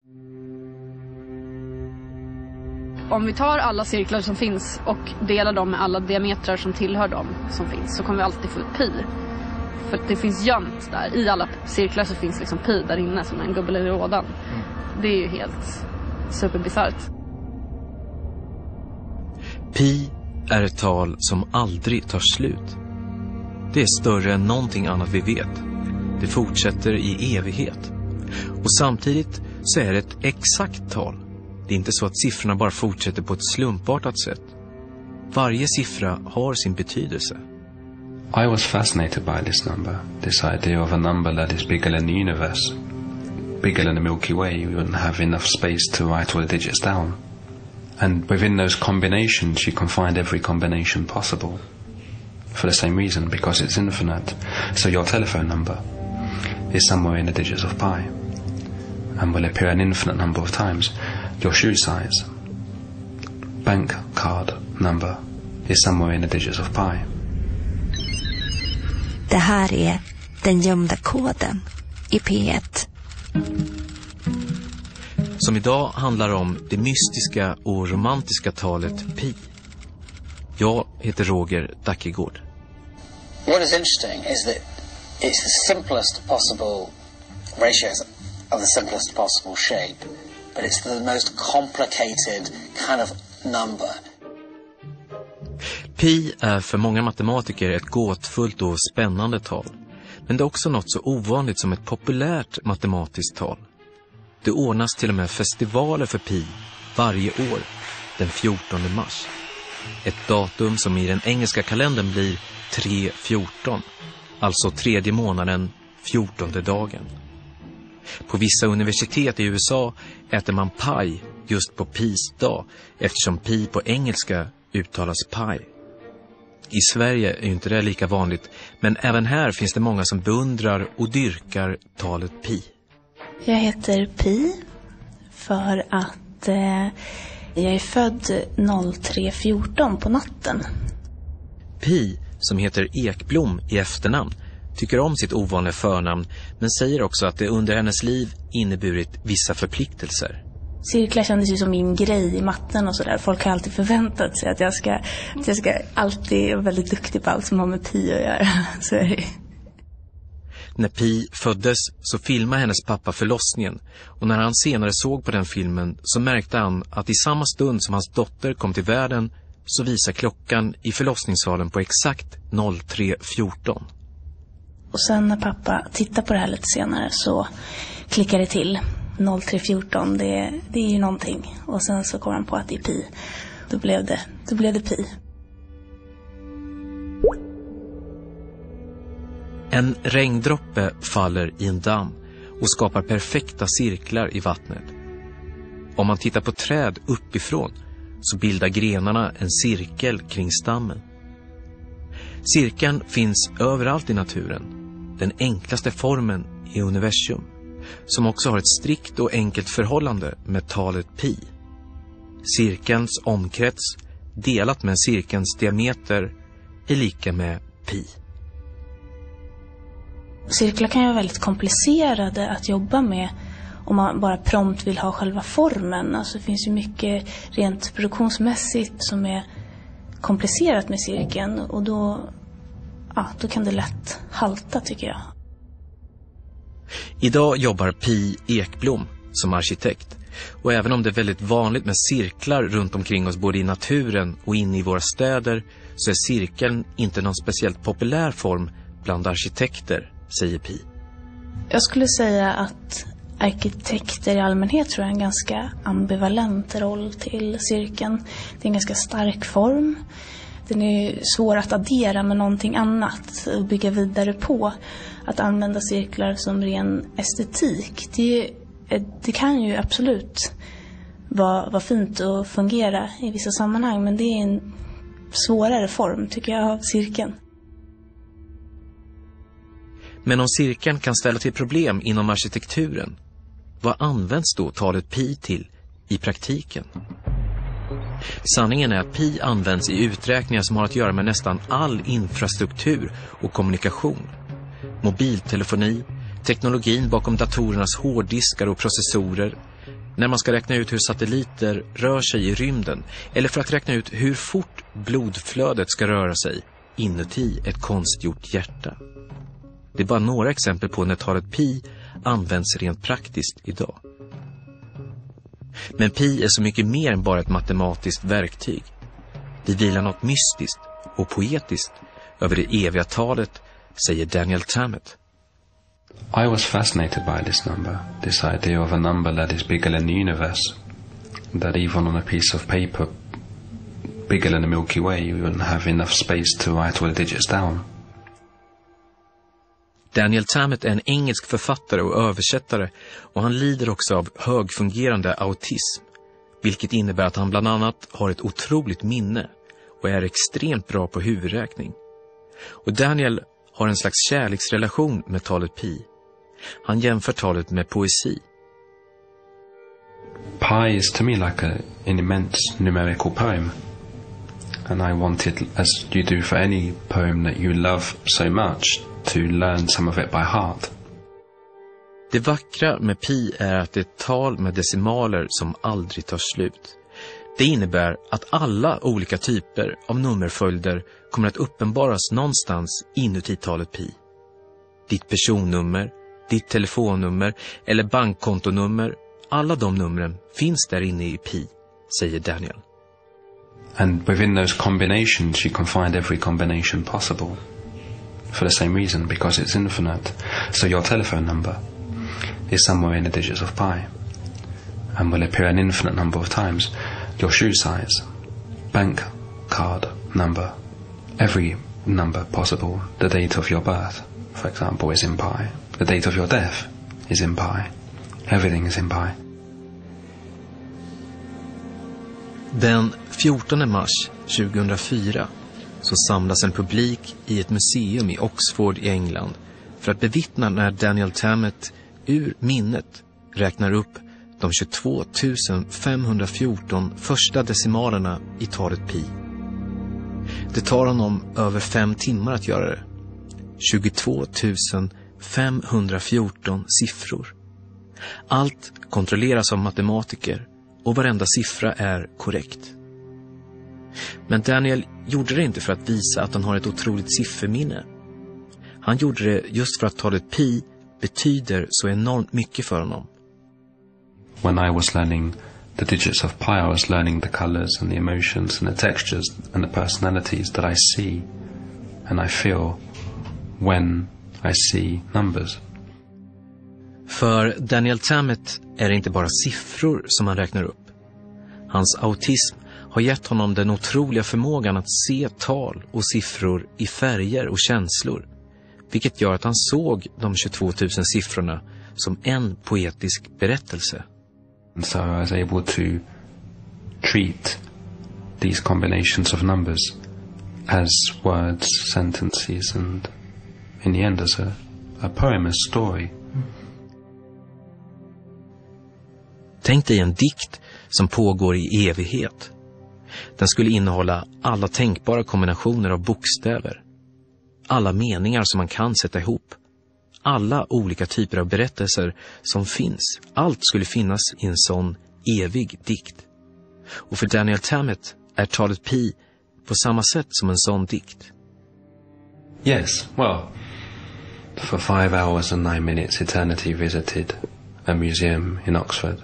Om vi tar alla cirklar som finns och delar dem med alla diametrar som tillhör dem som finns, så kommer vi alltid få ut pi. För det finns gömt där. I alla cirklar så finns liksom pi där inne som en gubbel i lådan. Det är ju helt superbisarrt. Pi är ett tal som aldrig tar slut. Det är större än någonting annat vi vet. Det fortsätter i evighet. Och samtidigt så är det ett exakt tal. Det är inte så att siffrorna bara fortsätter på ett slumpartat sätt. Varje siffra har sin betydelse. I was fascinated by this number, this idea of a number that is bigger than the universe. Bigger than the Milky Way, you wouldn't have enough space to write all the digits down. And within those combinations, you can find every combination possible. For the same reason, because it's infinite. So your telephone number is somewhere in the digits of pi. And will appear an infinite number of times. Your shoe size, bank card number, is somewhere in the digits of pi. Det här är den gömda koden i P1. Som idag handlar om det mystiska och romantiska talet pi. Jag heter Roger Dackegård. What is interesting is that it's the simplest possible ratios of the simplest possible shape, but it's the most complicated kind of number. Pi är för många matematiker ett gåtfullt och spännande tal. Men det är också något så ovanligt som ett populärt matematiskt tal. Det ordnas till och med festivaler för pi varje år, den 14 mars. Ett datum som i den engelska kalendern blir 3/14, alltså tredje månaden, 14:e dagen. På vissa universitet i USA äter man paj just på Pis dag, eftersom pi på engelska uttalas paj. I Sverige är inte det lika vanligt, men även här finns det många som beundrar och dyrkar talet pi. Jag heter Pi för att jag är född 03:14 på natten. Pi, som heter Ekblom i efternamn, tycker om sitt ovanliga förnamn, men säger också att det under hennes liv inneburit vissa förpliktelser. Cirklar kändes ju som min grej i matten och sådär. Folk har alltid förväntat sig att jag ska alltid vara väldigt duktig på allt som har med pi att göra. Så är det. När Pi föddes så filmade hennes pappa förlossningen, och när han senare såg på den filmen så märkte han att i samma stund som hans dotter kom till världen så visar klockan i förlossningssalen på exakt 03:14. Och sen när pappa tittar på det här lite senare så klickar det till. 03:14, det är ju någonting. Och sen så kom han på att det är pi. Då blev det pi. En regndroppe faller i en damm och skapar perfekta cirklar i vattnet. Om man tittar på träd uppifrån så bildar grenarna en cirkel kring stammen. Cirkeln finns överallt i naturen, den enklaste formen i universum, som också har ett strikt och enkelt förhållande med talet pi. Cirkelns omkrets delat med cirkelns diameter är lika med pi. Cirklar kan ju vara väldigt komplicerade att jobba med om man bara prompt vill ha själva formen. Alltså det finns ju mycket rent produktionsmässigt som är komplicerat med cirkeln, och då kan det lätt halta, tycker jag. Idag jobbar Pi Ekblom som arkitekt, och även om det är väldigt vanligt med cirklar runt omkring oss både i naturen och inne i våra städer, så är cirkeln inte någon speciellt populär form bland arkitekter, säger Pi. Jag skulle säga att arkitekter i allmänhet tror jag är en ganska ambivalent roll till cirkeln. Det är en ganska stark form. Den är svår att addera med någonting annat och bygga vidare på. Att använda cirklar som ren estetik, det kan ju absolut vara fint och fungera i vissa sammanhang, men det är en svårare form, tycker jag, av cirkeln. Men om cirkeln kan ställa till problem inom arkitekturen, vad används då talet pi till i praktiken? Sanningen är att pi används i uträkningar som har att göra med nästan all infrastruktur och kommunikation. Mobiltelefoni, teknologin bakom datorernas hårddiskar och processorer, när man ska räkna ut hur satelliter rör sig i rymden eller för att räkna ut hur fort blodflödet ska röra sig inuti ett konstgjort hjärta. Det är bara några exempel på när talet pi används rent praktiskt idag. Men pi är så mycket mer än bara ett matematiskt verktyg. Det vilar något mystiskt och poetiskt över det eviga talet, säger Daniel Tammet. I was fascinated by this number, this idea of a number that is bigger than the universe, that even on a piece of paper bigger than the Milky Way you wouldn't have enough space to write all the digits down. Daniel Tammet är en engelsk författare och översättare och han lider också av högfungerande autism, vilket innebär att han bland annat har ett otroligt minne och är extremt bra på huvudräkning. Och Daniel har en slags kärleksrelation med talet pi. Han jämför talet med poesi. Pi is to me like an immense numerical poem. And I wanted, as you do for any poem that you love so much, to learn some of it by heart. Det vackra med pi är att det är ett tal med decimaler som aldrig tar slut. Det innebär att alla olika typer av nummerföljder kommer att uppenbaras någonstans inuti talet pi. Ditt personnummer, ditt telefonnummer eller bankkontonummer, alla de numren finns där inne i pi, säger Daniel. And within those combinations you can find every combination possible. For the same reason, because it's infinite. So your telephone number is somewhere in the digits of pi and will appear an infinite number of times. Your shoe size, bank card number, every number possible. The date of your birth, for example, is in pi. The date of your death is in pi. Everything is in pi. Den 14 mars 2004 så samlas en publik i ett museum i Oxford i England för att bevittna när Daniel Tammet ur minnet räknar upp de 22 514 första decimalerna i talet pi. Det tar honom över 5 timmar att göra det. 22 514 siffror. Allt kontrolleras av matematiker och varenda siffra är korrekt. Men Daniel gjorde det inte för att visa att han har ett otroligt sifferminne. Han gjorde det just för att talet pi betyder så enormt mycket för honom. When I was learning the digits of pi, I was learning the colors and the emotions and the textures and the personalities that I see and I feel when I see numbers. För Daniel Tammet är det inte bara siffror som han räknar upp. Hans autism har gett honom den otroliga förmågan att se tal och siffror i färger och känslor, vilket gör att han såg de 22 000 siffrorna som en poetisk berättelse. And so I was able to treat these combinations of numbers as words, sentences, and in the end as a poem, a story. Tänk dig en dikt som pågår i evighet. Den skulle innehålla alla tänkbara kombinationer av bokstäver, alla meningar som man kan sätta ihop, alla olika typer av berättelser som finns. Allt skulle finnas i en sån evig dikt. Och för Daniel Tammet är talet pi på samma sätt som en sån dikt. Yes, well, for 5 hours and 9 minutes Eternity visited a museum in Oxford.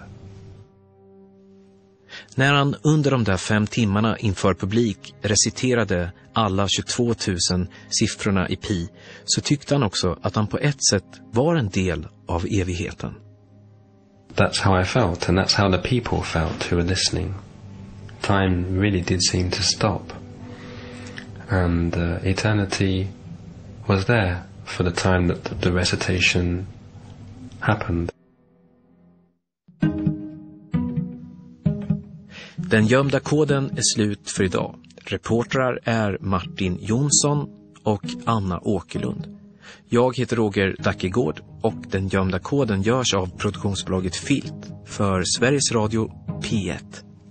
När han under de där 5 timmarna inför publik reciterade alla 22 000 siffrorna i pi, så tyckte han också att han på ett sätt var en del av evigheten. That's how I felt, and that's how the people felt who were listening. Time really did seem to stop, and eternity was there for the time that the recitation happened. Den gömda koden är slut för idag. Reportrar är Martin Jonsson och Anna Åkerlund. Jag heter Roger Dackegård och Den gömda koden görs av produktionsbolaget Filt för Sveriges Radio P1.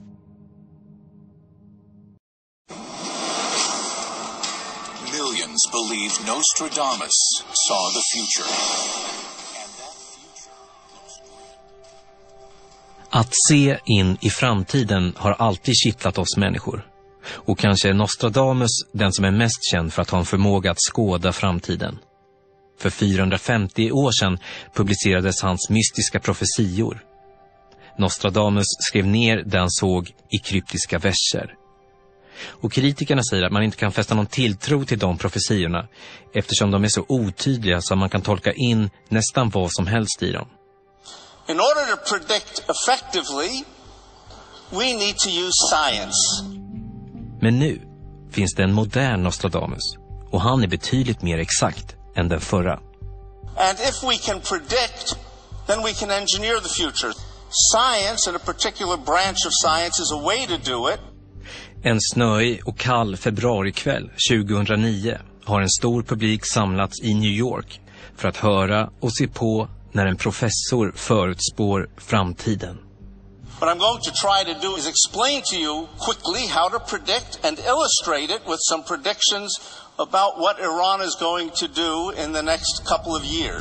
Millions believe Nostradamus saw the future. Att se in i framtiden har alltid kittlat oss människor. Och kanske är Nostradamus den som är mest känd för att ha en förmåga att skåda framtiden. För 450 år sedan publicerades hans mystiska profetior. Nostradamus skrev ner det han såg i kryptiska verser. Och kritikerna säger att man inte kan fästa någon tilltro till de profetiorna eftersom de är så otydliga så att man kan tolka in nästan vad som helst i dem. In order to predict effectively, we need to use science. Men nu finns det en modern Nostradamus och han är betydligt mer exakt än den förra. And if we can predict, then we can engineer the future. Science, and a particular branch of science, is a way to do it. En snöig och kall februarikväll 2009 har en stor publik samlats i New York för att höra och se på när en professor förutspår framtiden. What I'm going to try to do is explain to you quickly how to predict and illustrate it with some predictions about what Iran is going to do in the next couple of years.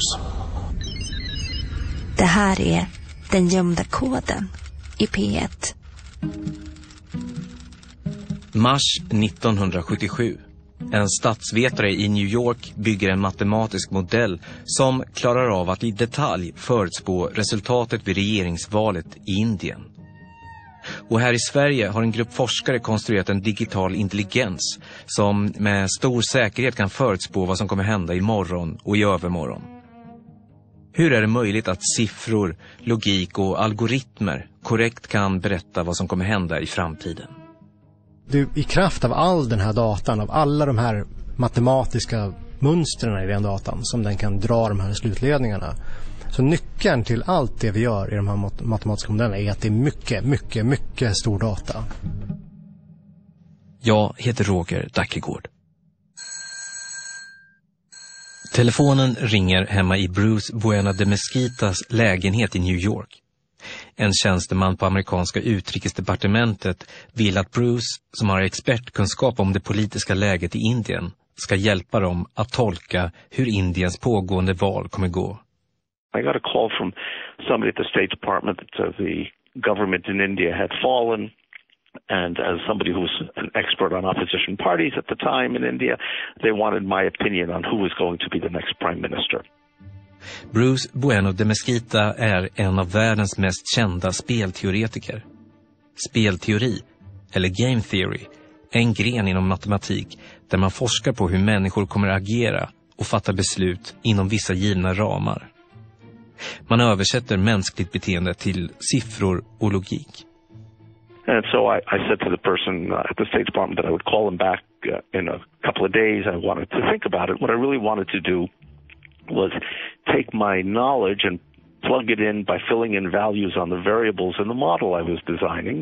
Det här är Den gömda koden i P1. Mars 1977. En statsvetare i New York bygger en matematisk modell som klarar av att i detalj förutspå resultatet vid regeringsvalet i Indien. Och här i Sverige har en grupp forskare konstruerat en digital intelligens som med stor säkerhet kan förutspå vad som kommer hända imorgon och i övermorgon. Hur är det möjligt att siffror, logik och algoritmer korrekt kan berätta vad som kommer hända i framtiden? I kraft av all den här datan, av alla de här matematiska mönstren i den datan som den kan dra de här slutledningarna. Så nyckeln till allt det vi gör i de här matematiska modellerna är att det är mycket stor data. Jag heter Roger Dackegård. Telefonen ringer hemma i Bruce Bueno de Mesquitas lägenhet i New York. En tjänsteman på amerikanska utrikesdepartementet vill att Bruce, som har expertkunskap om det politiska läget i Indien, ska hjälpa dem att tolka hur Indiens pågående val kommer gå. I got a call from somebody at the State Department that the government in India had fallen, and as somebody who was an expert on opposition parties at the time in India, they wanted my opinion on who was going to be the next prime minister. Bruce Bueno de Mesquita är en av världens mest kända spelteoretiker. Spelteori, eller game theory, är en gren inom matematik där man forskar på hur människor kommer att agera och fatta beslut inom vissa givna ramar. Man översätter mänskligt beteende till siffror och logik. And so I said to the person at the State Department that I would call him back in a couple of days. I wanted to think about it. What I really wanted to do was take my knowledge and plug it in by filling in values on the variables in the model I was designing.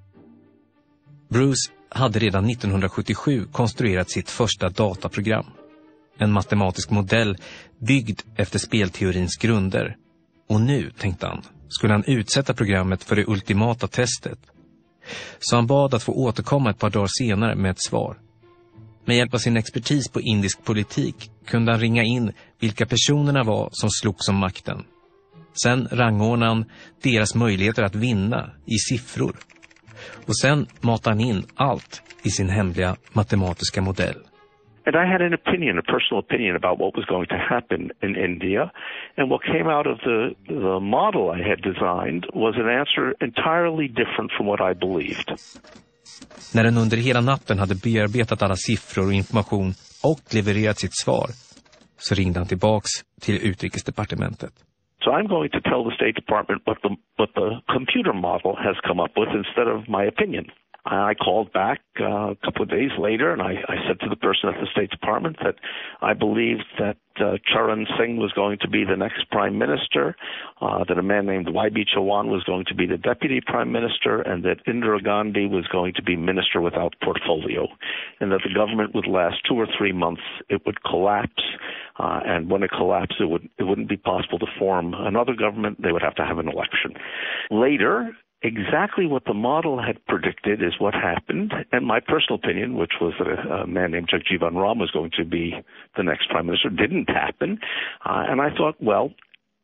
Bruce hade redan 1977 konstruerat sitt första dataprogram. En matematisk modell byggd efter spelteorins grunder. Och nu, tänkte han, skulle han utsätta programmet för det ultimata testet. Så han bad att få återkomma ett par dagar senare med ett svar. Med hjälp av sin expertis på indisk politik kunde han ringa in vilka personerna var som slogs om makten. Sen rangordnade han deras möjligheter att vinna i siffror. Och sen matade han in allt i sin hemliga matematiska modell. And I had an opinion, a personal opinion about what was going to happen in India. And what came out of the model I had designed was an answer entirely different from what I believed. När den under hela natten hade bearbetat alla siffror och information och levererat sitt svar, så ringde han tillbaks till utrikesdepartementet. So I'm going to tell the State Department what the computer model has come up with instead of my opinion. I called back a couple of days later, and I said to the person at the State Department that I believed that Charan Singh was going to be the next prime minister, that a man named YB Chawan was going to be the deputy prime minister, and that Indira Gandhi was going to be minister without portfolio, and that the government would last 2 or 3 months. It would collapse, and when it collapsed, it wouldn't be possible to form another government. They would have to have an election. Later, exactly what the model had predicted is what happened, and my personal opinion, which was that a man named Jagjivan Ram was going to be the next prime minister, didn't happen. And I thought, well,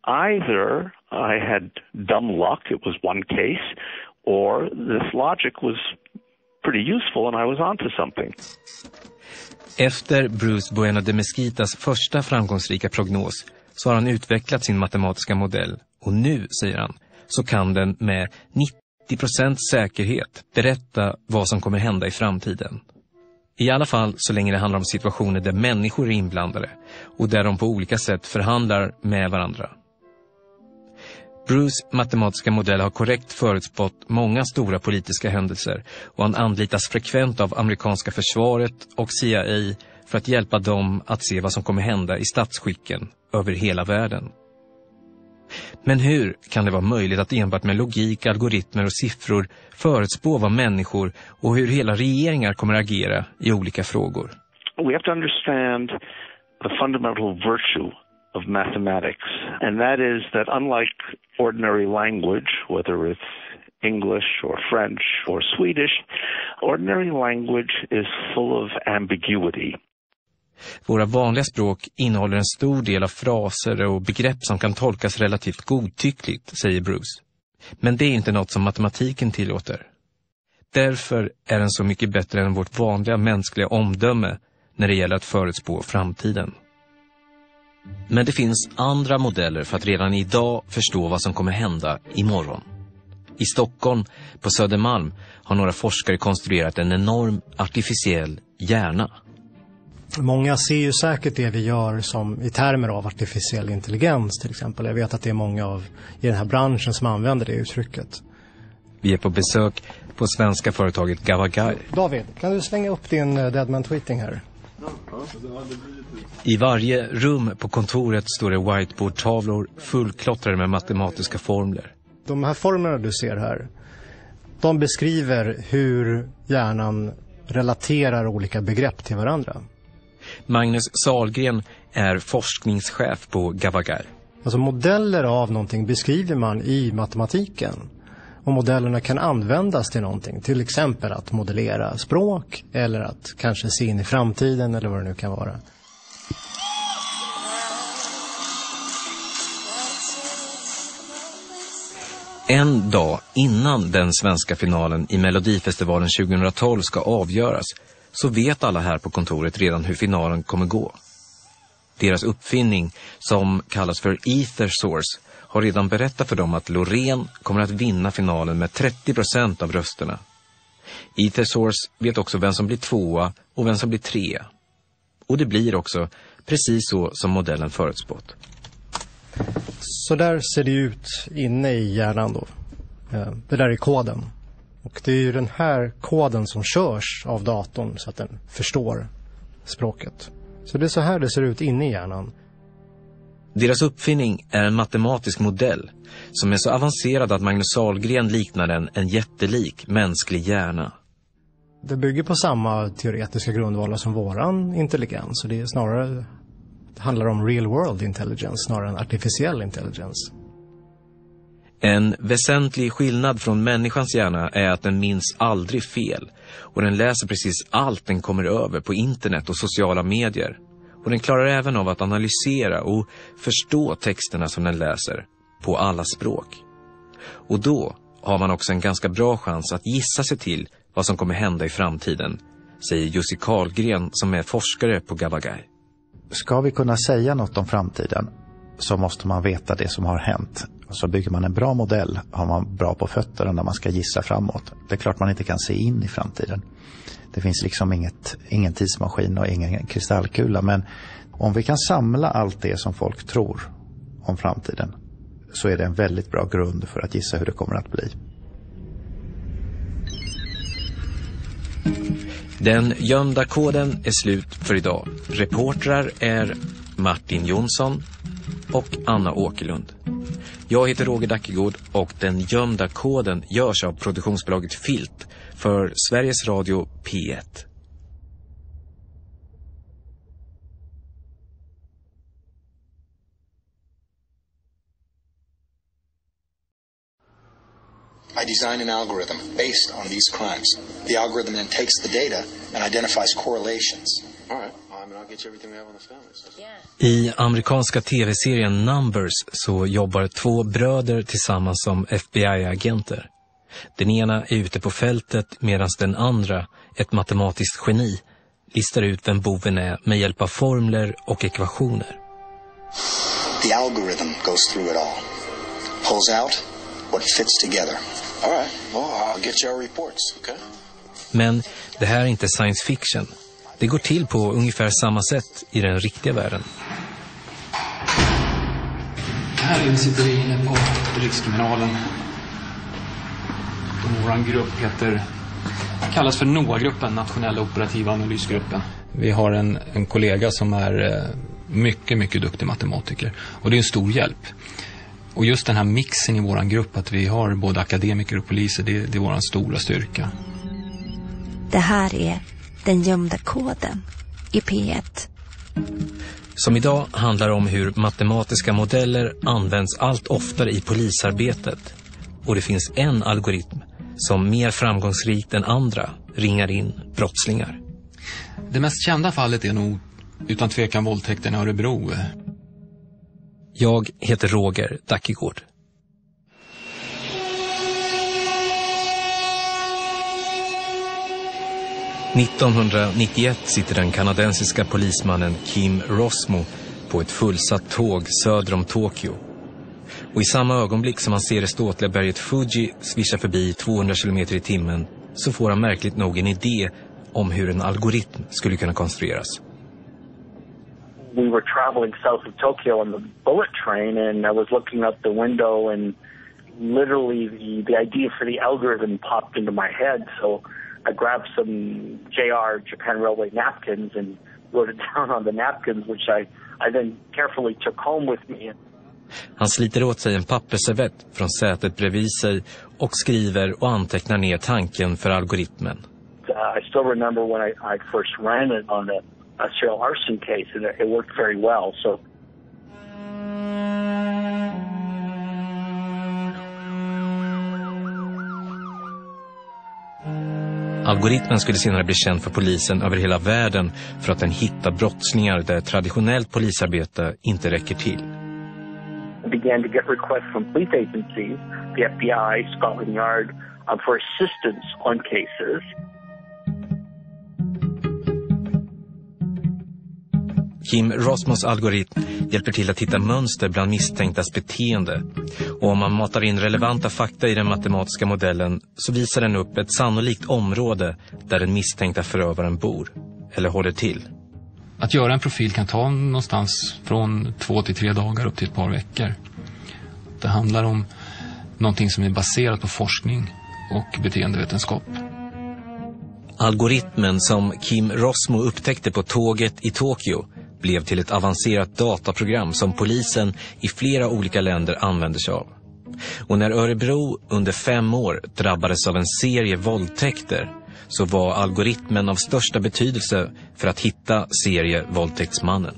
either I had dumb luck, it was one case, or this logic was pretty useful and I was onto something. Efter Bruce Bueno de Mesquitas första framgångsrika prognos så har han utvecklat sin matematiska modell och nu, säger han, så kan den med 90% säkerhet berätta vad som kommer hända i framtiden. I alla fall så länge det handlar om situationer där människor är inblandade och där de på olika sätt förhandlar med varandra. Bruce matematiska modell har korrekt förutspått många stora politiska händelser och han anlitas frekvent av amerikanska försvaret och CIA för att hjälpa dem att se vad som kommer hända i statsskicken över hela världen. Men hur kan det vara möjligt att enbart med logik, algoritmer och siffror förutspå vad människor och hur hela regeringar kommer agera i olika frågor? We have to understand the fundamental virtue of mathematics, and that is that unlike ordinary language, whether it's English or French or Swedish, ordinary language is full of ambiguity. Våra vanliga språk innehåller en stor del av fraser och begrepp som kan tolkas relativt godtyckligt, säger Bruce. Men det är inte något som matematiken tillåter. Därför är den så mycket bättre än vårt vanliga mänskliga omdöme när det gäller att förutspå framtiden. Men det finns andra modeller för att redan idag förstå vad som kommer hända imorgon. I Stockholm, på Södermalm, har några forskare konstruerat en enorm artificiell hjärna. Många ser ju säkert det vi gör som i termer av artificiell intelligens till exempel. Jag vet att det är många i den här branschen som använder det uttrycket. Vi är på besök på svenska företaget Gavagai. David, kan du slänga upp din Deadman Tweeting här? I varje rum på kontoret står det whiteboard-tavlor fullklottrade med matematiska formler. De här formlerna du ser här, de beskriver hur hjärnan relaterar olika begrepp till varandra. Magnus Sahlgren är forskningschef på Gavagai. Alltså modeller av någonting beskriver man i matematiken. Och modellerna kan användas till någonting. Till exempel att modellera språk eller att kanske se in i framtiden eller vad det nu kan vara. En dag innan den svenska finalen i Melodifestivalen 2012 ska avgöras så vet alla här på kontoret redan hur finalen kommer gå. Deras uppfinning, som kallas för Ether Source, har redan berättat för dem att Loreen kommer att vinna finalen med 30% av rösterna. Ether Source vet också vem som blir tvåa och vem som blir trea. Och det blir också precis så som modellen förutspått. Så där ser det ut inne i hjärnan då. Det där är koden. Och det är ju den här koden som körs av datorn så att den förstår språket. Så det är så här det ser ut inne i hjärnan. Deras uppfinning är en matematisk modell som är så avancerad att Magnus Sahlgren liknar den en jättelik mänsklig hjärna. Det bygger på samma teoretiska grundvalar som våran intelligens. Så det är snarare, det handlar om real world intelligence snarare än artificiell intelligence. En väsentlig skillnad från människans hjärna är att den minns aldrig fel och den läser precis allt den kommer över på internet och sociala medier. Och den klarar även av att analysera och förstå texterna som den läser på alla språk. Och då har man också en ganska bra chans att gissa sig till vad som kommer hända i framtiden, säger Jussi Karlgren som är forskare på Gavagai. Ska vi kunna säga något om framtiden så måste man veta det som har hänt. Så bygger man en bra modell har man bra på fötterna när man ska gissa framåt. Det är klart man inte kan se in i framtiden. Det finns liksom ingen tidsmaskin och ingen kristallkula. Men om vi kan samla allt det som folk tror om framtiden så är det en väldigt bra grund för att gissa hur det kommer att bli. Den gömda koden är slut för idag. Reportrar är Martin Jonsson och Anna Åkerlund. Jag heter Roger Dackegård och den gömda koden görs av produktionsbolaget Filt för Sveriges Radio P1. I design an algorithm based on these crimes. The algorithm then takes the data and identifies correlations. All right. I amerikanska tv-serien Numbers så jobbar 2 bröder tillsammans som FBI-agenter. Den ena är ute på fältet medan den andra, ett matematiskt geni, listar ut vem boven är med hjälp av formler och ekvationer. The algorithm goes through it all. Pulls out what fits together. All right. Well, I'll get your reports, okay? Men det här är inte science fiction. Det går till på ungefär samma sätt i den riktiga världen. Här sitter vi inne på Rikskriminalen. Vår grupp kallas för NOA-gruppen, Nationella Operativa Analysgruppen. Vi har en kollega som är mycket, mycket duktig matematiker. Och det är en stor hjälp. Och just den här mixen i vår grupp, att vi har både akademiker och poliser, det är vår stora styrka. Det här är den gömda koden i P1. Som idag handlar om hur matematiska modeller används allt oftare i polisarbetet. Och det finns en algoritm som mer framgångsrikt än andra ringar in brottslingar. Det mest kända fallet är nog utan tvekan våldtäkten i Örebro. Jag heter Roger Dackegård. –1991 sitter den kanadensiska polismannen Kim Rosmo på ett fullsatt tåg söder om Tokyo. Och i samma ögonblick som han ser det ståtliga berget Fuji svischa förbi 200 km i timmen så får han märkligt nog en idé om hur en algoritm skulle kunna konstrueras. We were traveling south of Tokyo on the bullet train, and I was looking out the window, and literally the idea for the algorithm popped into my head. So I grabbed some JR, Japan Railway napkins, and wrote it down on the napkins, which I then carefully took home with me. Han sliter åt sig en pappersservett från sätet bredvid sig och skriver och antecknar ner tanken för algoritmen. I still remember when I first ran it on a serial arson case, and it worked very well. So algoritmen skulle senare bli känd för polisen över hela världen för att den hittar brottslingar där traditionellt polisarbete inte räcker till. I began to get requests from police agencies, the FBI, Scotland Yard, for assistance on cases. Kim Rosmos algoritm hjälper till att hitta mönster bland misstänktas beteende. Och om man matar in relevanta fakta i den matematiska modellen så visar den upp ett sannolikt område där den misstänkta förövaren bor eller håller till. Att göra en profil kan ta någonstans från 2 till 3 dagar upp till ett par veckor. Det handlar om någonting som är baserat på forskning och beteendevetenskap. Algoritmen som Kim Rosmo upptäckte på tåget i Tokyo blev till ett avancerat dataprogram som polisen i flera olika länder använder sig av. Och när Örebro under 5 år drabbades av en serie våldtäkter så var algoritmen av största betydelse för att hitta serievåldtäktsmannen.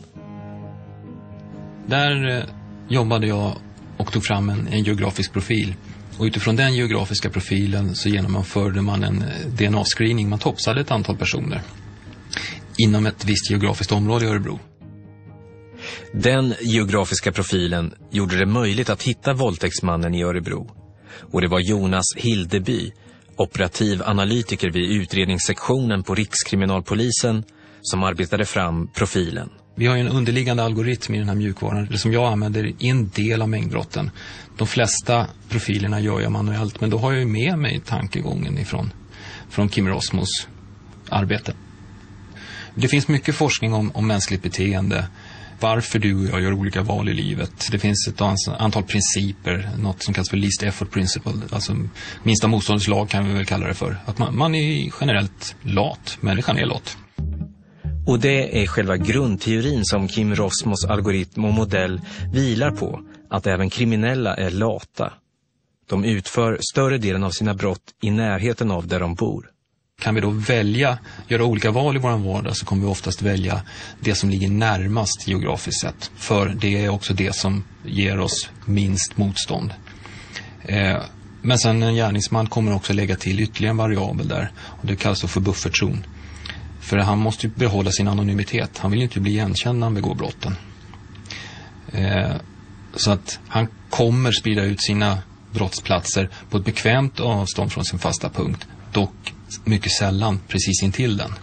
Där jobbade jag och tog fram en geografisk profil. Och utifrån den geografiska profilen så genomförde man en DNA-screening. Man topsade ett antal personer inom ett visst geografiskt område i Örebro. Den geografiska profilen gjorde det möjligt att hitta våldtäktsmannen i Örebro. Och det var Jonas Hildeby, operativ analytiker vid utredningssektionen på Rikskriminalpolisen, som arbetade fram profilen. Vi har en underliggande algoritm i den här mjukvaran. Det som jag använder är en del av mängdbrotten. De flesta profilerna gör jag manuellt, men då har jag ju med mig tankegången från Kim Rosmos arbete. Det finns mycket forskning om mänskligt beteende. Varför du och jag gör olika val i livet. Det finns ett antal principer, något som kallas för least effort principle. Alltså minsta motståndets lag kan vi väl kalla det för. Att man är generellt lat, människan är lat. Och det är själva grundteorin som Kim Rosmos algoritm och modell vilar på, att även kriminella är lata. De utför större delen av sina brott i närheten av där de bor. Kan vi då göra olika val i vår vardag, så kommer vi oftast välja det som ligger närmast geografiskt sett. För det är också det som ger oss minst motstånd. Men sen en gärningsman kommer också lägga till ytterligare en variabel där. Och det kallas då för buffertzon. För han måste ju behålla sin anonymitet. Han vill ju inte bli igenkänd när han begår brotten. Så att han kommer sprida ut sina brottsplatser på ett bekvämt avstånd från sin fasta punkt. Dock mycket sällan precis intill den.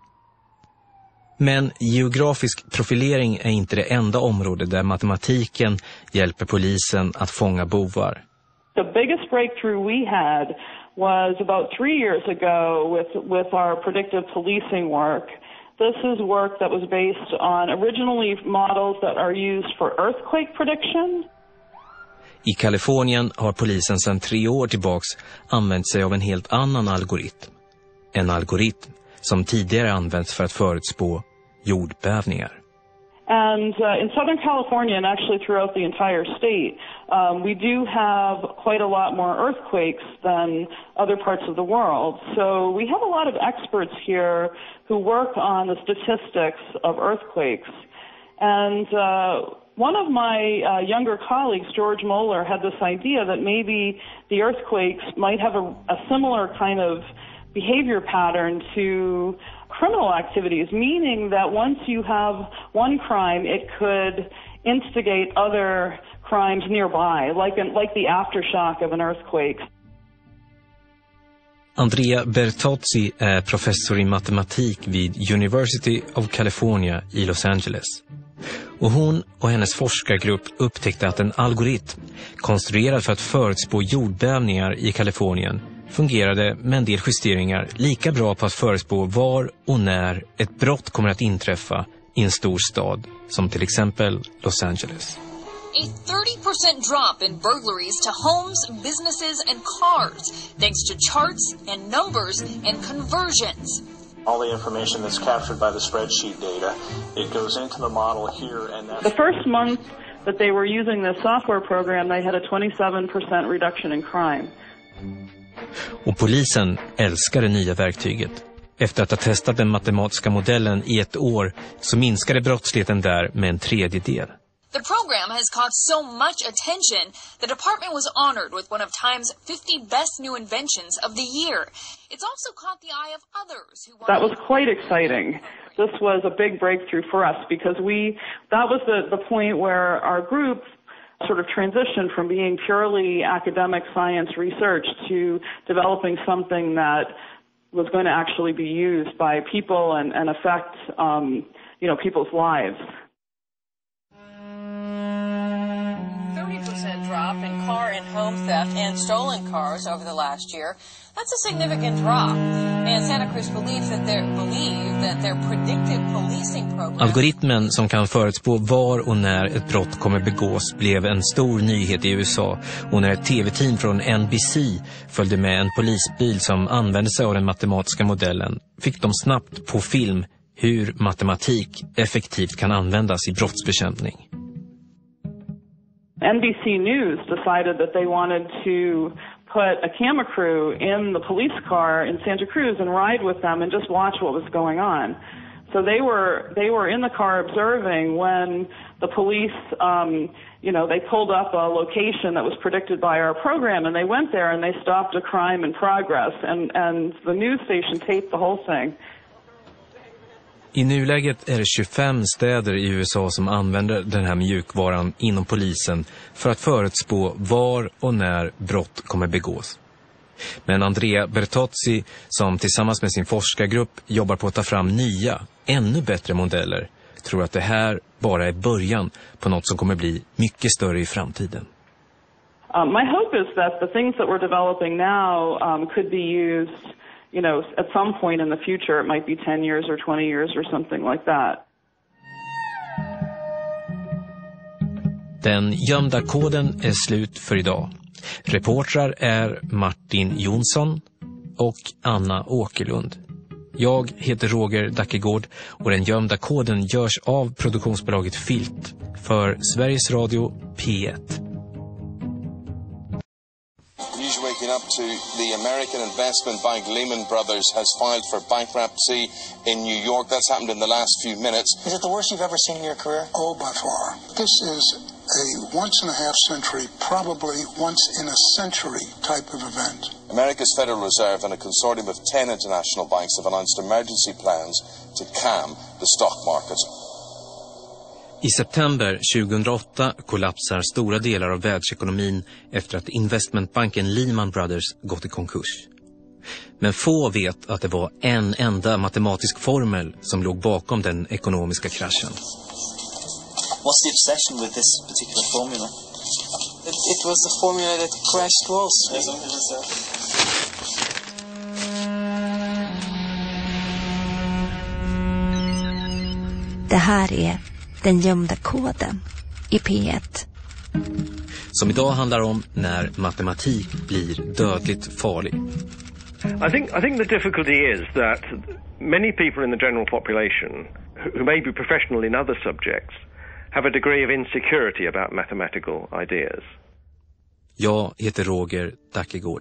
Men geografisk profilering är inte det enda område där matematiken hjälper polisen att fånga bovar. The biggest breakthrough we had was about 3 years ago with our predictive policing work. This is work that was based on originally models that are used for earthquake prediction. I Kalifornien har polisen sedan 3 år tillbaks använt sig av en helt annan algoritm. En algoritm som tidigare använts för att förutspå jordbävningar. And in Southern California and actually throughout the entire state, we do have quite a lot more earthquakes than other parts of the world. So we have a lot of experts here who work on the statistics of earthquakes. And one of my younger colleagues, George Moeller, had this idea that maybe the earthquakes might have a similar kind of behavior pattern to criminal activities, meaning that once you have one crime, it could instigate other crimes nearby, like the aftershock of an earthquake. Andrea Bertozzi är professor i matematik vid University of California i Los Angeles. Och hon och hennes forskargrupp upptäckte att en algoritm konstruerad för att förutspå jordbävningar i Kalifornien fungerade med en del justeringar lika bra på att förutspå var och när ett brott kommer att inträffa i en stor stad som till exempel Los Angeles. A 30% drop in burglaries to homes, businesses and cars thanks to charts and numbers and conversions. All the information that's captured by the spreadsheet data, it goes into the model here and that's... The first month that they were using this software program, they had a 27% reduction in crime. Och polisen älskar det nya verktyget. Efter att ha testat den matematiska modellen i 1 år så minskade brottsligheten där med 1/3. The program has caught so much attention, the department was honored with one of Time's 50 best new inventions of the year. It's also caught the eye of others who want... That was quite exciting. This was a big breakthrough for us because that was the point where our group sort of transitioned from being purely academic science research to developing something that was going to actually be used by people and affect, people's lives. 30% drop in car and home theft and stolen cars over the last year. That's a significant drop. And Santa Cruz believe that their predictive policing program... Algoritmen som kan förutspå var och när ett brott kommer begås blev en stor nyhet i USA. Och när ett tv-team från NBC följde med en polisbil som använde sig av den matematiska modellen fick de snabbt på film hur matematik effektivt kan användas i brottsbekämpning. NBC News decided that they wanted to put a camera crew in the police car in Santa Cruz and ride with them and just watch what was going on. So they were in the car observing when the police, they pulled up a location that was predicted by our program, and they went there and they stopped a crime in progress, and the news station taped the whole thing. I nuläget är det 25 städer i USA som använder den här mjukvaran inom polisen för att förutspå var och när brott kommer begås. Men Andrea Bertozzi, som tillsammans med sin forskargrupp jobbar på att ta fram nya, ännu bättre modeller, tror att det här bara är början på något som kommer bli mycket större i framtiden. My hope is that the things that we're developing now could be used, at some point in the future. It might be 10 years or 20 years or something like that. Den gömda koden är slut för idag. Reportrar är Martin Jonsson och Anna Åkerlund. Jag heter Roger Dackegård och den gömda koden görs av produktionsbolaget Filt för Sveriges Radio P1. News waking up to the American investment bank Lehman Brothers has filed for bankruptcy in New York. That's happened in the last few minutes. Is it the worst you've ever seen in your career? Oh, by far. This is a once-in-a-half century, probably once-in-a-century type of event. America's Federal Reserve and a consortium of 10 international banks have announced emergency plans to calm the stock market. I september 2008 kollapsar stora delar av världsekonomin efter att investmentbanken Lehman Brothers gått i konkurs. Men få vet att det var en enda matematisk formel som låg bakom den ekonomiska kraschen. What's the obsession with this particular formula? It was the formula that crashed Wall Street. Det här är den gömda koden i P1. Som idag handlar om när matematik blir dödligt farlig. I think the difficulty is that many people in the general population who may be professional in other subjects have a degree of insecurity about mathematical ideas. Jag heter Roger Dackegård.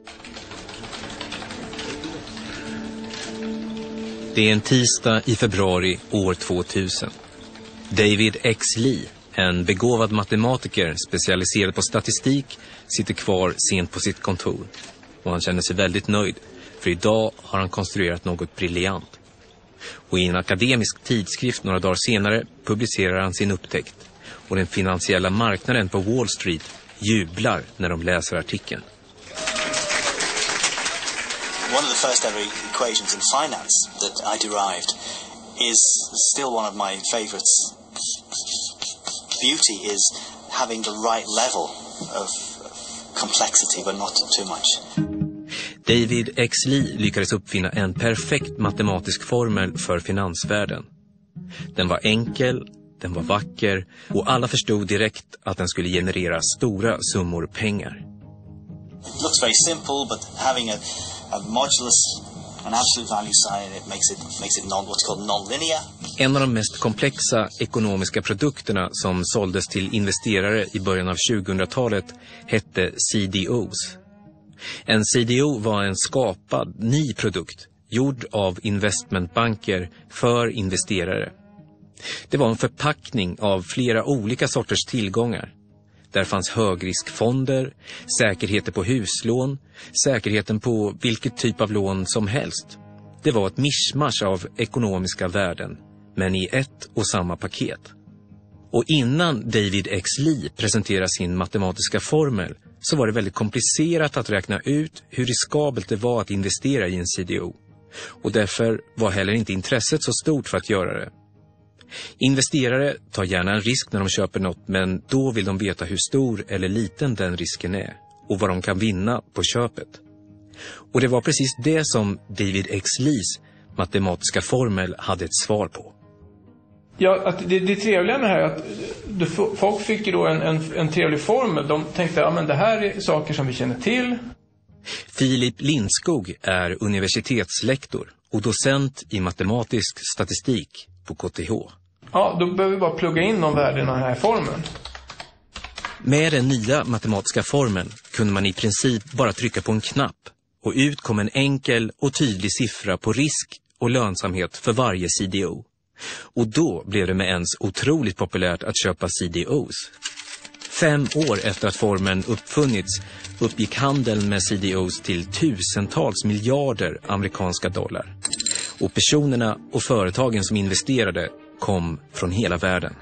Det är en tisdag i februari år 2000. David X. Lee, en begåvad matematiker specialiserad på statistik, sitter kvar sent på sitt kontor. Och han känner sig väldigt nöjd, för idag har han konstruerat något briljant. Och i en akademisk tidskrift några dagar senare publicerar han sin upptäckt. Och den finansiella marknaden på Wall Street jublar när de läser artikeln. One of the first ever equations in finance that I derived is still one of my favorites. Beauty is having the right level of complexity but not too much. David X. Lee lyckades uppfinna en perfekt matematisk formel för finansvärlden. Den var enkel, den var vacker och alla förstod direkt att den skulle generera stora summor pengar. It looks very simple, but having a modulus, an absolute value sign, it makes it what's called non-linear. En av de mest komplexa ekonomiska produkterna som såldes till investerare i början av 2000-talet hette CDOs. En CDO var en skapad ny produkt gjord av investmentbanker för investerare. Det var en förpackning av flera olika sorters tillgångar. Där fanns högriskfonder, säkerheter på huslån, säkerheten på vilket typ av lån som helst. Det var ett mischmasch av ekonomiska värden, men i ett och samma paket. Och innan David X. Lee presenterade sin matematiska formel så var det väldigt komplicerat att räkna ut hur riskabelt det var att investera i en CDO. Och därför var heller inte intresset så stort för att göra det. Investerare tar gärna en risk när de köper något, men då vill de veta hur stor eller liten den risken är och vad de kan vinna på köpet. Och det var precis det som David X. Lees matematiska formel hade ett svar på. Ja, att det trevliga med det här är att folk fick ju då en trevlig formel. De tänkte, ja men det här är saker som vi känner till. Filip Lindskog är universitetslektor och docent i matematisk statistik på KTH. Ja, då behöver vi bara plugga in de värdena i den här formeln. Med den nya matematiska formeln kunde man i princip bara trycka på en knapp och ut kom en enkel och tydlig siffra på risk och lönsamhet för varje CDO. Och då blev det med ens otroligt populärt att köpa CDOs. 5 år efter att formeln uppfunnits uppgick handeln med CDOs till tusentals miljarder amerikanska dollar. Och personerna och företagen som investerade kom från hela världen.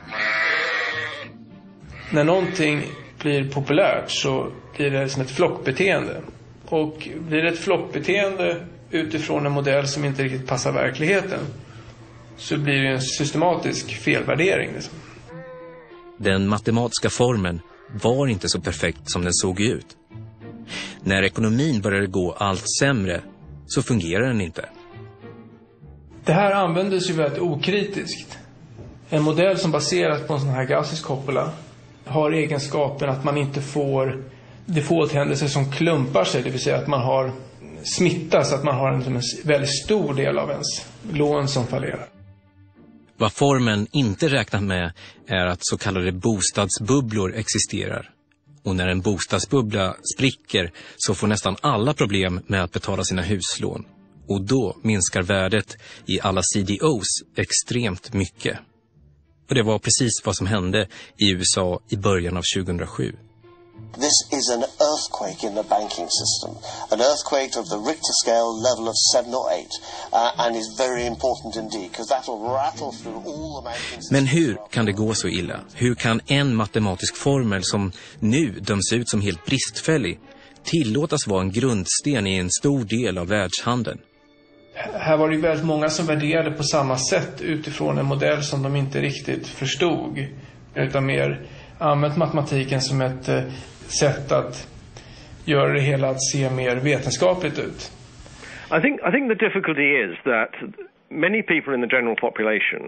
När någonting blir populärt så blir det som ett flockbeteende. Och blir det ett flockbeteende utifrån en modell som inte riktigt passar verkligheten så blir det en systematisk felvärdering. Liksom. Den matematiska formeln var inte så perfekt som den såg ut. När ekonomin började gå allt sämre så fungerar den inte. Det här användes ju väldigt okritiskt. En modell som baseras på en sån här gaussisk koppla har egenskapen att man inte får default-händelser som klumpar sig, det vill säga att man har smittas, att man har en väldigt stor del av ens lån som fallerar. Vad formeln inte räknat med är att så kallade bostadsbubblor existerar. Och när en bostadsbubbla spricker så får nästan alla problem med att betala sina huslån. Och då minskar värdet i alla CDOs extremt mycket. Och det var precis vad som hände i USA i början av 2007. This is an earthquake in the banking system, an earthquake of the Richter scale level of 7 or 8, and is very important indeed, because that will rattle through all the banking system. Men hur kan det gå så illa? Hur kan en matematisk formel som nu döms ut som helt bristfällig tillåtas vara en grundsten i en stor del av världshandeln? Här var det väldigt många som värderade på samma sätt utifrån en modell som de inte riktigt förstod, utan mer använt matematiken som ett sätt att göra det hela att se mer vetenskapligt ut. I think the difficulty is that many people in the general population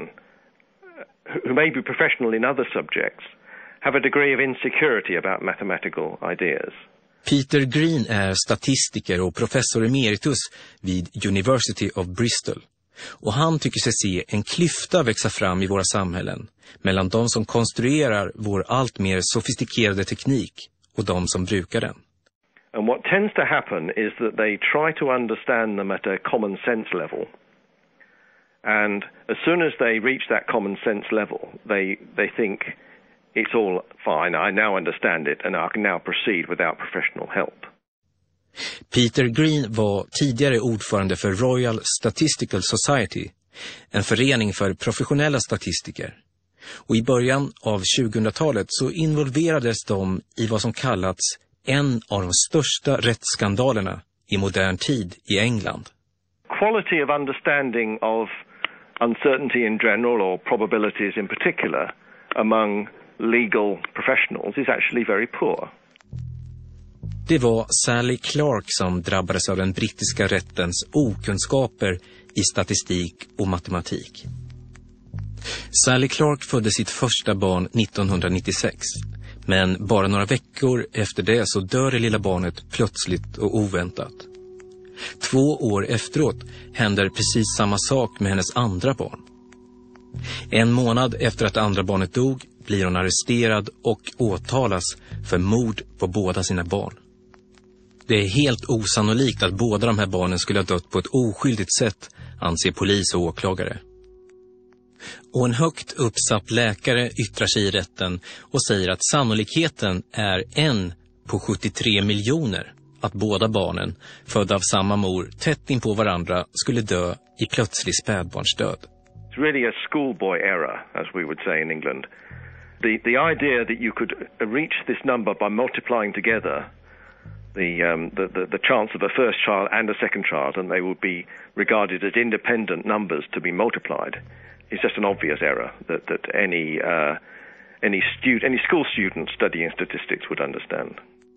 who may be professional in other subjects have a degree of insecurity about mathematical ideas. Peter Green är statistiker och professor emeritus vid University of Bristol. Och han tycker sig se en klyfta växa fram i våra samhällen mellan de som konstruerar vår allt mer sofistikerade teknik och de som brukar den. And what tends to happen is that they try to understand them at a common sense level. And as soon as they reach that common sense level, they think it's all fine, I now understand it and I can now proceed without professional help. Peter Green var tidigare ordförande för Royal Statistical Society, en förening för professionella statistiker. Och i början av 2000-talet så involverades de i vad som kallats en av de största rättsskandalerna i modern tid i England. Quality of understanding of uncertainty in general or probabilities in particular among legal professionals is actually very poor. Det var Sally Clark som drabbades av den brittiska rättens okunskaper i statistik och matematik. Sally Clark födde sitt första barn 1996, men bara några veckor efter det så dör det lilla barnet plötsligt och oväntat. 2 år efteråt händer precis samma sak med hennes andra barn. 1 månad efter att det andra barnet dog blir hon arresterad och åtalas för mord på båda sina barn. Det är helt osannolikt att båda de här barnen skulle ha dött på ett oskyldigt sätt, anser polis och åklagare. Och en högt uppsatt läkare yttrar sig i rätten och säger att sannolikheten är 1 på 73 miljoner att båda barnen, födda av samma mor, tätt in på varandra, skulle dö i plötslig spädbarnsdöd. It's really a schoolboy error, as we would say in England. The idea that you could reach this number by multiplying together the chance of a first child and a second child, and they would be regarded as independent numbers to be multiplied, is just an obvious error that any school student studying statistics would understand.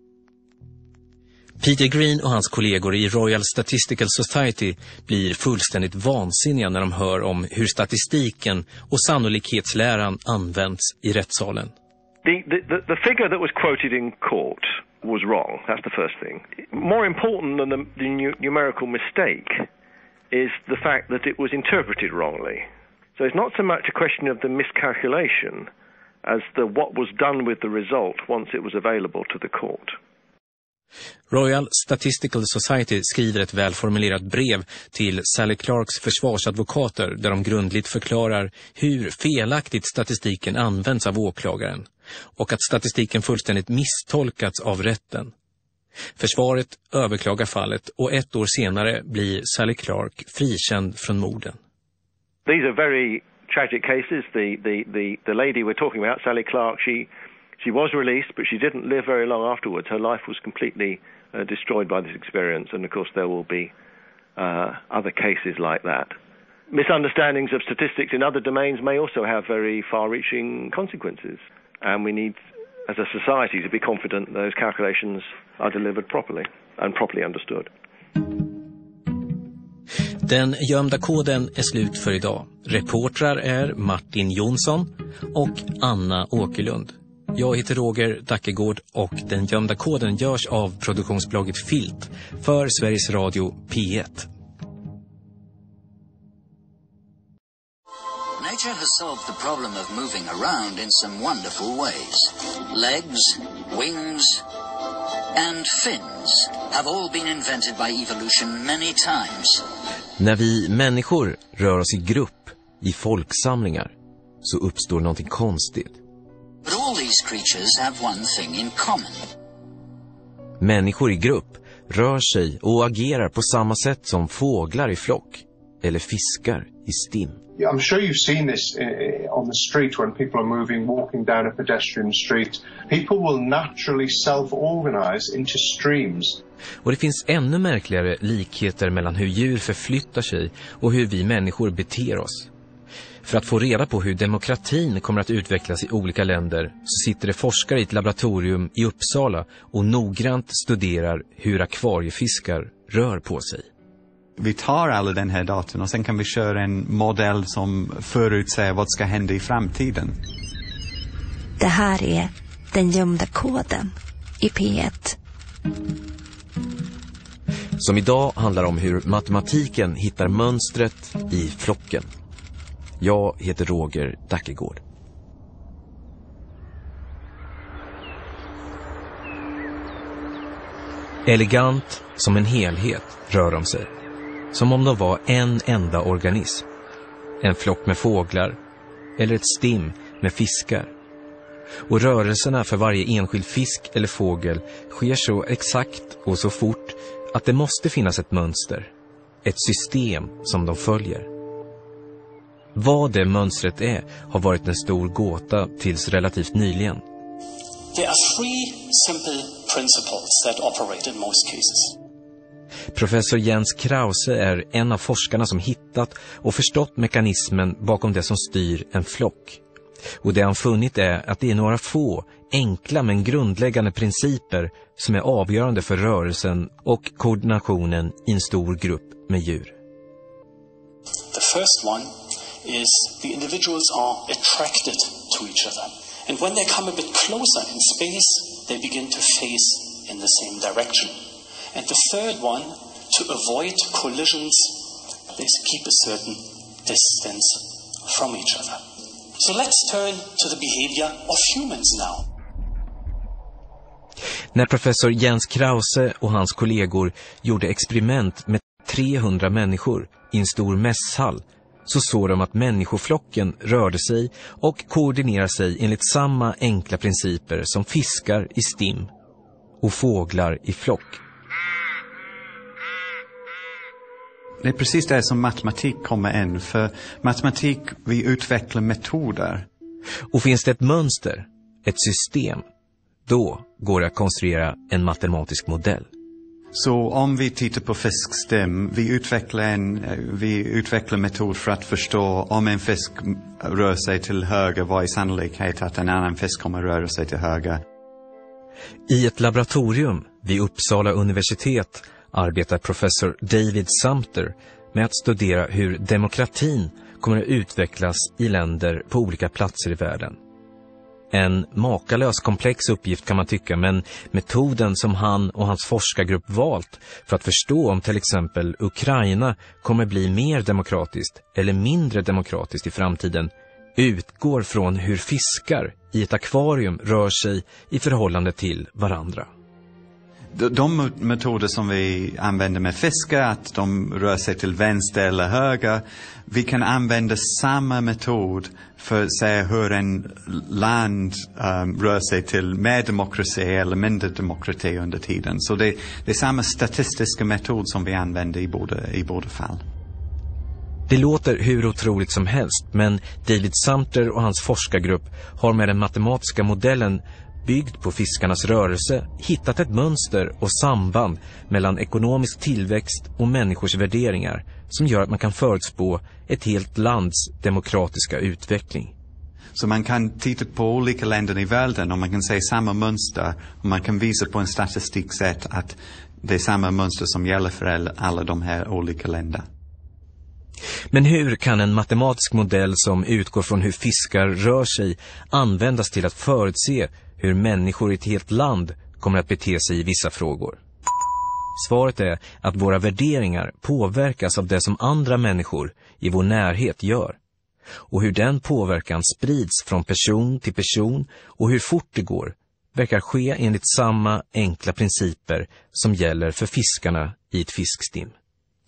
Peter Green och hans kollegor i Royal Statistical Society blir fullständigt vansinniga när de hör om hur statistiken och sannolikhetsläran används i rättssalen. The figure that was quoted in court was wrong. That's the first thing. More important than the numerical mistake is the fact that it was interpreted wrongly. So it's not so much a question of the miscalculation as what was done with the result once it was available to the court. Royal Statistical Society skriver ett välformulerat brev till Sally Clarks försvarsadvokater där de grundligt förklarar hur felaktigt statistiken används av åklagaren och att statistiken fullständigt misstolkats av rätten. Försvaret överklagar fallet och 1 år senare blir Sally Clark frikänd från morden. These are very tragic cases. The lady we're talking about, Sally Clark, she was released, but she didn't live very long afterwards. Her life was completely destroyed by this experience, and of course there will be other cases like that. Misunderstandings of statistics in other domains may also have very far-reaching consequences, and we need, as a society, to be confident those calculations are delivered properly and properly understood. Den gömda koden är slut för idag. Reportrar är Martin Jonsson och Anna Åkerlund. Jag heter Roger Dackegård och Den gömda koden görs av produktionsbolaget Filt för Sveriges Radio P1. Nature has solved the problem of moving around in some wonderful ways. Legs, wings, and fins have all been invented by evolution many times. När vi människor rör oss i grupp, i folksamlingar, så uppstår någonting konstigt. But all these creatures have one thing in common. Människor i grupp rör sig och agerar på samma sätt som fåglar i flock eller fiskar i stim. I'm sure you've seen this on the street when people are walking down a pedestrian street. People will naturally self-organize into streams. Och det finns ännu märkligare likheter mellan hur djur förflyttar sig och hur vi människor beter oss. För att få reda på hur demokratin kommer att utvecklas i olika länder så sitter det forskare i ett laboratorium i Uppsala och noggrant studerar hur akvariefiskar rör på sig. Vi tar alla den här datan och sen kan vi köra en modell som förutsäger vad ska hända i framtiden. Det här är den gömda koden i P1. Som idag handlar om hur matematiken hittar mönstret i flocken. Jag heter Roger Dackegård. Elegant som en helhet rör de sig. Som om de var en enda organism. En flock med fåglar eller ett stim med fiskar. Och rörelserna för varje enskild fisk eller fågel sker så exakt och så fort att det måste finnas ett mönster. Ett system som de följer. Vad det mönstret är har varit en stor gåta tills relativt nyligen. There are three simple principles that operate in most cases. Professor Jens Krause är en av forskarna som hittat och förstått mekanismen bakom det som styr en flock. Och det han funnit är att det är några få, enkla men grundläggande principer som är avgörande för rörelsen och koordinationen i en stor grupp med djur. The first one is the individuals are attracted to each other. And when they come a bit closer in space, they begin to face in the same direction. And the third one, to avoid collisions, they keep a certain distance from each other. So let's turn to the behavior of humans now. När professor Jens Krause och hans kollegor gjorde experiment med 300 människor i en stor mässhall så såg de att människoflocken rörde sig och koordinerade sig enligt samma enkla principer som fiskar i stim och fåglar i flock. Det är precis det som matematik kommer in. För matematik, vi utvecklar metoder. Och finns det ett mönster, ett system, då går det att konstruera en matematisk modell. Så om vi tittar på fiskstim, vi utvecklar metod för att förstå om en fisk rör sig till höger, vad är sannolikheten att en annan fisk kommer röra sig till höger. I ett laboratorium vid Uppsala universitet arbetar professor David Sumter med att studera hur demokratin kommer att utvecklas i länder på olika platser i världen. En makalös komplex uppgift kan man tycka, men metoden som han och hans forskargrupp valt för att förstå om till exempel Ukraina kommer bli mer demokratiskt eller mindre demokratiskt i framtiden utgår från hur fiskar i ett akvarium rör sig i förhållande till varandra. De metoder som vi använder med fiskar, att de rör sig till vänster eller höger, vi kan använda samma metod för att se hur en land rör sig till mer demokrati eller mindre demokrati under tiden. Så det är samma statistiska metod som vi använder i båda fall. Det låter hur otroligt som helst, men David Sumter och hans forskargrupp har med den matematiska modellen byggd på fiskarnas rörelse hittat ett mönster och samband mellan ekonomisk tillväxt och människors värderingar som gör att man kan förutspå ett helt lands demokratiska utveckling. Så man kan titta på olika länder i världen och man kan se samma mönster och man kan visa på en statistik sätt att det är samma mönster som gäller för alla de här olika länderna. Men hur kan en matematisk modell som utgår från hur fiskar rör sig användas till att förutse hur människor i ett helt land kommer att bete sig i vissa frågor? Svaret är att våra värderingar påverkas av det som andra människor i vår närhet gör. Och hur den påverkan sprids från person till person och hur fort det går verkar ske enligt samma enkla principer som gäller för fiskarna i ett fiskstim.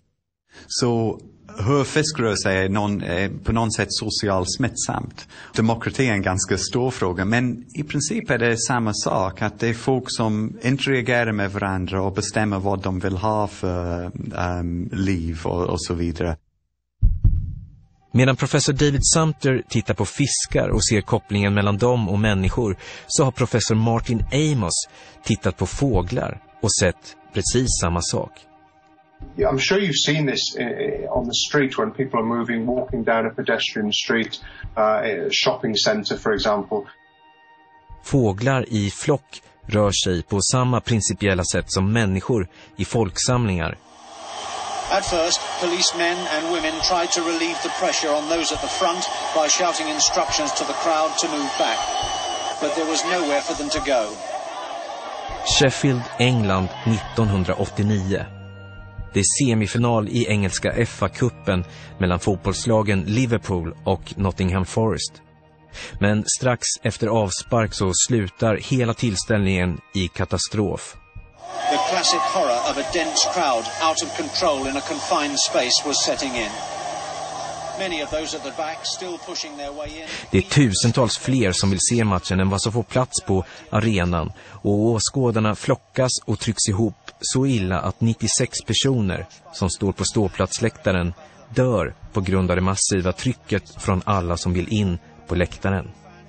Så hur fisk rör sig är på något sätt socialt smittsamt. Demokrati är en ganska stor fråga, men i princip är det samma sak. Att det är folk som interagerar med varandra och bestämmer vad de vill ha för liv och så vidare. Medan professor David Sumter tittar på fiskar och ser kopplingen mellan dem och människor, så har professor Martin Amos tittat på fåglar och sett precis samma sak. I'm sure you've seen this on the street when people are walking down a pedestrian street, a shopping center for example. Fåglar i flock rör sig på samma principiella sätt som människor i folksamlingar. At first, policemen and women tried to relieve the pressure on those at the front by shouting instructions to the crowd to move back. But there was nowhere for them to go. Sheffield, England 1989. Det är semifinal i engelska FA-cupen mellan fotbollslagen Liverpool och Nottingham Forest. Men strax efter avspark så slutar hela tillställningen i katastrof. The classic horror of a dense crowd out of control in a confined space was setting in. Many of those at the back still pushing their way in. Det är tusentals fler som vill se matchen än vad som får plats på arenan, och åskådarna flockas och trycks ihop så illa att 96 personer som står på ståplatsläktaren dör på grund av det massiva trycket från alla som vill in på läktaren.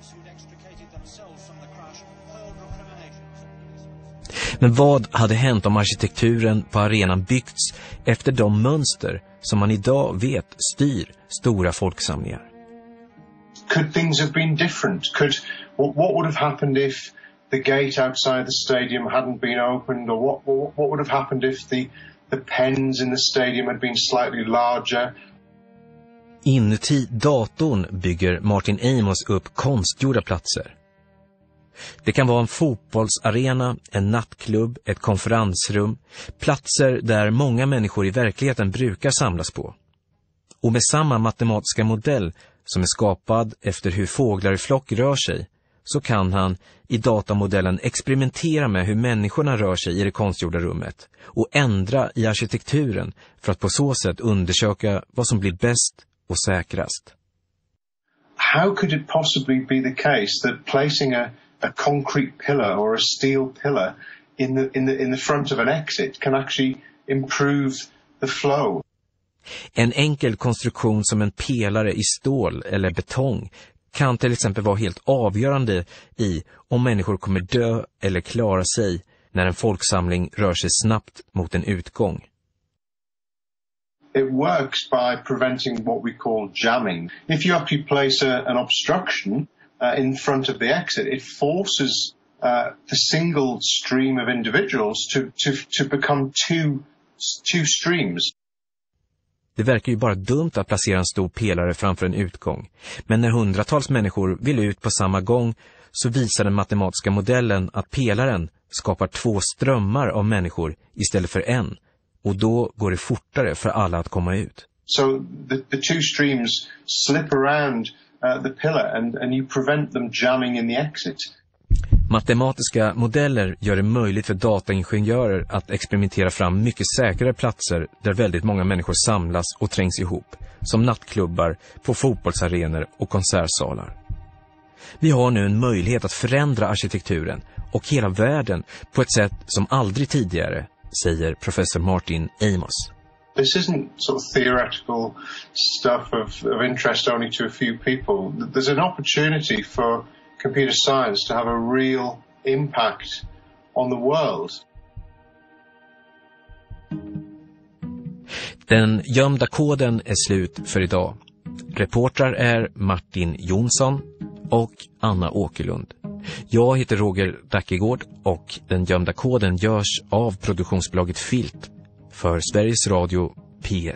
Men vad hade hänt om arkitekturen på arenan byggts efter de mönster som man idag vet styr stora folksamlingar? Could things have been different? What would have happened if the gate outside the stadium hadn't been opened, or what would have happened if the pens in the stadium had been slightly larger? Inuti datorn bygger Martin Amos upp konstgjorda platser. Det kan vara en fotbollsarena, en nattklubb, ett konferensrum, platser där många människor i verkligheten brukar samlas på. Och med samma matematiska modell som är skapad efter hur fåglar i flock rör sig, så kan han i datamodellen experimentera med hur människorna rör sig i det konstgjorda rummet och ändra i arkitekturen för att på så sätt undersöka vad som blir bäst och säkrast. How could it possibly be the case that placing a concrete pillar or a steel pillar in the front of an exit can actually improve the flow? En enkel konstruktion som en pelare i stål eller betong kan till exempel vara helt avgörande i om människor kommer dö eller klara sig när en folksamling rör sig snabbt mot en utgång. It works by preventing what we call jamming. If you actually place an obstruction in front of the exit, it forces the single stream of individuals to become two streams. Det verkar ju bara dumt att placera en stor pelare framför en utgång. Men när hundratals människor vill ut på samma gång, så visar den matematiska modellen att pelaren skapar 2 strömmar av människor istället för en. Och då går det fortare för alla att komma ut. So the two streams slip around the pillar and you prevent them jamming in the exit. Matematiska modeller gör det möjligt för dataingenjörer att experimentera fram mycket säkrare platser där väldigt många människor samlas och trängs ihop, som nattklubbar, på fotbollsarenor och konsertsalar. Vi har nu en möjlighet att förändra arkitekturen och hela världen på ett sätt som aldrig tidigare, säger professor Martin Amos. This isn't sort of theoretical stuff of interest only to a few people. There's an opportunity for computer science to have a real impact on the world. Den gömda koden är slut för idag. Reportrar är Martin Jonsson och Anna Åkerlund. Jag heter Roger Dackegård och Den gömda koden görs av produktionsbolaget Filt för Sveriges Radio P1.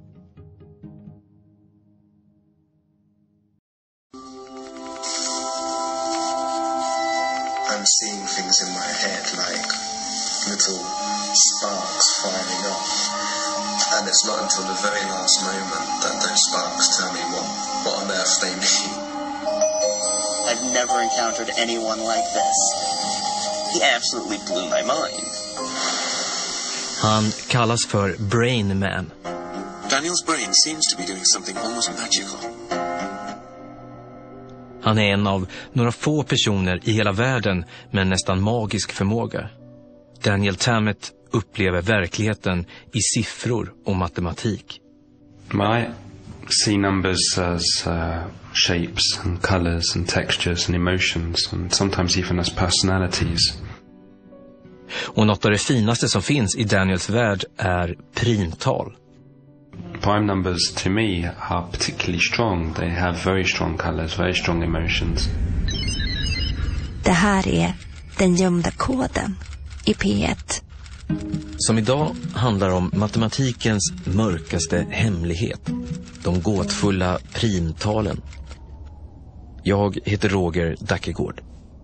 I'm seeing things in my head like little sparks firing off, and it's not until the very last moment that those sparks tell me what on earth they mean. I've never encountered anyone like this. He absolutely blew my mind. Han kallas för Brain Man. Daniel's brain seems to be doing something almost magical. Han är en av några få personer i hela världen med en nästan magisk förmåga. Daniel Tammet upplever verkligheten i siffror och matematik. I see numbers as shapes and colors and textures and emotions and sometimes even as personalities. Och något av det finaste som finns i Daniels värld är primtal. Prime numbers to me are particularly strong. They have very strong colors, very strong emotions. Det här är den gömda koden i P1. Som idag handlar om matematikens mörkaste hemlighet. De gåtfulla primtalen. Jag heter Roger Dackegård.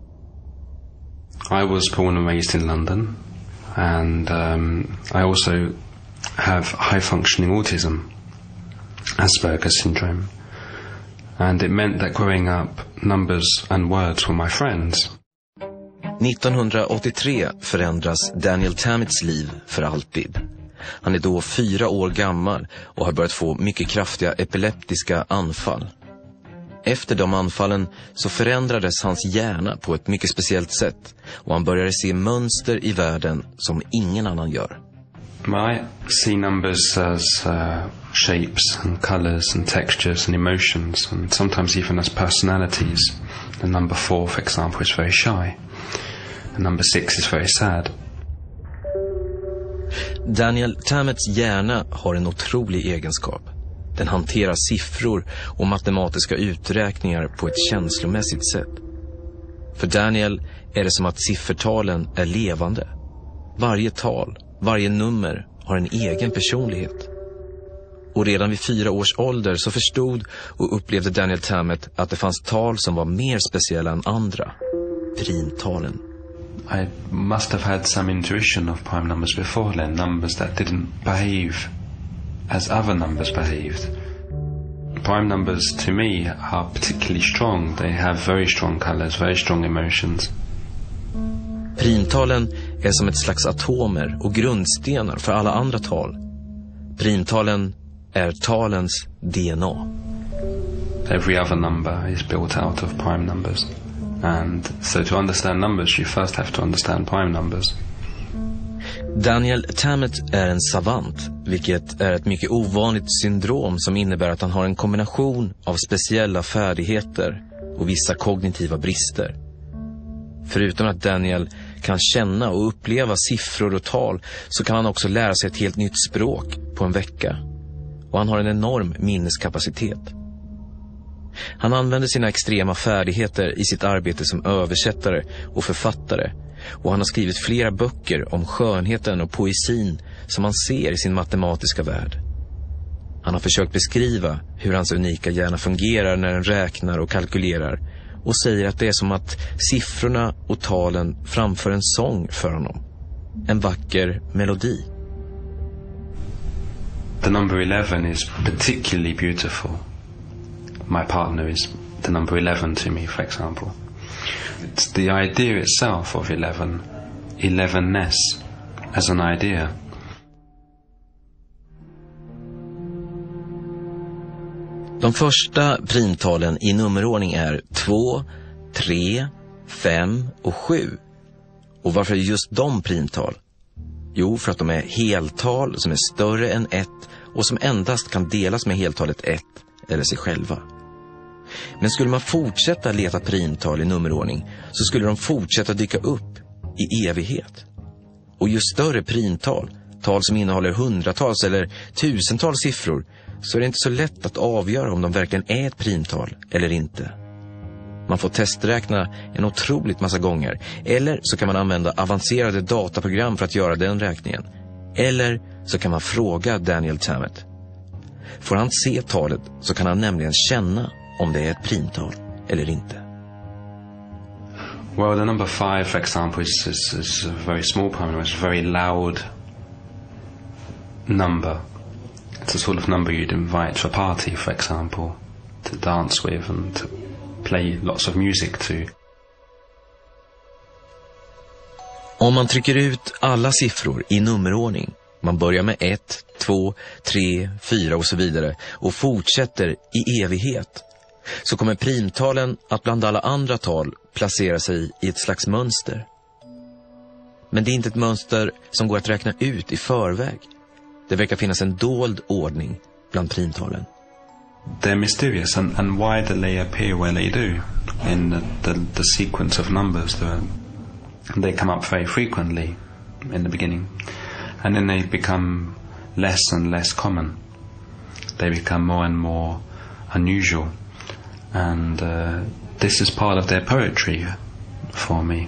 I was born and raised in London, and I also have high-functioning autism, Asperger's syndrome, and it meant that growing up, numbers and words were my friends. 1983 förändras Daniel Tammets liv för alltid. Han är då 4 år gammal och har börjat få mycket kraftiga epileptiska anfall. Efter de anfallen så förändrades hans hjärna på ett mycket speciellt sätt och han började se mönster i världen som ingen annan gör. I see numbers as shapes and colors and textures and emotions and sometimes even as personalities. The number 4, for example, is very shy. And number 6 is very sad. Daniel Tammets hjärna har en otrolig egenskap. Den hanterar siffror och matematiska uträkningar på ett känslomässigt sätt. För Daniel är det som att siffertalen är levande. Varje tal, varje nummer har en egen personlighet. Och redan vid 4 års ålder så förstod och upplevde Daniel Tammet att det fanns tal som var mer speciella än andra. Primtalen. I must have had some intuition of prime numbers before then, numbers that didn't behave as other numbers behaved. Prime numbers to me are particularly strong. They have very strong colors, very strong emotions. Primtalen är som ett slags atomer och grundstenar för alla andra tal. Primtalen är talens DNA. Every other number is built out of prime numbers. And so to understand numbers, you first have to understand prime numbers. Daniel Tammet är en savant, vilket är ett mycket ovanligt syndrom som innebär att han har en kombination av speciella färdigheter och vissa kognitiva brister. Förutom att Daniel kan känna och uppleva siffror och tal så kan han också lära sig ett helt nytt språk på en vecka. Och han har en enorm minneskapacitet. Han använder sina extrema färdigheter i sitt arbete som översättare och författare. Och han har skrivit flera böcker om skönheten och poesin som han ser i sin matematiska värld. Han har försökt beskriva hur hans unika hjärna fungerar när den räknar och kalkylerar och säger att det är som att siffrorna och talen framför en sång för honom. En vacker melodi. The number 11 is particularly beautiful. My partner is the number 11 to me, for example. It's the idea itself of 11, 11ness as an idea. De första primtalen i nummerordning är 2, 3, 5 och 7. Och varför är just de primtal? Jo, för att de är heltal som är större än 1 och som endast kan delas med heltalet 1 eller sig själva. Men skulle man fortsätta leta primtal i nummerordning så skulle de fortsätta dyka upp i evighet. Och ju större primtal, tal som innehåller hundratals eller tusentals siffror, så är det inte så lätt att avgöra om de verkligen är ett primtal eller inte. Man får testräkna en otroligt massa gånger, eller så kan man använda avancerade dataprogram för att göra den räkningen. Eller så kan man fråga Daniel Tammet. Får han se talet så kan han nämligen känna om det är ett primtal eller inte. Well, the number 5, for example, is a very small prime number. It's a very loud number. It's a sort of number you'd invite to a party, for example, to dance with and to play lots of music to. Om man trycker ut alla siffror i nummerordning Man börjar med 1, 2, 3, 4 och så vidare och fortsätter i evighet. Så kommer primtalen att bland alla andra tal placera sig i ett slags mönster. Men det är inte ett mönster som går att räkna ut i förväg. Det verkar finnas en dold ordning bland primtalen. They're mysterious, and why do they appear where they do in the sequence of numbers? They come up very frequently in the beginning, and then they become less and less common. They become more and more unusual, and this is part of their poetry for me.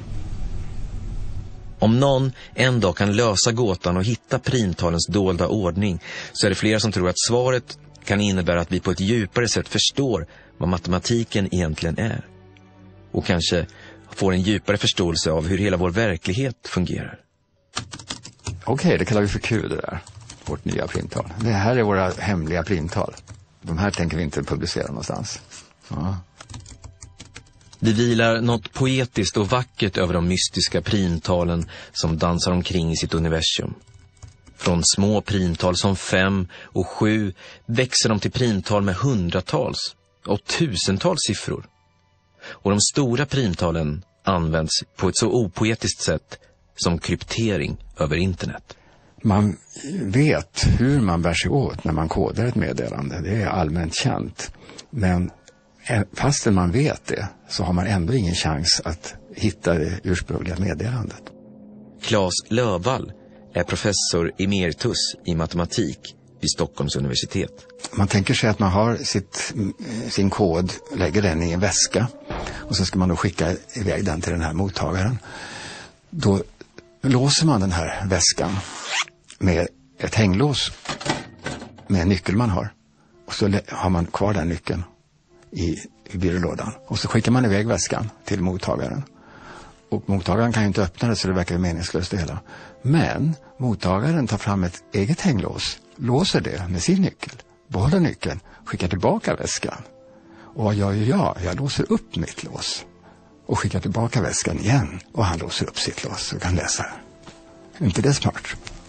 Om någon en dag kan lösa gåtan och hitta primtalens dolda ordning, så är det flera som tror att svaret kan innebära att vi på ett djupare sätt förstår vad matematiken egentligen är. Och kanske får en djupare förståelse av hur hela vår verklighet fungerar. Okej, det kallar vi för Q det där. Vårt nya primtal. Det här är våra hemliga primtal. De här tänker vi inte publicera någonstans. Ja. Det vilar något poetiskt och vackert över de mystiska primtalen som dansar omkring i sitt universum. Från små primtal som 5 och 7 växer de till primtal med hundratals och tusentals siffror. Och de stora primtalen används på ett så opoetiskt sätt som kryptering över internet. Man vet hur man bär sig åt när man kodar ett meddelande. Det är allmänt känt. Men fastän man vet det så har man ändå ingen chans att hitta det ursprungliga meddelandet. Claes Lövvall är professor emeritus i matematik vid Stockholms universitet. Man tänker sig att man har sin kod, lägger den i en väska och så ska man då skicka iväg den till den här mottagaren. Då låser man den här väskan med ett hänglås med en nyckel man har. Och så har man kvar den nyckeln i byrålådan. Och så skickar man iväg väskan till mottagaren. Och mottagaren kan ju inte öppna det så det verkar meningslöst det hela. Men mottagaren tar fram ett eget hänglås, låser det med sin nyckel, behåller nyckeln, skickar tillbaka väskan. Och vad gör jag? Jag låser upp mitt lås och skickar tillbaka väskan igen. Och han låser upp sitt lås och kan läsa. Är inte det smart?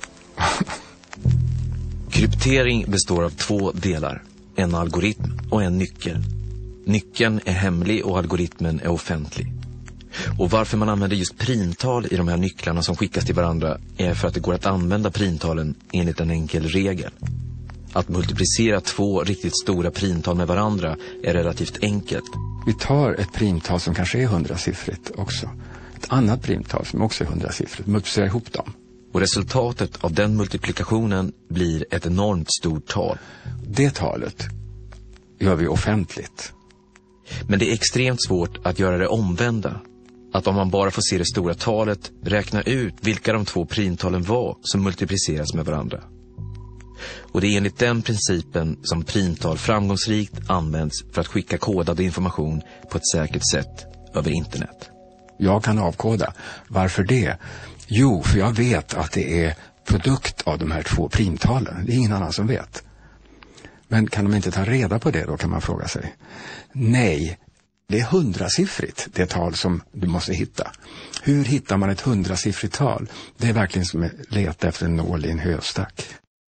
Kryptering består av 2 delar, en algoritm och en nyckel. Nyckeln är hemlig och algoritmen är offentlig. Och varför man använder just primtal i de här nycklarna som skickas till varandra är för att det går att använda primtalen enligt en enkel regel. Att multiplicera 2 riktigt stora primtal med varandra är relativt enkelt. Vi tar ett primtal som kanske är 100-siffrigt också. Ett annat primtal som också är 100-siffrigt. Multiplicerar ihop dem. Och resultatet av den multiplikationen blir ett enormt stort tal. Det talet gör vi offentligt. Men det är extremt svårt att göra det omvända. Att om man bara får se det stora talet, räkna ut vilka de 2 primtalen var som multipliceras med varandra. Och det är enligt den principen som primtal framgångsrikt används för att skicka kodad information på ett säkert sätt över internet. Jag kan avkoda. Varför det? Jo, för jag vet att det är produkt av de här 2 primtalen. Det är ingen annan som vet. Men kan de inte ta reda på det då, kan man fråga sig. Nej, det är 100-siffrigt, det tal som du måste hitta. Hur hittar man ett 100-siffrigt tal? Det är verkligen som att leta efter en nål i en höstack.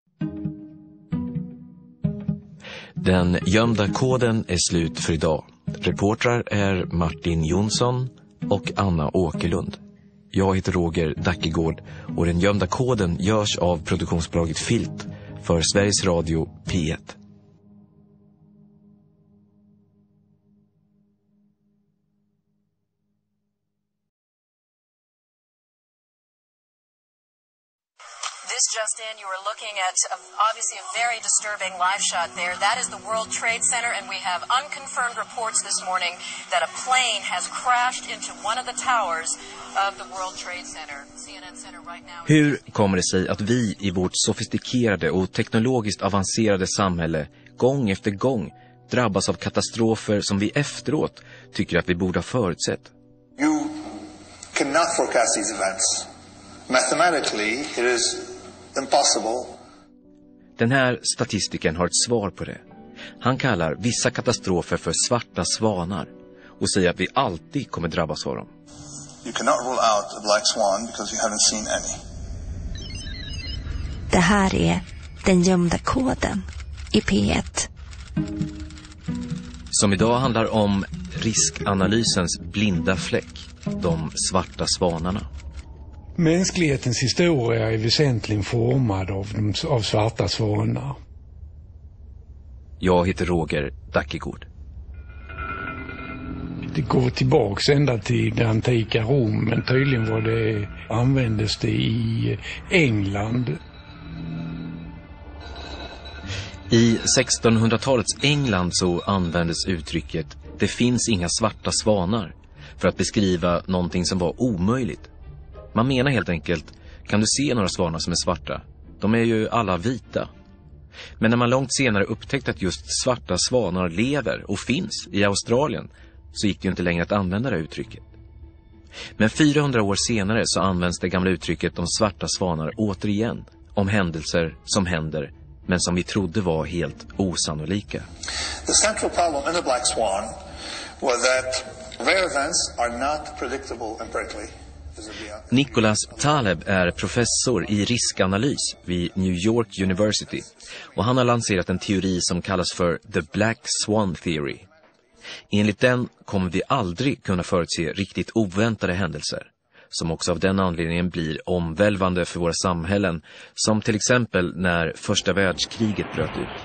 Den gömda koden är slut för idag. Reportrar är Martin Jonsson och Anna Åkerlund. Jag heter Roger Dackegård och den gömda koden görs av produktionsbolaget Filt för Sveriges Radio P1. This just in, you are looking at obviously a very disturbing live shot there. That is the World Trade Center, and we have unconfirmed reports this morning that a plane has crashed into one of the towers of the World Trade Center. CNN Center right now. Hur kommer det sig att vi i vårt sofistikerade och teknologiskt avancerade samhälle gång efter gång drabbas av katastrofer som vi efteråt tycker att vi borde ha förutsett? You cannot forecast these events. Mathematically, it is impossible. Den här statistiken har ett svar på det. Han kallar vissa katastrofer för svarta svanar och säger att vi alltid kommer drabbas av dem. You cannot rule out a black swan because you haven't seen any. Det här är Den gömda koden i P1. Som idag handlar om riskanalysens blinda fläck, de svarta svanarna. Mänsklighetens historia är väsentligen formad av svarta svanar. Jag heter Roger Dackegård. Det går tillbaks ända till det antika Rom, men tydligen användes det i England. I 1600-talets England så användes uttrycket "det finns inga svarta svanar" för att beskriva någonting som var omöjligt. Man menar helt enkelt, kan du se några svanar som är svarta? De är ju alla vita. Men när man långt senare upptäckte att just svarta svanar lever och finns i Australien så gick det ju inte längre att använda det uttrycket. Men 400 år senare så används det gamla uttrycket om svarta svanar återigen om händelser som händer men som vi trodde var helt osannolika. The central problem in the black swan was that rare events are not predictable empirically. Nicholas Taleb är professor i riskanalys vid New York University och han har lanserat en teori som kallas för The Black Swan Theory. Enligt den kommer vi aldrig kunna förutse riktigt oväntade händelser, som också av den anledningen blir omvälvande för våra samhällen, som till exempel när första världskriget bröt ut,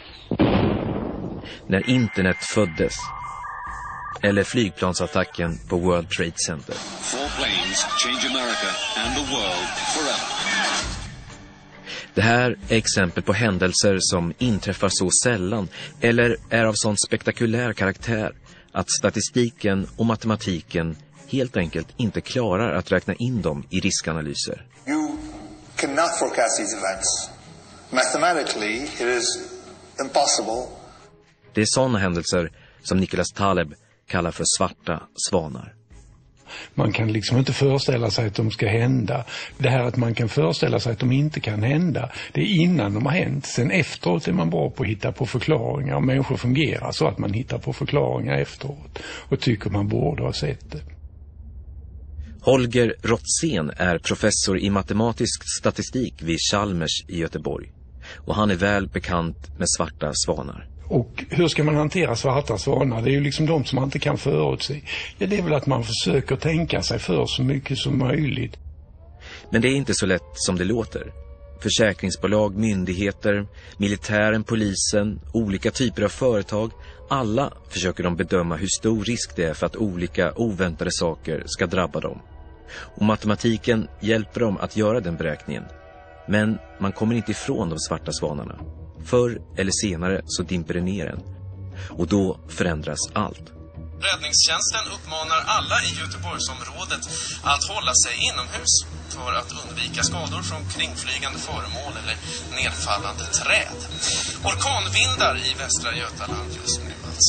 när internet föddes, eller flygplansattacken på World Trade Center. 4 planes change America and the world forever. Det här är exempel på händelser som inträffar så sällan eller är av sån spektakulär karaktär att statistiken och matematiken helt enkelt inte klarar att räkna in dem i riskanalyser. You cannot forecast these events. Mathematically, it is impossible. Det är sådana händelser som Nicholas Taleb kallar för svarta svanar. Man kan liksom inte föreställa sig att de ska hända. Det här att man kan föreställa sig att de inte kan hända, det är innan de har hänt. Sen efteråt är man bra på att hitta på förklaringar. Människor fungerar så att man hittar på förklaringar efteråt och tycker man borde ha sett det. Holger Rotzén är professor i matematisk statistik vid Chalmers i Göteborg. Och han är väl bekant med svarta svanar. Och hur ska man hantera svarta svanar? Det är ju liksom de som man inte kan förutse. Ja, det är väl att man försöker tänka sig för så mycket som möjligt. Men det är inte så lätt som det låter. Försäkringsbolag, myndigheter, militären, polisen, olika typer av företag, alla försöker de bedöma hur stor risk det är för att olika oväntade saker ska drabba dem. Och matematiken hjälper dem att göra den beräkningen. Men man kommer inte ifrån de svarta svanarna. Förr eller senare så dimper det ner en. Och då förändras allt. Räddningstjänsten uppmanar alla i Göteborgsområdet att hålla sig inomhus för att undvika skador från kringflygande föremål eller nedfallande träd. Orkanvindar i västra Götaland just nu alltså.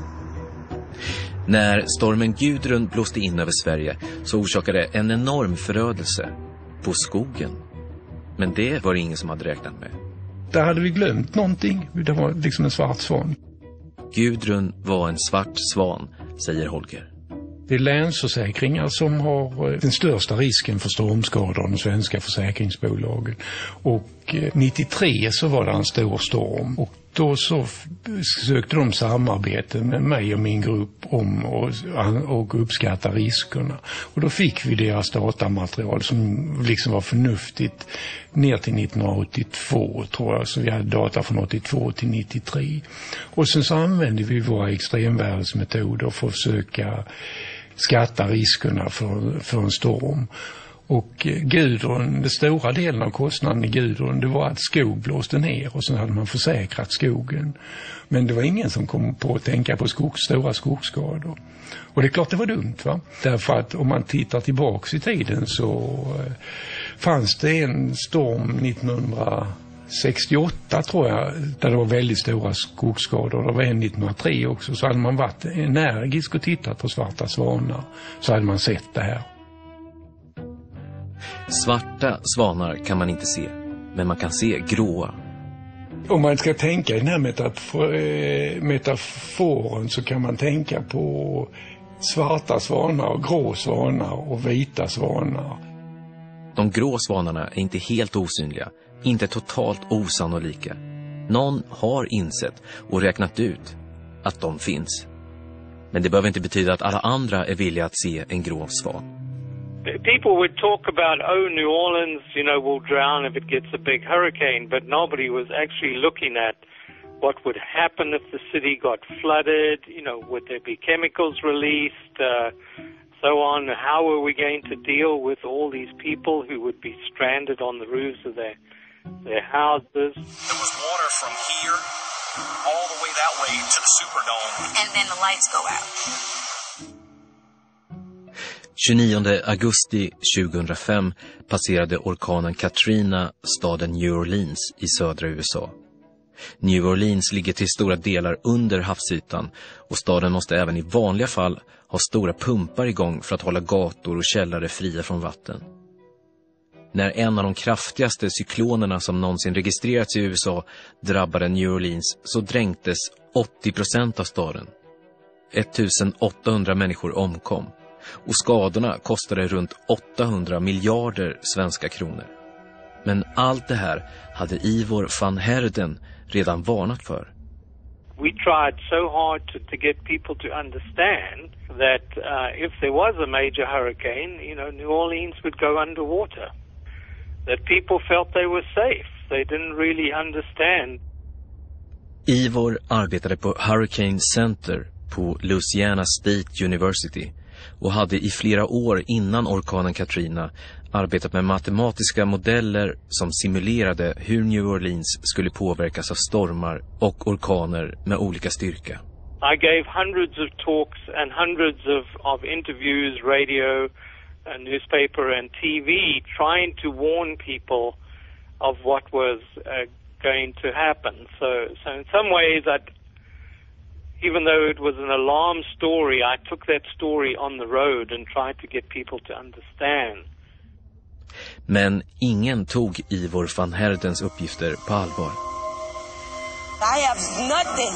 När stormen Gudrun blåste in över Sverige så orsakade det en enorm förödelse på skogen. Men det var det ingen som hade räknat med. Där hade vi glömt någonting. Det var liksom en svart svan. Gudrun var en svart svan, säger Holger. Det är Länsförsäkringar som har den största risken för stormskador av de svenska försäkringsbolagen. Och 93 så var det en stor storm. Och då så sökte de samarbete med mig och min grupp om och uppskatta riskerna. Och då fick vi deras datamaterial som liksom var förnuftigt ner till 1982 tror jag. Så vi hade data från 82 till 93. Och sen så använde vi våra extremvärdesmetoder för att försöka skatta riskerna för en storm. Och Gudrun, den stora delen av kostnaden i Gudrun, det var att skog blåste ner och sen hade man försäkrat skogen. Men det var ingen som kom på att tänka på stora skogsskador. Och det är klart det var dumt va? Därför att om man tittar tillbaks i tiden så fanns det en storm 1968 tror jag, där det var väldigt stora skogsskador. Det var en 1903 också. Så hade man varit energisk och tittat på svarta svanar så hade man sett det här. Svarta svanar kan man inte se, men man kan se gråa. Om man ska tänka i den här metaforen så kan man tänka på svarta svanar och grå svanar och vita svanar. De grå svanarna är inte helt osynliga, inte totalt osannolika. Någon har insett och räknat ut att de finns. Men det behöver inte betyda att alla andra är villiga att se en grå svan. People would talk about, New Orleans, will drown if it gets a big hurricane, but nobody was actually looking at what would happen if the city got flooded, would there be chemicals released, so on. How are we going to deal with all these people who would be stranded on the roofs of their houses? There was water from here all the way that way to the Superdome. And then the lights go out. 29 augusti 2005 passerade orkanen Katrina staden New Orleans i södra USA. New Orleans ligger till stora delar under havsytan och staden måste även i vanliga fall ha stora pumpar igång för att hålla gator och källare fria från vatten. När en av de kraftigaste cyklonerna som någonsin registrerats i USA drabbade New Orleans så dränktes 80% av staden. 1800 människor omkom och skadorna kostade runt 800 miljarder svenska kronor. Men allt det här hade Ivor van Herden redan varnat för. We tried so hard to get people to understand that if there was a major hurricane, New Orleans would go underwater. That people felt they were safe. They didn't really understand. Ivor arbetade på Hurricane Center på Louisiana State University och hade i flera år innan orkanen Katrina arbetat med matematiska modeller som simulerade hur New Orleans skulle påverkas av stormar och orkaner med olika styrka. I gave hundreds of talks and hundreds of interviews, radio, newspaper and TV, trying to warn people of what was going to happen. So in some ways, even though it was an alarm story, I took that story on the road and tried to get people to understand. Men ingen tog Ivor van Herdens uppgifter på allvar. I have nothing.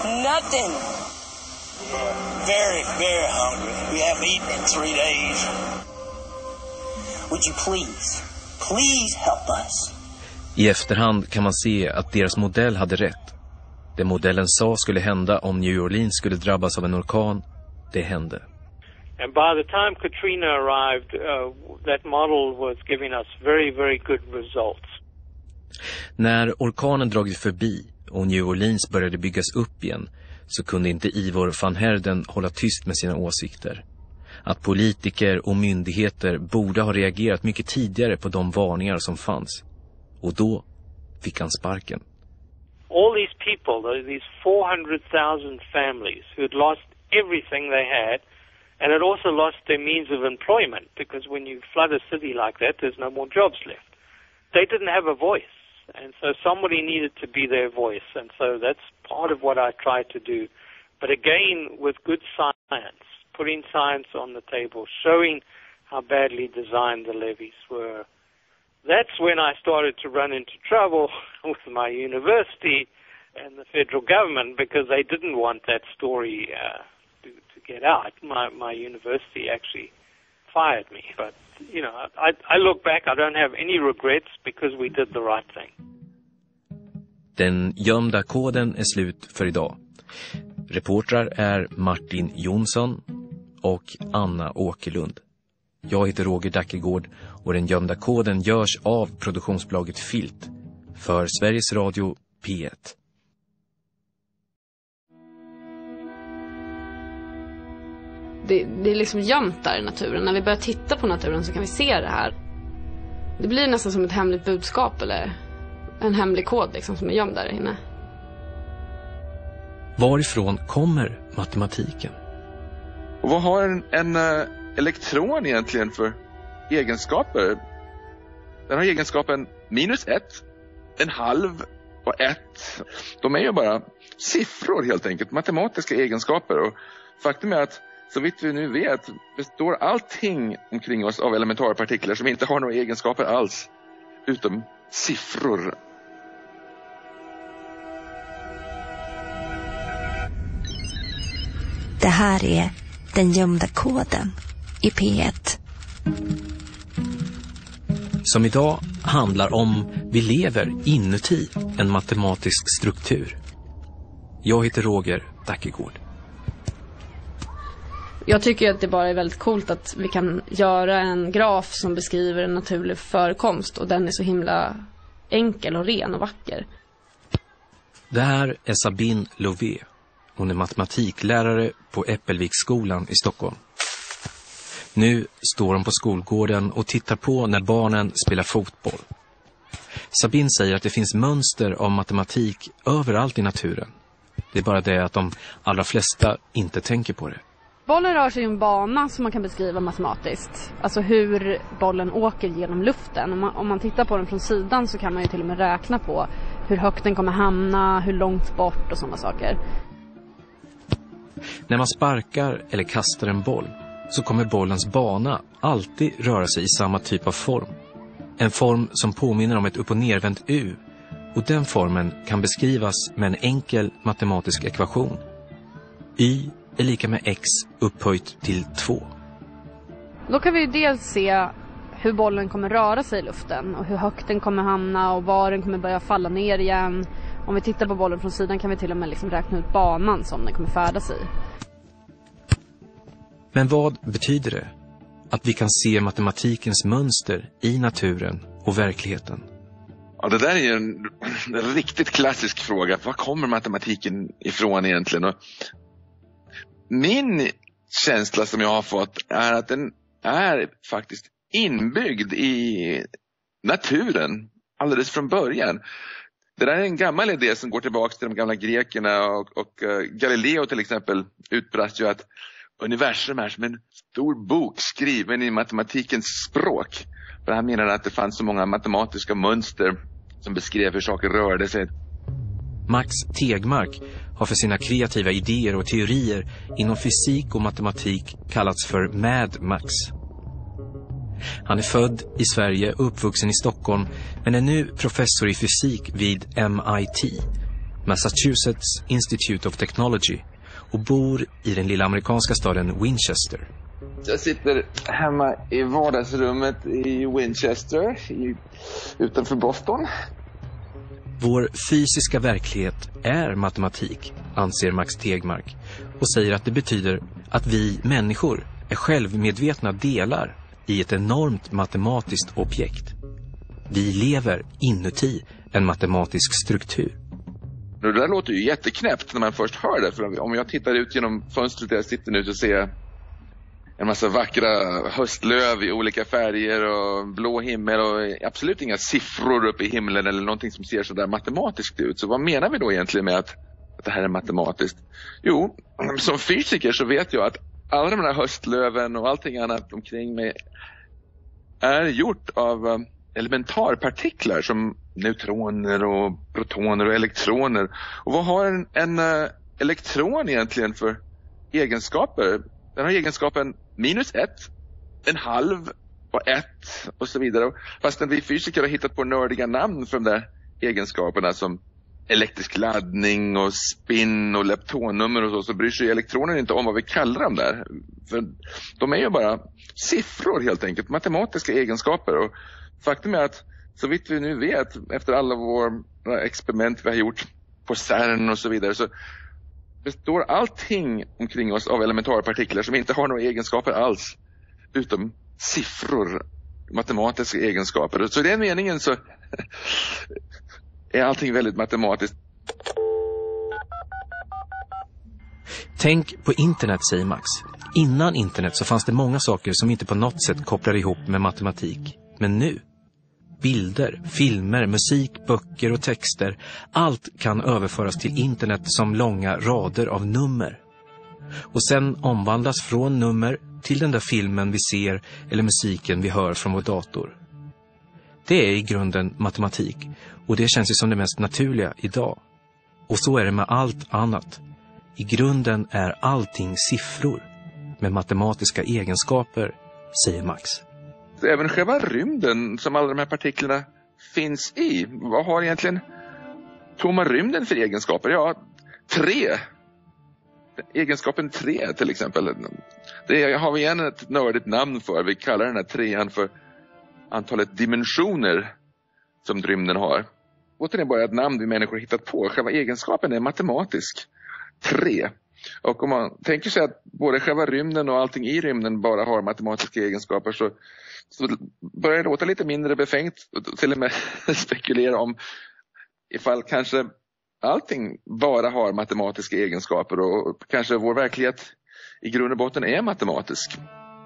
Very, very hungry. We haven't eaten in 3 days. Would you please help us? I efterhand kan man se att deras modell hade rätt. Det modellen sa skulle hända om New Orleans skulle drabbas av en orkan, det hände. And by the time Katrina arrived, that model was giving us very, very good results. När orkanen dragit förbi och New Orleans började byggas upp igen så kunde inte Ivor van Herden hålla tyst med sina åsikter. Att politiker och myndigheter borde ha reagerat mycket tidigare på de varningar som fanns. Och då fick han sparken. All these people, these 400,000 families who had lost everything they had, and had also lost their means of employment, because when you flood a city like that, there's no more jobs left. They didn't have a voice, and so somebody needed to be their voice, and so that's part of what I tried to do. But again, with good science, putting science on the table, showing how badly designed the levees were. That's when I started to run into trouble with my university and the federal government, because they didn't want that story to get out. My university actually fired me. But, I look back, I don't have any regrets because we did the right thing. Den gömda koden är slut för idag. Reportrar är Martin Jonsson och Anna Åkerlund. Jag heter Roger Dackelgård och den gömda koden görs av produktionsbolaget Filt för Sveriges Radio P1. Det är liksom gömt där i naturen. När vi börjar titta på naturen så kan vi se det här. Det blir nästan som ett hemligt budskap eller en hemlig kod liksom, som är gömd där inne. Varifrån kommer matematiken? Och vad har en elektron egentligen för egenskaper? Den har egenskapen -1, 0,5 och 1. De är ju bara siffror helt enkelt, matematiska egenskaper. Och faktum är att så vitt vi nu vet består allting omkring oss av elementarpartiklar som inte har några egenskaper alls utom siffror. Det här är den gömda koden i P1. som idag handlar om vi lever inuti en matematisk struktur. Jag heter Roger Dackegård. Jag tycker att det bara är väldigt coolt att vi kan göra en graf som beskriver en naturlig förekomst, och den är så himla enkel och ren och vacker. Det här är Sabine Lové. Hon är matematiklärare på Äppelviksskolan i Stockholm. Nu står hon på skolgården och tittar på när barnen spelar fotboll. Sabine säger att det finns mönster av matematik överallt i naturen. Det är bara det att de allra flesta inte tänker på det. Bollen rör sig i en bana som man kan beskriva matematiskt. Alltså hur bollen åker genom luften. Om man tittar på den från sidan så kan man ju till och med räkna på hur högt den kommer hamna, hur långt bort och sådana saker. När man sparkar eller kastar en boll så kommer bollens bana alltid röra sig i samma typ av form. En form som påminner om ett upp- och nervänt U. Och den formen kan beskrivas med en enkel matematisk ekvation. Y är lika med x upphöjt till 2. Då kan vi ju dels se hur bollen kommer röra sig i luften och hur högt den kommer hamna och var den kommer börja falla ner igen. Om vi tittar på bollen från sidan kan vi till och med räkna ut banan som den kommer färdas i. Men vad betyder det? Att vi kan se matematikens mönster i naturen och verkligheten? Ja, det där är en riktigt klassisk fråga. Var kommer matematiken ifrån egentligen? Och min känsla som jag har fått är att den är faktiskt inbyggd i naturen alldeles från början. Det där är en gammal idé som går tillbaka till de gamla grekerna och Galileo till exempel utbrast ju att universum är som en stor bok skriven i matematikens språk. För han menade att det fanns så många matematiska mönster som beskrev hur saker rörde sig. Max Tegmark har för sina kreativa idéer och teorier inom fysik och matematik kallats för Mad Max. Han är född i Sverige och uppvuxen i Stockholm, men är nu professor i fysik vid MIT, Massachusetts Institute of Technology, och bor i den lilla amerikanska staden Winchester. Jag sitter hemma i vardagsrummet i Winchester utanför Boston. Vår fysiska verklighet är matematik, anser Max Tegmark, och säger att det betyder att vi människor är självmedvetna delar i ett enormt matematiskt objekt. Vi lever inuti en matematisk struktur. Det där låter ju jätteknäppt när man först hör det. För om jag tittar ut genom fönstret där jag sitter nu så ser jag en massa vackra höstlöv i olika färger och blå himmel och absolut inga siffror uppe i himlen eller någonting som ser så där matematiskt ut. Så vad menar vi då egentligen med att det här är matematiskt? Jo, som fysiker så vet jag att alla de här höstlöven och allting annat omkring mig är gjort av elementarpartiklar som neutroner och protoner och elektroner. Och vad har en elektron egentligen för egenskaper? Den har egenskapen -1, 1/2 och 1 och så vidare. Fastän vi fysiker har hittat på nördiga namn för de där egenskaperna som elektrisk laddning och spin och leptonnummer och så bryr sig elektroner inte om vad vi kallar dem där. För de är ju bara siffror helt enkelt, matematiska egenskaper. Och faktum är att så vitt vi nu vet efter alla våra experiment vi har gjort på CERN och så vidare så består allting omkring oss av elementarpartiklar som inte har några egenskaper alls utom siffror, matematiska egenskaper. Så i den meningen så är allting väldigt matematiskt. Tänk på internet, säger Max. Innan internet så fanns det många saker som inte på något sätt kopplade ihop med matematik. Men nu? Bilder, filmer, musik, böcker och texter. Allt kan överföras till internet som långa rader av nummer. Och sen omvandlas från nummer till den där filmen vi ser eller musiken vi hör från vår dator. Det är i grunden matematik och det känns ju som det mest naturliga idag. Och så är det med allt annat. I grunden är allting siffror med matematiska egenskaper, säger Max. Även själva rymden som alla de här partiklarna finns i. Vad har egentligen tomma rymden för egenskaper? Ja, 3. Egenskapen 3 till exempel. Det har vi igen ett nördigt namn för. Vi kallar den här 3:an för antalet dimensioner som rymden har. Återigen bara ett namn vi människor hittat på. Själva egenskapen är matematisk. 3. Och om man tänker sig att både själva rymden och allting i rymden bara har matematiska egenskaper, så börjar det låta lite mindre befängt. Till och med spekulera om ifall kanske allting bara har matematiska egenskaper och kanske vår verklighet i grund och botten är matematisk.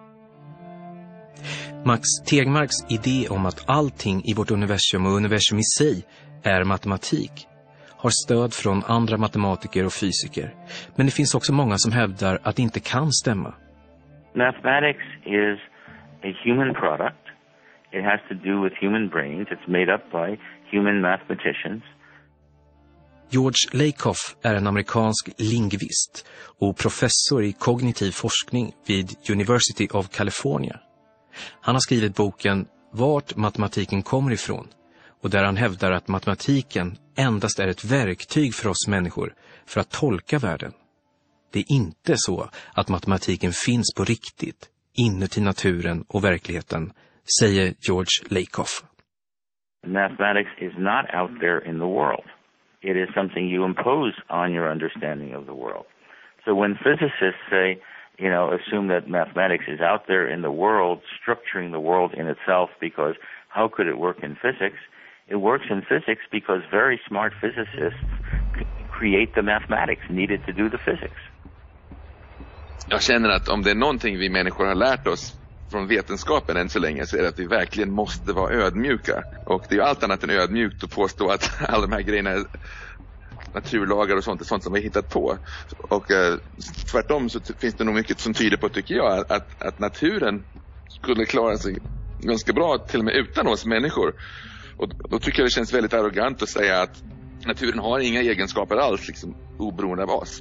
Max Tegmarks idé om att allting i vårt universum och universum i sig är matematik har stöd från andra matematiker och fysiker. Men det finns också många som hävdar att det inte kan stämma. Mathematics is a human product. It has to do with human brains. It's made up by human mathematicians. George Lakoff är en amerikansk lingvist och professor i kognitiv forskning vid University of California. Han har skrivit boken Vart matematiken kommer ifrån, och där han hävdar att matematiken endast är ett verktyg för oss människor för att tolka världen. Det är inte så att matematiken finns på riktigt inuti naturen och verkligheten, säger George Lakoff. Mathematics is not out there in the world. It is something you impose on your understanding of the world. So when physicists say, assume that mathematics is out there in the world, structuring the world in itself, because how could it work in physics? It works in physics because very smart physicists create the mathematics needed to do the physics. Jag känner att om det är någonting vi människor har lärt oss från vetenskapen än så länge, så är det att vi verkligen måste vara ödmjuka. Och det är ju allt annat än ödmjukt att påstå att alla de här grejerna är naturlagar och sånt som vi har hittat på. Och tvärtom så finns det nog mycket som tyder på, tycker jag, att naturen skulle klara sig ganska bra till och med utan oss människor. Och då tycker jag det känns väldigt arrogant att säga att naturen har inga egenskaper alls, liksom oberoende av oss.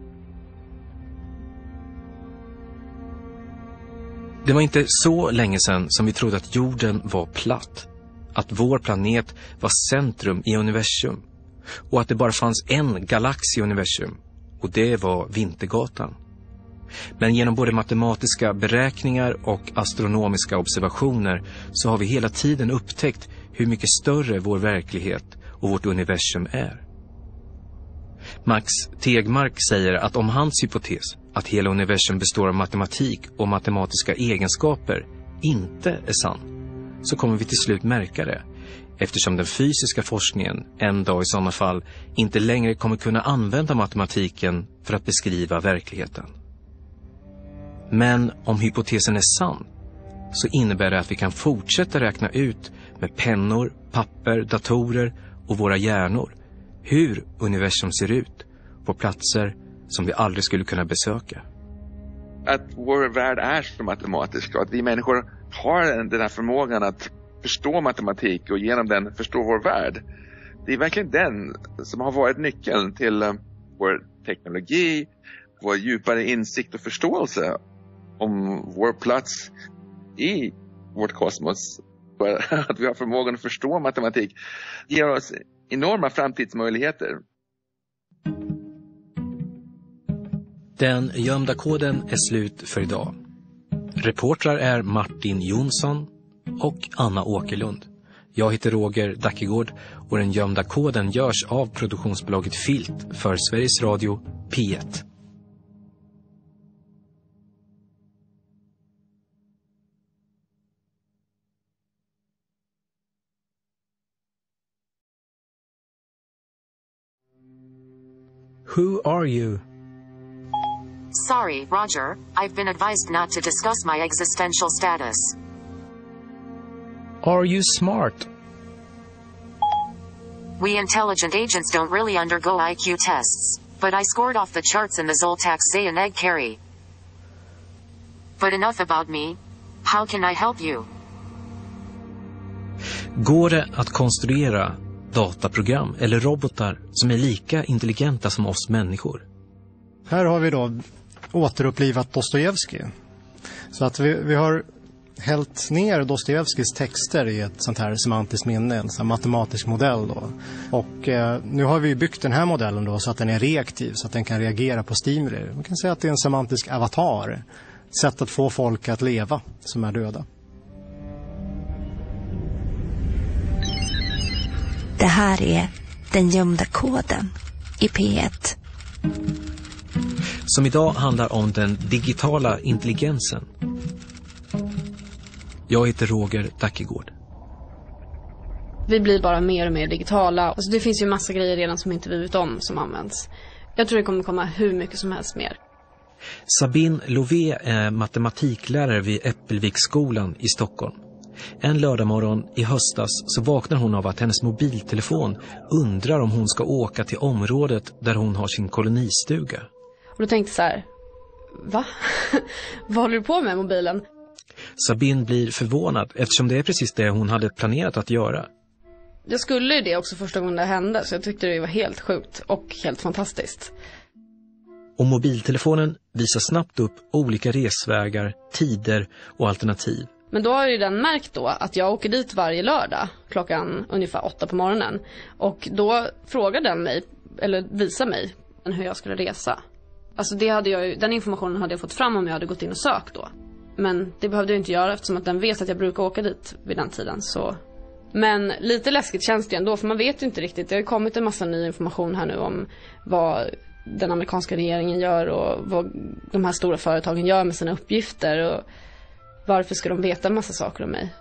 Det var inte så länge sedan som vi trodde att jorden var platt, att vår planet var centrum i universum och att det bara fanns en galax i universum, och det var Vintergatan. Men genom både matematiska beräkningar och astronomiska observationer så har vi hela tiden upptäckt hur mycket större vår verklighet och vårt universum är. Max Tegmark säger att om hans hypotes att hela universum består av matematik och matematiska egenskaper inte är sann, så kommer vi till slut märka det, eftersom den fysiska forskningen en dag i sådana fall inte längre kommer kunna använda matematiken för att beskriva verkligheten. Men om hypotesen är sann, så innebär det att vi kan fortsätta räkna ut med pennor, papper, datorer och våra hjärnor hur universum ser ut på platser som vi aldrig skulle kunna besöka. Att vår värld är så matematisk och att vi människor har den här förmågan att förstå matematik och genom den förstå vår värld. Det är verkligen den som har varit nyckeln till vår teknologi, vår djupare insikt och förståelse om vår plats i vårt kosmos. Att vi har förmågan att förstå matematik ger oss enorma framtidsmöjligheter. Den gömda koden är slut för idag. Reportrar är Martin Jonsson och Anna Åkerlund. Jag heter Roger Dackegård och den gömda koden görs av produktionsbolaget Filt för Sveriges Radio P1. Who are you? Sorry, Roger. I've been advised not to discuss my existential status. Are you smart? We intelligent agents don't really undergo IQ tests, but I scored off the charts in the Zoltax Zay and Egg Carry. But enough about me. How can I help you? Går det att konstruera dataprogram eller robotar som är lika intelligenta som oss människor? Här har vi då återupplivat Dostojevskij. Så att vi har hällt ner Dostojevskijs texter i ett sånt här semantiskt minne, en sån matematisk modell då. Och nu har vi byggt den här modellen då så att den är reaktiv, så att den kan reagera på stimuli. Man kan säga att det är en semantisk avatar, sätt att få folk att leva som är döda. Det här är den gömda koden i P1. Som idag handlar om den digitala intelligensen. Jag heter Roger Dackegård. Vi blir bara mer och mer digitala. Alltså det finns ju massa grejer redan som inte vi vet om som används. Jag tror det kommer komma hur mycket som helst mer. Sabine Lové är matematiklärare vid Äppelviksskolan i Stockholm. En lördagmorgon i höstas så vaknar hon av att hennes mobiltelefon undrar om hon ska åka till området där hon har sin kolonistuga. Och då tänkte jag så här, va? Vad håller du på med mobilen? Sabine blir förvånad eftersom det är precis det hon hade planerat att göra. Jag skulle ju det också första gången det hände, så jag tyckte det var helt sjukt och helt fantastiskt. Och mobiltelefonen visar snabbt upp olika resvägar, tider och alternativ. Men då har ju den märkt då att jag åker dit varje lördag klockan ungefär 8 på morgonen. Och då frågar den mig, eller visar mig, hur jag skulle resa. Alltså den informationen hade jag fått fram om jag hade gått in och sökt då. Men det behövde jag inte göra eftersom att den vet att jag brukar åka dit vid den tiden. Så. Men lite läskigt känns det ändå, för man vet ju inte riktigt. Det har kommit en massa ny information här nu om vad den amerikanska regeringen gör och vad de här stora företagen gör med sina uppgifter. Och varför ska de veta en massa saker om mig?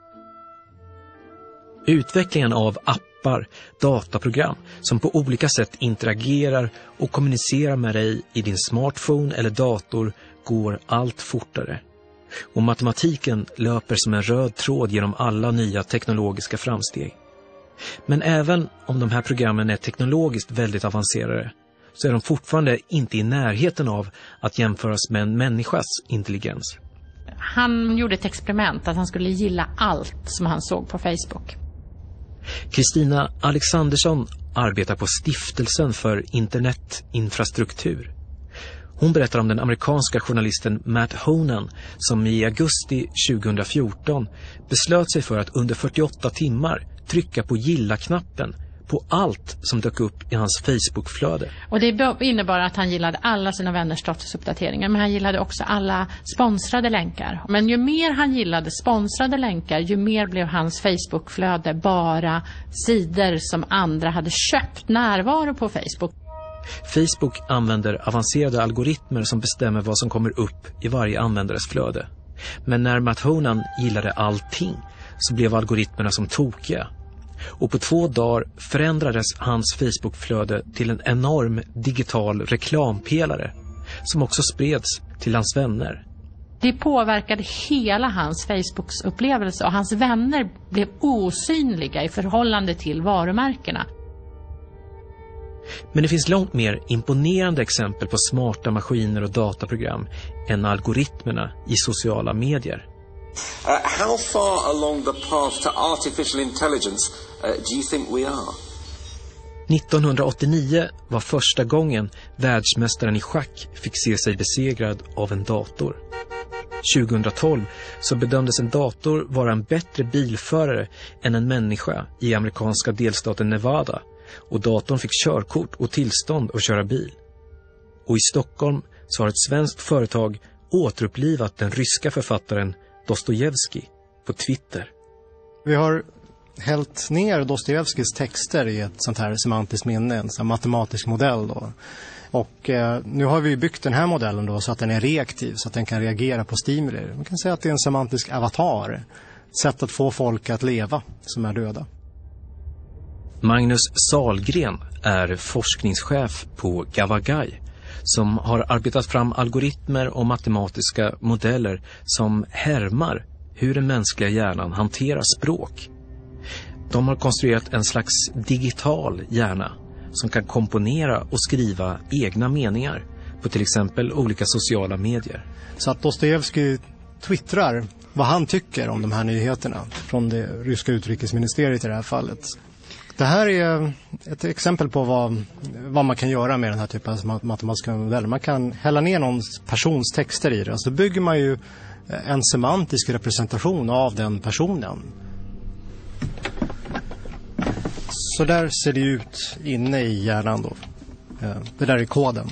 Utvecklingen av appar, dataprogram som på olika sätt interagerar och kommunicerar med dig i din smartphone eller dator går allt fortare. Och matematiken löper som en röd tråd genom alla nya teknologiska framsteg. Men även om de här programmen är teknologiskt väldigt avancerade så är de fortfarande inte i närheten av att jämföras med en människas intelligens. Han gjorde ett experiment att han skulle gilla allt som han såg på Facebook. Kristina Alexandersson arbetar på Stiftelsen för internetinfrastruktur. Hon berättar om den amerikanska journalisten Matt Honan som i augusti 2014 beslöt sig för att under 48 timmar trycka på gilla-knappen på allt som dök upp i hans Facebook-flöde. Och det innebar att han gillade alla sina vänners statusuppdateringar, men han gillade också alla sponsrade länkar. Men ju mer han gillade sponsrade länkar, ju mer blev hans Facebook-flöde bara sidor som andra hade köpt närvaro på Facebook. Facebook använder avancerade algoritmer som bestämmer vad som kommer upp i varje användares flöde. Men när Matt Honan gillade allting så blev algoritmerna som tokiga. Och på 2 dagar förändrades hans Facebook-flöde till en enorm digital reklampelare som också spreds till hans vänner. Det påverkade hela hans Facebooks upplevelse och hans vänner blev osynliga i förhållande till varumärkena. Men det finns långt mer imponerande exempel på smarta maskiner och dataprogram än algoritmerna i sociala medier. How far along the path to artificial intelligence do you think we are? 1989 var första gången världsmästaren i schack fick se sig besegrad av en dator. 2012 så bedömdes en dator vara en bättre bilförare än en människa i amerikanska delstaten Nevada, och datorn fick körkort och tillstånd att köra bil. Och i Stockholm så har ett svenskt företag återupplivat den ryska författaren Dostojevskij på Twitter. Vi har hällt ner Dostojevskijs texter i ett sånt här semantiskt minne, en sån matematisk modell då. Och nu har vi byggt den här modellen då så att den är reaktiv, så att den kan reagera på stimuli. Man kan säga att det är en semantisk avatar, sätt att få folk att leva som är döda. Magnus Sahlgren är forskningschef på Gavagai som har arbetat fram algoritmer och matematiska modeller som härmar hur den mänskliga hjärnan hanterar språk. De har konstruerat en slags digital hjärna som kan komponera och skriva egna meningar på till exempel olika sociala medier. Så att Dostojevskij twittrar vad han tycker om de här nyheterna från det ryska utrikesministeriet i det här fallet. Det här är ett exempel på vad man kan göra med den här typen av matematiska modeller. Man kan hälla ner någon persons texter i det. Alltså bygger man ju en semantisk representation av den personen. Så där ser det ut inne i hjärnan då. Det där är koden.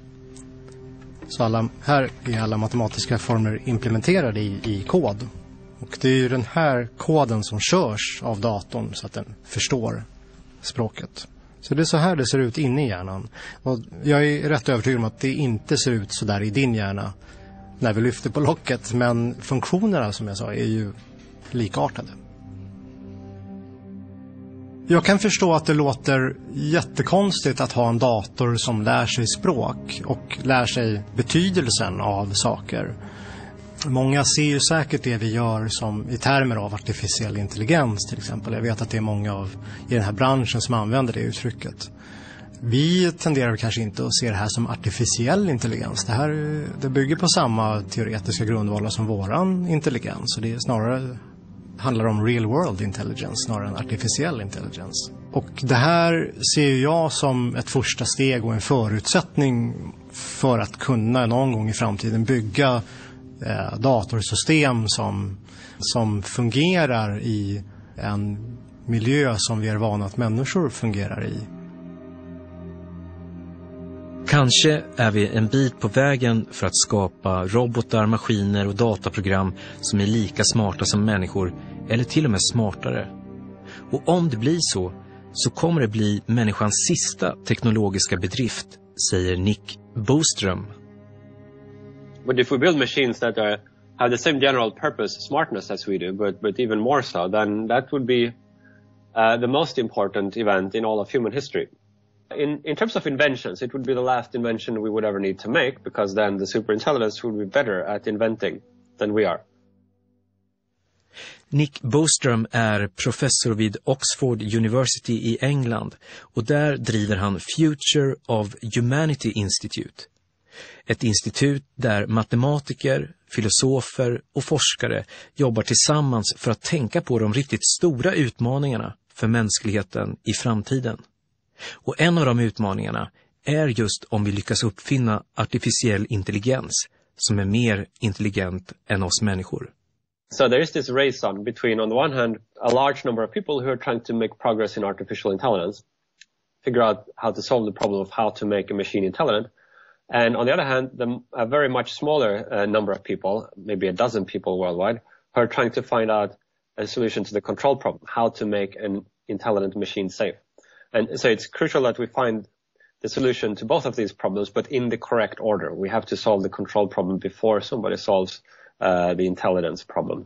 Så här är alla matematiska former implementerade i kod. Och det är ju den här koden som körs av datorn så att den förstår språket. Så det är så här det ser ut inne i hjärnan. Och jag är rätt övertygad om att det inte ser ut så där i din hjärna när vi lyfter på locket. Men funktionerna, som jag sa, är ju likartade. Jag kan förstå att det låter jättekonstigt att ha en dator som lär sig språk och lär sig betydelsen av saker. Många ser ju säkert det vi gör som i termer av artificiell intelligens till exempel. Jag vet att det är många i den här branschen som använder det uttrycket. Vi tenderar kanske inte att se det här som artificiell intelligens. Det bygger på samma teoretiska grundvalar som våran intelligens. Så det är snarare handlar om real world intelligence snarare än artificiell intelligence. Och det här ser jag som ett första steg och en förutsättning för att kunna någon gång i framtiden bygga datorsystem som fungerar i en miljö som vi är vana att människor fungerar i. Kanske är vi en bit på vägen för att skapa robotar, maskiner och dataprogram som är lika smarta som människor eller till och med smartare. Och om det blir så kommer det bli människans sista teknologiska bedrift, säger Nick Bostrom. But if we build machines that have the same general purpose, smartness as we do, but even more so, then that would be the most important event in all of human history. In terms of inventions, it would be the last invention we would ever need to make, because then the superintelligence would be better at inventing than we are. Nick Bostrom är professor vid Oxford University i England och där driver han Future of Humanity Institute. Ett institut där matematiker, filosofer och forskare jobbar tillsammans för att tänka på de riktigt stora utmaningarna för mänskligheten i framtiden. Och en av de utmaningarna är just om vi lyckas uppfinna artificiell intelligens som är mer intelligent än oss människor. So there is this race on between, on the one hand, a large number of people who are trying to make progress in artificial intelligence, figure out how to solve the problem of how to make a machine intelligent. And on the other hand, a very much smaller number of people, maybe a dozen people worldwide, who are trying to find out a solution to the control problem, how to make an intelligent machine safe. And so it's crucial that we find the solution to both of these problems, but in the correct order. We have to solve the control problem before somebody solves the intelligence problem.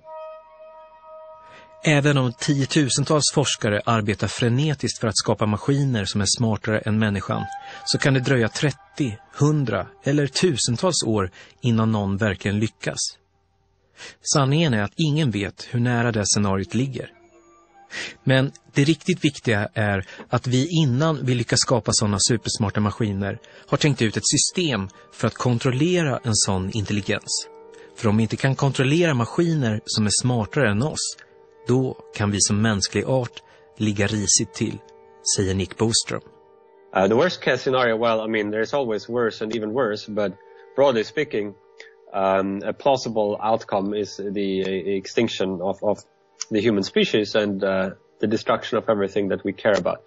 Även om tiotusentals forskare arbetar frenetiskt för att skapa maskiner som är smartare än människan, så kan det dröja 30, 100 eller tusentals år innan någon verkligen lyckas. Sanningen är att ingen vet hur nära det scenariot ligger. Men det riktigt viktiga är att vi innan vi lyckas skapa sådana supersmarta maskiner har tänkt ut ett system för att kontrollera en sån intelligens. För om vi inte kan kontrollera maskiner som är smartare än oss, då kan vi som mänsklig art ligga risigt till, säger Nick Bostrom. The worst case scenario, well, I mean, there's always worse and even worse, but broadly speaking, a plausible outcome is the extinction of the human species and the destruction of everything that we care about.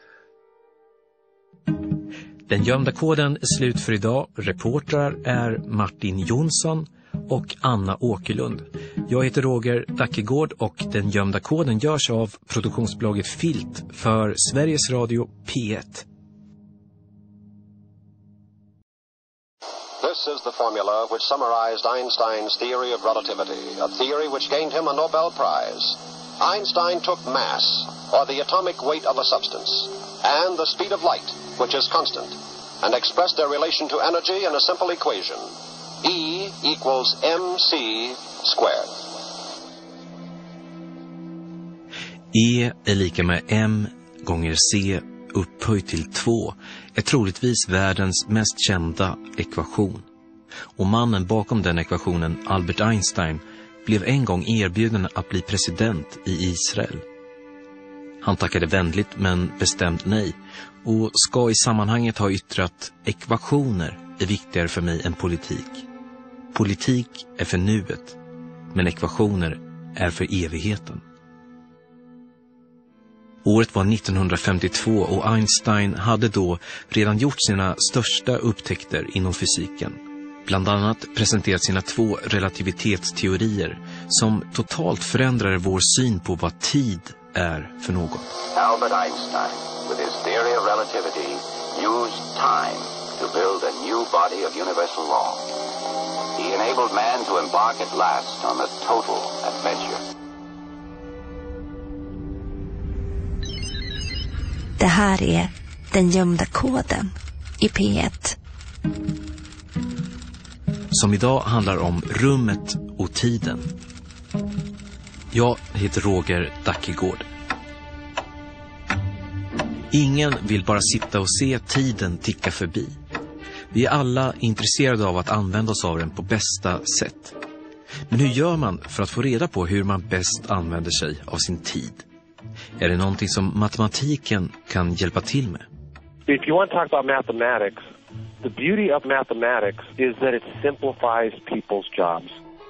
Den gömda koden är slut för idag. Reportrar är Martin Jonsson och Anna Åkerlund. Jag heter Roger Dackegård och Den gömda koden görs av produktionsbolaget Filt för Sveriges Radio P1. This is the formula which summarized Einstein's theory of relativity, a theory which gained him a Nobel Prize. Einstein took mass, or the atomic weight of a substance, and the speed of light, which is constant, and expressed their relation to energy in a simple equation. E equals mc squared. E är lika med m gånger c upphöjt till 2 är troligtvis världens mest kända ekvation. Och mannen bakom den ekvationen, Albert Einstein, blev en gång erbjuden att bli president i Israel. Han tackade vänligt men bestämt nej och ska i sammanhanget ha yttrat: ekvationer är viktigare för mig än politik. Politik är för nuet, men ekvationer är för evigheten. Året var 1952 och Einstein hade då redan gjort sina största upptäckter inom fysiken. bland annat presenterat sina 2 relativitetsteorier som totalt förändrar vår syn på vad tid är för något. Albert Einstein, with his theory of relativity, used time to build a new body of universal law. He enabled man to embark at last on a total adventure. Det här är den gömda koden i P1. Som idag handlar om rummet och tiden. Jag heter Roger Dackegård. Ingen vill bara sitta och se tiden ticka förbi. Vi är alla intresserade av att använda oss av den på bästa sätt. Men hur gör man för att få reda på hur man bäst använder sig av sin tid? Är det någonting som matematiken kan hjälpa till med? If you want to talk about mathematics, the beauty of mathematics is that it simplifies people's jobs.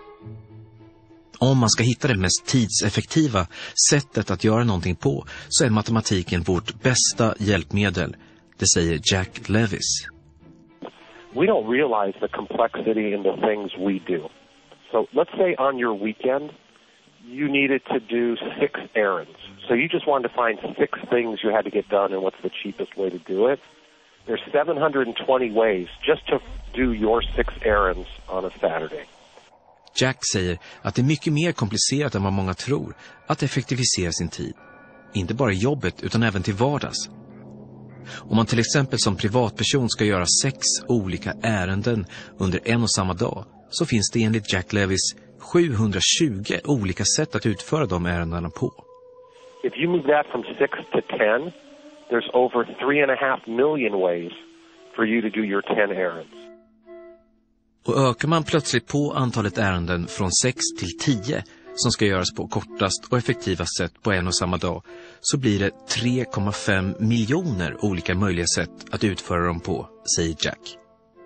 Om man ska hitta det mest tidseffektiva sättet att göra någonting på så är matematiken vårt bästa hjälpmedel. Det säger Jack Levis. We don't realize the complexity in the things we do. So let's say on your weekend, you needed to do 6 errands. So you just wanted to find 6 things you had to get done and what's the cheapest way to do it. There's 720 ways just to do your 6 errands on a Saturday. Jack säger att det är mycket mer komplicerat än vad många tror att effektivisera sin tid. Inte bara i jobbet utan även till vardags. Om man till exempel som privatperson ska göra 6 olika ärenden under en och samma dag så finns det enligt Jack Levis 720 olika sätt att utföra de ärendena på. If you move that from 6 to 10, there's over 3.5 million ways for you to do your 10 errands. Och ökar man plötsligt på antalet ärenden från 6 till 10 som ska göras på kortast och effektivast sätt på en och samma dag så blir det 3,5 miljoner olika möjliga sätt att utföra dem på, säger Jack.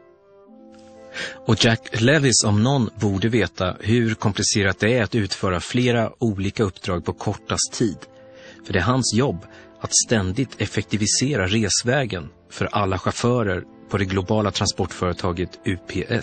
Och Jack Levis om någon borde veta hur komplicerat det är att utföra flera olika uppdrag på kortast tid. För det är hans jobb att ständigt effektivisera resvägen för alla chaufförer på det globala transportföretaget UPS.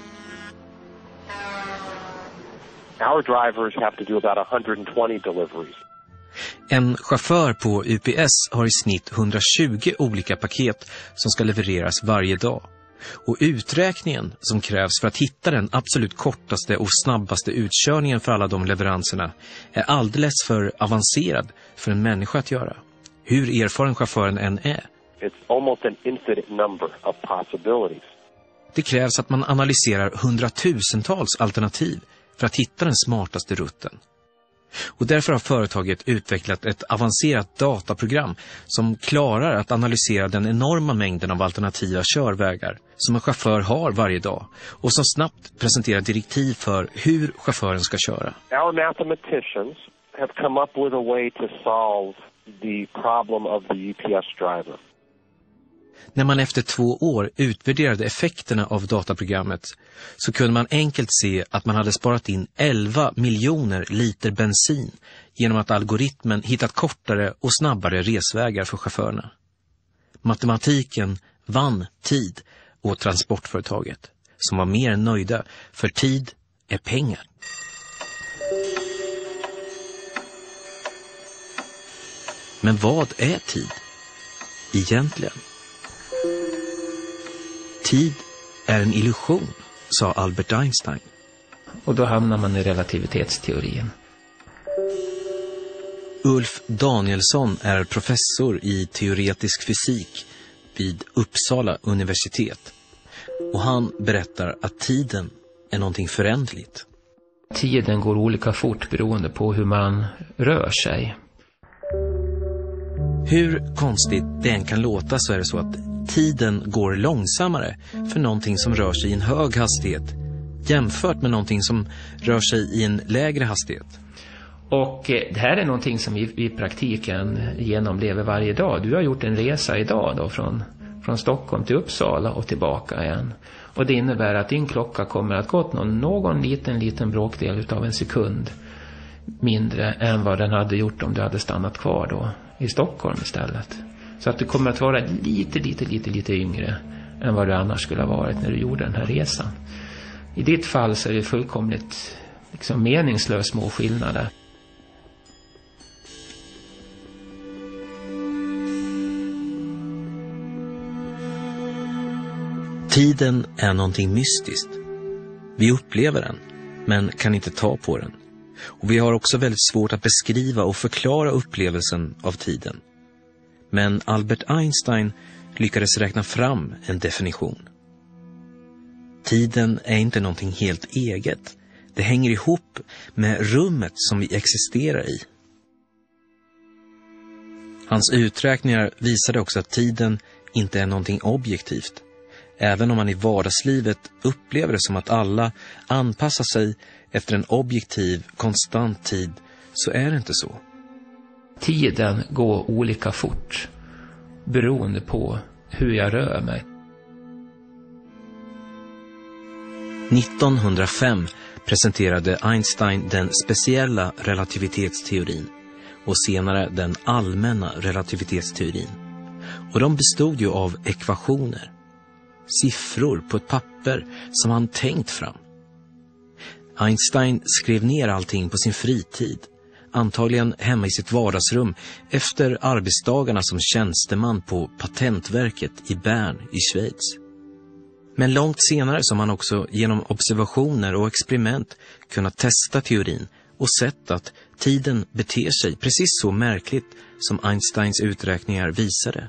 Our drivers have to do about 120 deliveries. En chaufför på UPS har i snitt 120 olika paket som ska levereras varje dag. Och uträkningen som krävs för att hitta den absolut kortaste och snabbaste utkörningen för alla de leveranserna är alldeles för avancerad för en människa att göra. Hur erfaren chauffören än är. It's almost an infinite number of possibilities. Det krävs att man analyserar hundratusentals alternativ för att hitta den smartaste rutten. Och därför har företaget utvecklat ett avancerat dataprogram som klarar att analysera den enorma mängden av alternativa körvägar som en chaufför har varje dag och som snabbt presenterar direktiv för hur chauffören ska köra. Our mathematicians have come up with a way to solve the problem of the UPS driver. När man efter 2 år utvärderade effekterna av dataprogrammet så kunde man enkelt se att man hade sparat in 11 miljoner liter bensin genom att algoritmen hittat kortare och snabbare resvägar för chaufförerna. Matematiken vann tid åt transportföretaget som var mer än nöjda, för tid är pengar. Men vad är tid egentligen? Tid är en illusion, sa Albert Einstein. Och då hamnar man i relativitetsteorin. Ulf Danielsson är professor i teoretisk fysik vid Uppsala universitet. Och han berättar att tiden är någonting förändligt. Tiden går olika fort beroende på hur man rör sig. Hur konstigt det än kan låta så är det så att tiden går långsammare för någonting som rör sig i en hög hastighet jämfört med någonting som rör sig i en lägre hastighet. Och det här är någonting som vi i praktiken genomlever varje dag. Du har gjort en resa idag då från Stockholm till Uppsala och tillbaka igen. Och det innebär att din klocka kommer att gått någon liten bråkdel utav en sekund mindre än vad den hade gjort om du hade stannat kvar då i Stockholm istället. Så att du kommer att vara lite yngre än vad du annars skulle ha varit när du gjorde den här resan. I ditt fall så är det fullkomligt liksom meningslös små skillnader. Tiden är någonting mystiskt. Vi upplever den, men kan inte ta på den. Och vi har också väldigt svårt att beskriva och förklara upplevelsen av tiden. Men Albert Einstein lyckades räkna fram en definition. Tiden är inte någonting helt eget. Det hänger ihop med rummet som vi existerar i. Hans uträkningar visade också att tiden inte är någonting objektivt. Även om man i vardagslivet upplever det som att alla anpassar sig efter en objektiv, konstant tid, så är det inte så. Tiden går olika fort beroende på hur jag rör mig. 1905 presenterade Einstein den speciella relativitetsteorin och senare den allmänna relativitetsteorin. Och de bestod ju av ekvationer, siffror på ett papper som han tänkt fram. Einstein skrev ner allting på sin fritid, antagligen hemma i sitt vardagsrum efter arbetsdagarna som tjänsteman på Patentverket i Bern i Schweiz. Men långt senare som han också genom observationer och experiment kunnat testa teorin och sett att tiden beter sig precis så märkligt som Einsteins uträkningar visade.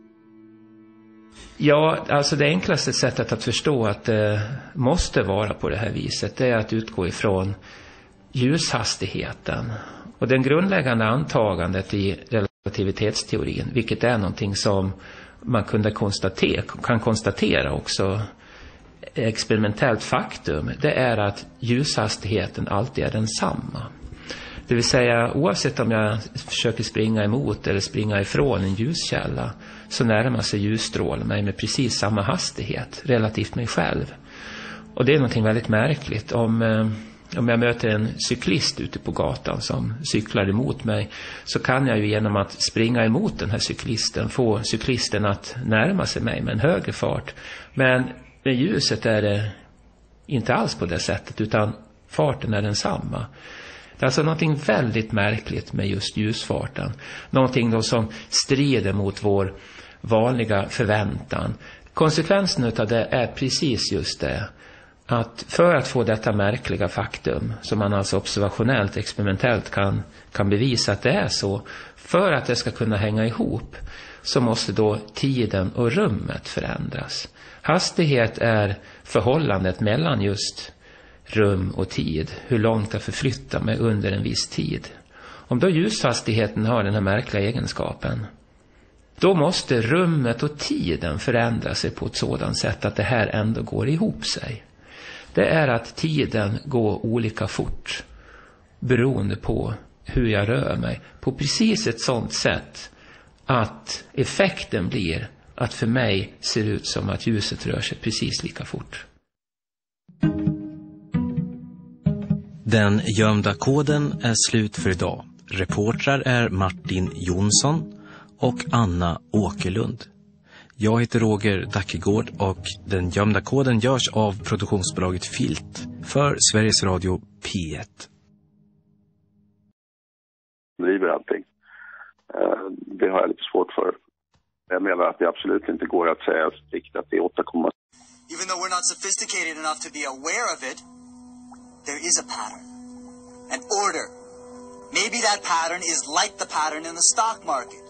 Ja, alltså det enklaste sättet att förstå att det måste vara på det här viset, det är att utgå ifrån ljushastigheten. Och den grundläggande antagandet i relativitetsteorin, vilket är någonting som man kan konstatera också experimentellt faktum, det är att ljushastigheten alltid är densamma. Det vill säga, oavsett om jag försöker springa emot eller springa ifrån en ljuskälla, så närmar sig ljusstrålen mig med precis samma hastighet relativt mig själv. Och det är någonting väldigt märkligt. Om jag möter en cyklist ute på gatan som cyklar emot mig, så kan jag ju genom att springa emot den här cyklisten få cyklisten att närma sig mig med en högre fart. Men med ljuset är det inte alls på det sättet, utan farten är densamma. Det är alltså någonting väldigt märkligt med just ljusfarten. Någonting då som strider mot vår vanliga förväntan. Konsekvensen av det är precis just det. Att för att få detta märkliga faktum, som man alltså observationellt, experimentellt kan bevisa att det är så, för att det ska kunna hänga ihop, så måste då tiden och rummet förändras. Hastighet är förhållandet mellan just rum och tid, hur långt jag förflyttar mig under en viss tid. Om då ljushastigheten har den här märkliga egenskapen, då måste rummet och tiden förändra sig på ett sådant sätt att det här ändå går ihop sig. Det är att tiden går olika fort beroende på hur jag rör mig, på precis ett sådant sätt att effekten blir att för mig ser ut som att ljuset rör sig precis lika fort. Den gömda koden är slut för idag. Reportrar är Martin Jonsson och Anna Åkerlund. Jag heter Roger Dackegård och Den gömda koden görs av produktionsbolaget Filt för Sveriges Radio P1. Driver allting. Det har jag lite svårt för. Jag menar att det absolut inte går att säga strikt att det är 8,6. Even though we're not sophisticated enough to be aware of it, there is a pattern, an order. Maybe that pattern is like the pattern in the stock market.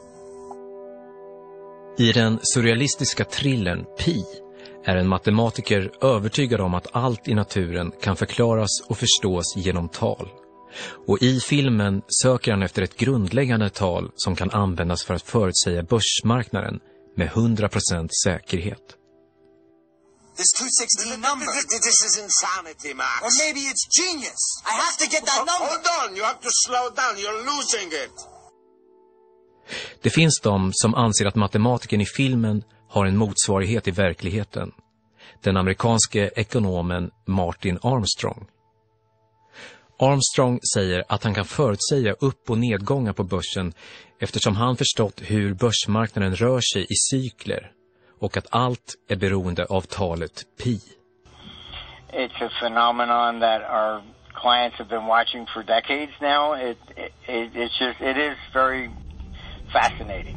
I den surrealistiska thrillern Pi är en matematiker övertygad om att allt i naturen kan förklaras och förstås genom tal. Och i filmen söker han efter ett grundläggande tal som kan användas för att förutsäga börsmarknaden med 100% säkerhet. This 260 number. This is insanity, Max. Or maybe it's genius. I have to get that number. Hold on, you have to slow down. You're losing it. Det finns de som anser att matematiken i filmen har en motsvarighet i verkligheten. Den amerikanske ekonomen Martin Armstrong. Armstrong säger att han kan förutsäga upp- och nedgångar på börsen eftersom han förstått hur börsmarknaden rör sig i cykler och att allt är beroende av talet pi. It's a phenomenon that our clients have been watching for decades now. It is very fascinating.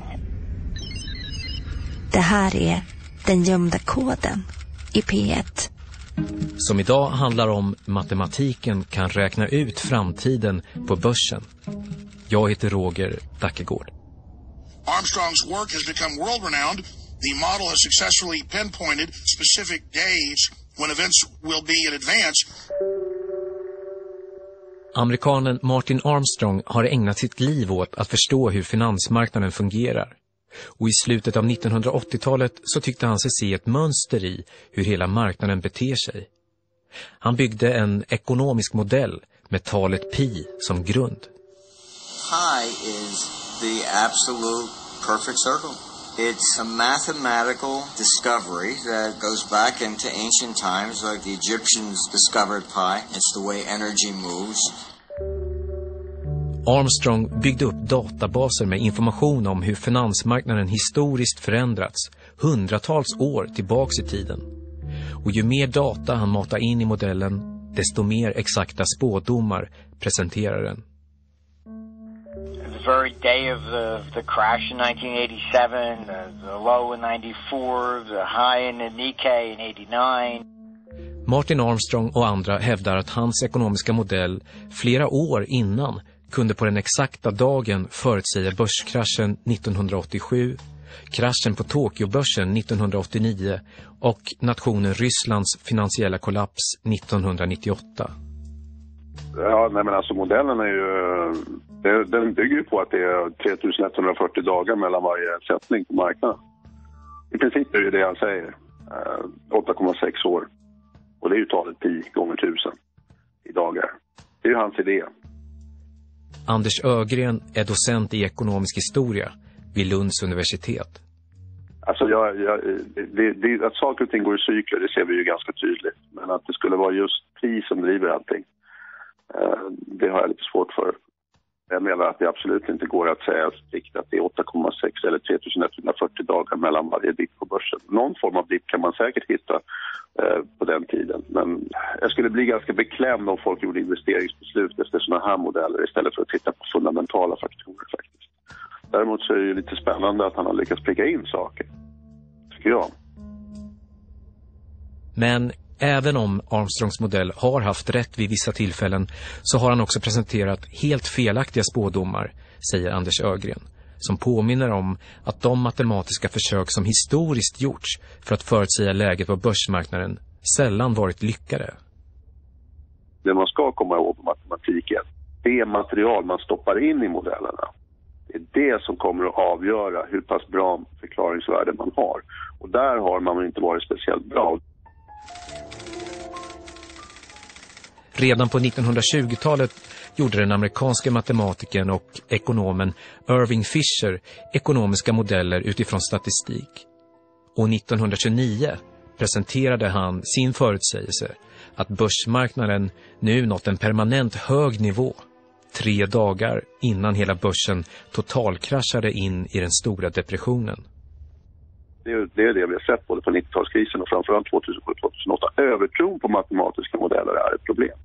Det här är den gömda koden i P1. Som idag handlar om matematiken kan räkna ut framtiden på börsen. Jag heter Roger Dackegård. Armstrong's work has become world-renowned. The model has successfully pinpointed specific days when events will be in advance. Amerikanen Martin Armstrong har ägnat sitt liv åt att förstå hur finansmarknaden fungerar. Och i slutet av 1980-talet så tyckte han sig se ett mönster i hur hela marknaden beter sig. Han byggde en ekonomisk modell med talet pi som grund. Pi is the absolute perfect circle. It's a mathematical discovery that goes back into ancient times, like the Egyptians discovered pi. It's the way energy moves. Armstrong byggde upp databaser med information om hur finansmarknaden historiskt förändrats hundratals år tillbaks i tiden. Och ju mer data han matar in i modellen, desto mer exakta spådomar presenterar den. The very day of the crash in 1987, the low in 94, the high in the Nikkei in 89. Martin Armstrong och andra hävdar att hans ekonomiska modell flera år innan kunde på den exakta dagen förutsäga börskraschen 1987, kraschen på Tokyobörsen 1989 och nationen Rysslands finansiella kollaps 1998. Ja, nej men alltså modellen är ju, den bygger ju på att det är 3140 dagar mellan varje sättning på marknaden. I princip är det han säger, 8,6 år. Och det är ju talet pi gånger 1000 i dagar. Det är ju hans idé. Anders Ögren är docent i ekonomisk historia vid Lunds universitet. Alltså att saker och ting går i cykler, det ser vi ju ganska tydligt. Men att det skulle vara just pris som driver allting, det har jag lite svårt för. Jag menar att det absolut inte går att säga strikt att det är 8,6 eller 3140 dagar mellan varje dipp på börsen. Någon form av dipp kan man säkert hitta på den tiden. Men jag skulle bli ganska beklämd om folk gjorde investeringsbeslut efter sådana här modeller istället för att titta på fundamentala faktorer faktiskt. Däremot så är det ju lite spännande att han har lyckats pricka in saker, tycker jag. Men även om Armstrongs modell har haft rätt vid vissa tillfällen så har han också presenterat helt felaktiga spådomar, säger Anders Ögren, som påminner om att de matematiska försök som historiskt gjorts för att förutsäga läget på börsmarknaden sällan varit lyckade. Det man ska komma ihåg på matematiken, det material man stoppar in i modellerna, det är det som kommer att avgöra hur pass bra förklaringsvärde man har. Och där har man inte varit speciellt bra. Redan på 1920-talet gjorde den amerikanska matematikern och ekonomen Irving Fisher ekonomiska modeller utifrån statistik. Och 1929 presenterade han sin förutsägelse att börsmarknaden nu nått en permanent hög nivå, 3 dagar innan hela börsen totalkraschade in i den stora depressionen. Det är det vi har sett både på 90-talskrisen och framförallt 2007-2008. Övertron på matematiska modeller är ett problem.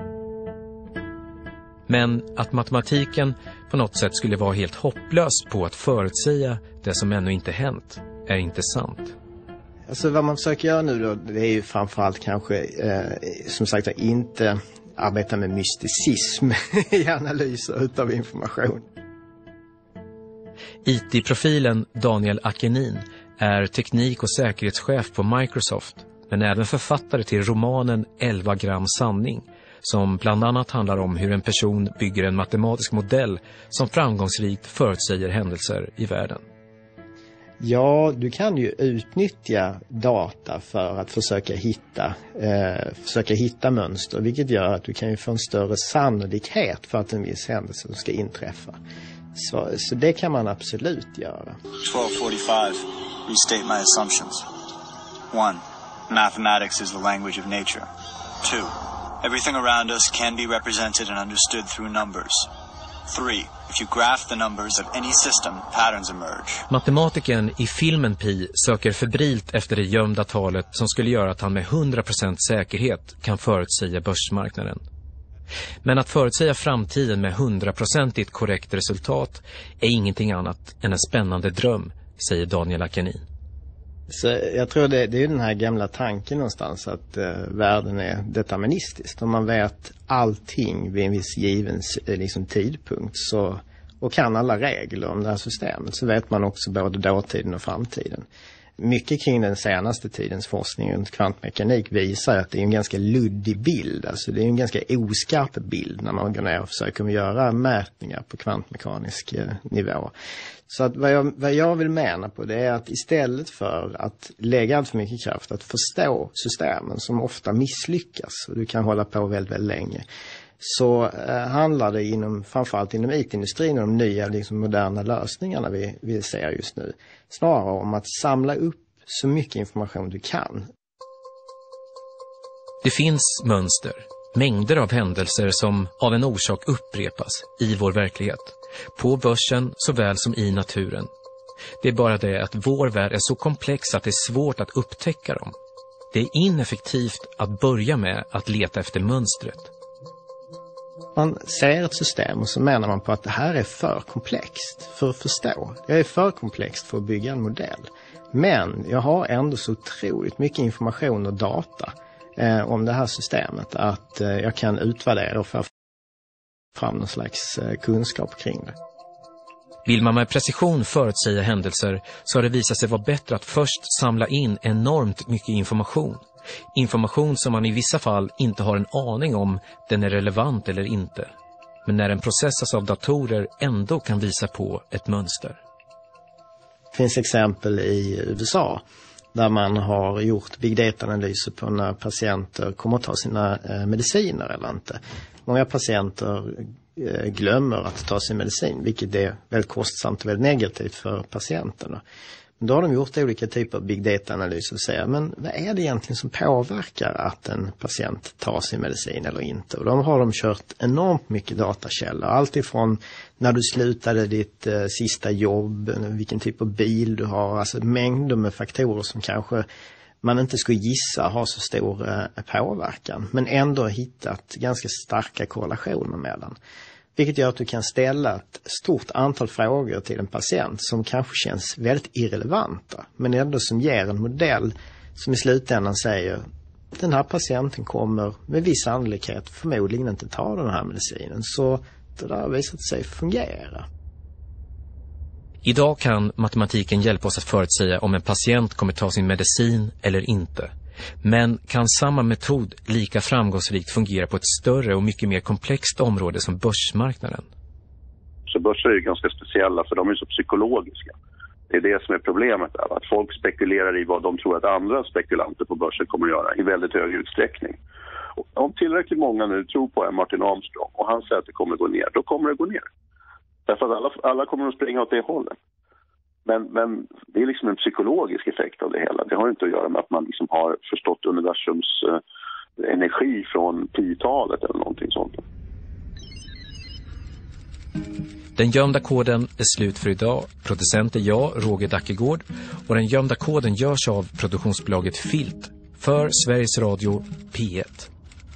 Men att matematiken på något sätt skulle vara helt hopplös på att förutsäga det som ännu inte hänt är inte sant. Alltså vad man försöker göra nu då, det är ju framförallt kanske som sagt inte arbeta med mysticism i analyser utav information. IT-profilen Daniel Akenin är teknik- och säkerhetschef på Microsoft, men även författare till romanen 11 gram sanning, som bland annat handlar om hur en person bygger en matematisk modell som framgångsrikt förutsäger händelser i världen. Ja, du kan ju utnyttja data för att försöka hitta mönster, vilket gör att du kan ju få en större sannolikhet för att en viss händelse ska inträffa. Så det kan man absolut göra. 1245. Restate my assumptions. 1. Mathematics is the language of nature. 2. Everything around us can be represented and understood through numbers. 3. If you graph the numbers of any system, patterns emerge. Matematikern i filmen Pi söker febrilt efter det gömda talet som skulle göra att han med 100% säkerhet kan förutsäga börsmarknaden. Men att förutsäga framtiden med 100% korrekt resultat är ingenting annat än en spännande dröm, säger Daniel Akanin. Så jag tror det är den här gamla tanken någonstans att världen är deterministiskt. Om man vet allting vid en viss given tidpunkt och kan alla regler om det här systemet, så vet man också både dåtiden och framtiden. Mycket kring den senaste tidens forskning runt kvantmekanik visar att det är en ganska luddig bild. Alltså det är en ganska oskarp bild när man går ner och försöker göra mätningar på kvantmekanisk nivå. Så att vad jag vill mena på det är att istället för att lägga allt för mycket kraft att förstå systemen som ofta misslyckas, och du kan hålla på väldigt, väldigt länge, så handlar det framförallt inom IT-industrin och de nya moderna lösningarna vi ser just nu snarare om att samla upp så mycket information du kan. Det finns mönster, mängder av händelser som av en orsak upprepas i vår verklighet, på börsen såväl som i naturen. Det är bara det att vår värld är så komplex att det är svårt att upptäcka dem. Det är ineffektivt att börja med att leta efter mönstret. Man ser ett system och så menar man på att det här är för komplext för att förstå. Det är för komplext för att bygga en modell. Men jag har ändå så otroligt mycket information och data om det här systemet att jag kan utvärdera och få fram någon slags kunskap kring det. Vill man med precision förutsäga händelser så har det visat sig vara bättre att först samla in enormt mycket information. Information som man i vissa fall inte har en aning om den är relevant eller inte. Men när den processas av datorer ändå kan visa på ett mönster. Det finns exempel i USA där man har gjort big data-analyser på när patienter kommer att ta sina mediciner eller inte. Många patienter glömmer att ta sin medicin, vilket är väldigt kostsamt och väldigt negativt för patienterna. Men då har de gjort olika typer av big data-analyser och säger, men vad är det egentligen som påverkar att en patient tar sin medicin eller inte? Och då har de kört enormt mycket datakällor. Allt ifrån när du slutade ditt sista jobb, vilken typ av bil du har, alltså mängder med faktorer som kanske man inte skulle gissa har så stor påverkan, men ändå hittat ganska starka korrelationer mellan. Vilket gör att du kan ställa ett stort antal frågor till en patient som kanske känns väldigt irrelevanta, men ändå som ger en modell som i slutändan säger att den här patienten kommer med viss sannolikhet förmodligen inte ta den här medicinen, så det där har visat sig fungera. Idag kan matematiken hjälpa oss att förutsäga om en patient kommer ta sin medicin eller inte. Men kan samma metod lika framgångsrikt fungera på ett större och mycket mer komplext område som börsmarknaden? Så börser är ju ganska speciella för de är så psykologiska. Det är det som är problemet där, att folk spekulerar i vad de tror att andra spekulanter på börsen kommer att göra i väldigt hög utsträckning. Och om tillräckligt många nu tror på en Martin Armstrong och han säger att det kommer att gå ner, då kommer det gå ner. Därför att alla kommer att springa åt det hållet. Men det är liksom en psykologisk effekt av det hela. Det har inte att göra med att man liksom har förstått universums energi från pi-talet eller någonting sånt. Den gömda koden är slut för idag. Producent är jag, Roger Dackegård. Och den gömda koden görs av produktionsbolaget Filt för Sveriges Radio P1.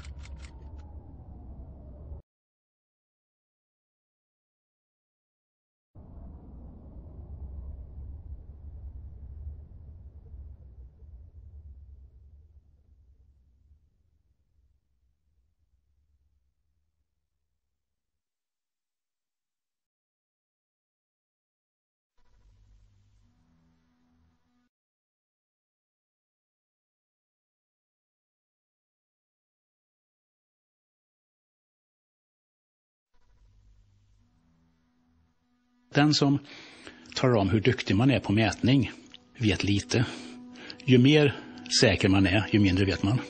Den som talar om hur duktig man är på mätning vet lite. Ju mer säker man är, ju mindre vet man.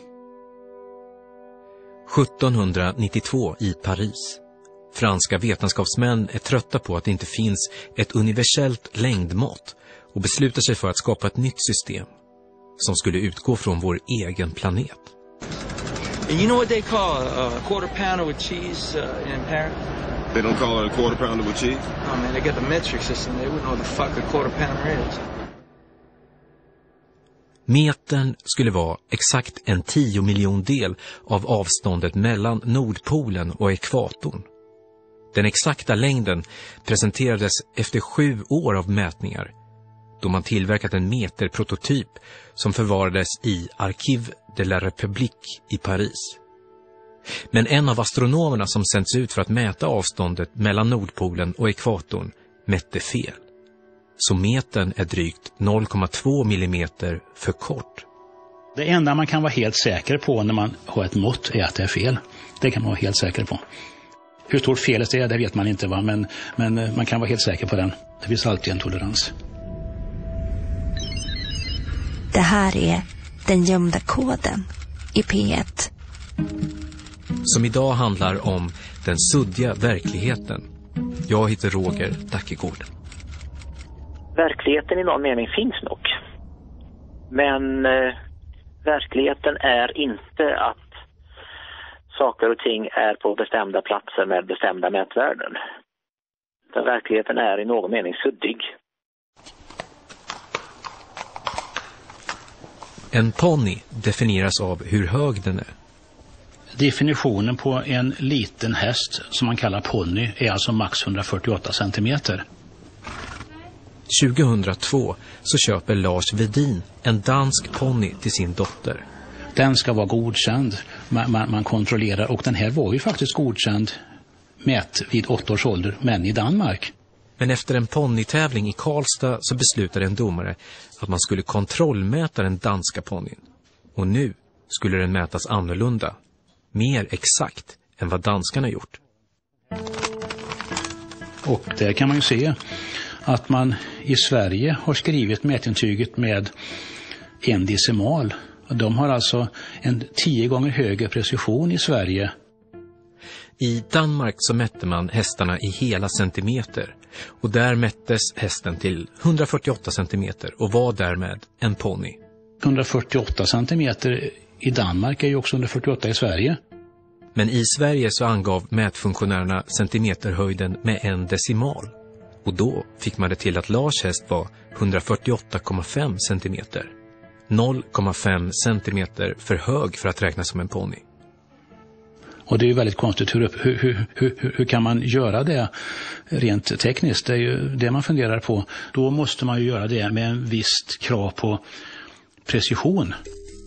1792 i Paris. Franska vetenskapsmän är trötta på att det inte finns ett universellt längdmått och beslutar sig för att skapa ett nytt system som skulle utgå från vår egen planet. And you know what they call a quarter pounder with cheese in Paris? They don't call it a quarter pounder with cheese? Oh man, they got the metric system. They wouldn't know what the fuck a quarter pounder is. Metern skulle vara exakt 1/10 miljondel av avståndet mellan Nordpolen och ekvatorn. Den exakta längden presenterades efter 7 år av mätningar, då man tillverkat en meterprototyp som förvarades i Archive de la République i Paris. Men en av astronomerna som sänds ut för att mäta avståndet mellan Nordpolen och ekvatorn mätte fel. Så metern är drygt 0,2 millimeter för kort. Det enda man kan vara helt säker på när man har ett mått är att det är fel. Det kan man vara helt säker på. Hur stort felet är, det vet man inte, va? Men man kan vara helt säker på den. Det finns alltid en tolerans. Det här är den gömda koden i P1. Som idag handlar om den suddiga verkligheten. Jag heter Roger Dackegård. Verkligheten i någon mening finns nog. Men verkligheten är inte att saker och ting är på bestämda platser med bestämda mätvärden. Den verkligheten är i någon mening suddig. En ponny definieras av hur hög den är. Definitionen på en liten häst som man kallar ponny är alltså max 148 centimeter. 2002 så köper Lars Vedin en dansk ponny till sin dotter. Den ska vara godkänd. Man kontrollerar, och den här var ju faktiskt godkänd mätt vid 8 års ålder, men i Danmark. Men efter en ponnytävling i Karlstad så beslutade en domare att man skulle kontrollmäta den danska ponnyn. Och nu skulle den mätas annorlunda. Mer exakt än vad danskarna gjort. Och där kan man ju se att man i Sverige har skrivit mätintyget med 1 decimal. De har alltså en 10 gånger högre precision i Sverige. I Danmark så mätte man hästarna i hela centimeter. Och där mättes hästen till 148 centimeter och var därmed en ponny. 148 centimeter i Danmark är ju också 148 i Sverige. Men i Sverige så angav mätfunktionärerna centimeterhöjden med 1 decimal. Och då fick man det till att Lars häst var 148,5 centimeter. 0,5 centimeter för hög för att räknas som en ponny. Och det är ju väldigt konstigt, hur kan man göra det rent tekniskt? Det är ju det man funderar på. Då måste man ju göra det med en visst krav på precision.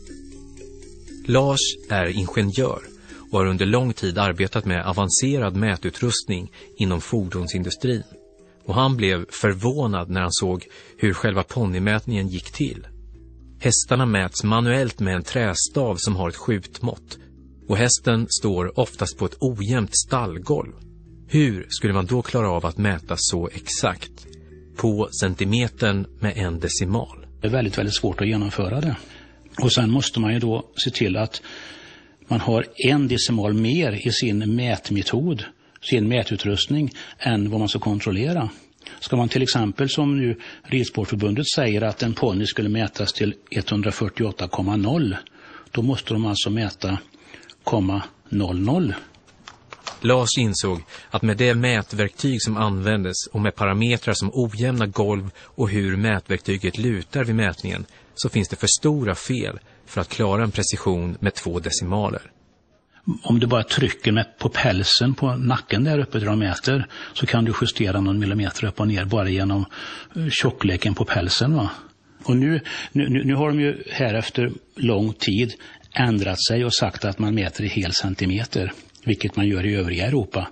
Lars är ingenjör och har under lång tid arbetat med avancerad mätutrustning inom fordonsindustrin. Och han blev förvånad när han såg hur själva ponnymätningen gick till. Hästarna mäts manuellt med en trästav som har ett skjutmått. Och hästen står oftast på ett ojämnt stallgolv. Hur skulle man då klara av att mäta så exakt? På centimetern med 1 decimal. Det är väldigt, väldigt svårt att genomföra det. Och sen måste man ju då se till att man har 1 decimal mer i sin mätmetod, sin mätutrustning, än vad man ska kontrollera. Ska man till exempel, som nu Ridsportförbundet säger, att en ponny skulle mätas till 148,0, då måste de alltså mäta 0,00. Lars insåg att med det mätverktyg som användes och med parametrar som ojämna golv och hur mätverktyget lutar vid mätningen, så finns det för stora fel för att klara en precision med 2 decimaler. Om du bara trycker på pälsen på nacken där uppe där de mäter, så kan du justera någon millimeter upp och ner bara genom tjockleken på pälsen, va? Och nu har de ju här efter lång tid ändrat sig och sagt att man mäter i hel centimeter, vilket man gör i övriga Europa.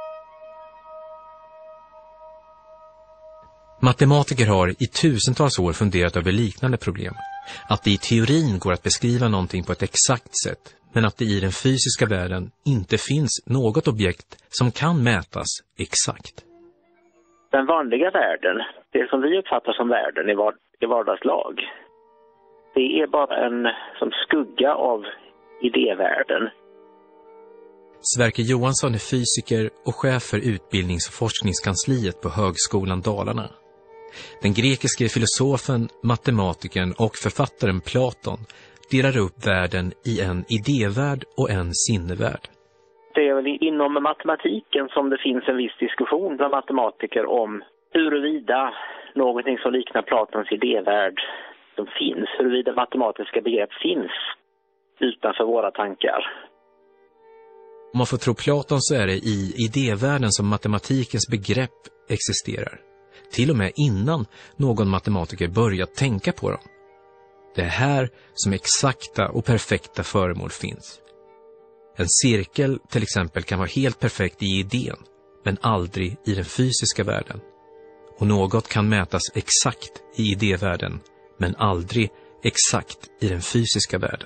Matematiker har i tusentals år funderat över liknande problem. Att det i teorin går att beskriva någonting på ett exakt sätt, men att det i den fysiska världen inte finns något objekt som kan mätas exakt. Den vanliga världen, det som vi uppfattar som världen i vardagslag, det är bara en som skugga av idévärlden. Sverker Johansson är fysiker och chef för utbildnings- och forskningskansliet på Högskolan Dalarna. Den grekiske filosofen, matematikern och författaren Platon delar upp världen i en idévärld och en sinnevärld. Det är väl inom matematiken som det finns en viss diskussion bland matematiker om huruvida någonting som liknar Platons idévärld som finns, huruvida matematiska begrepp finns utanför våra tankar. Om man får tro Platon så är det i idévärlden som matematikens begrepp existerar. Till och med innan någon matematiker börjat tänka på dem. Det är här som exakta och perfekta föremål finns. En cirkel till exempel kan vara helt perfekt i idén, men aldrig i den fysiska världen. Och något kan mätas exakt i idévärlden, men aldrig exakt i den fysiska världen.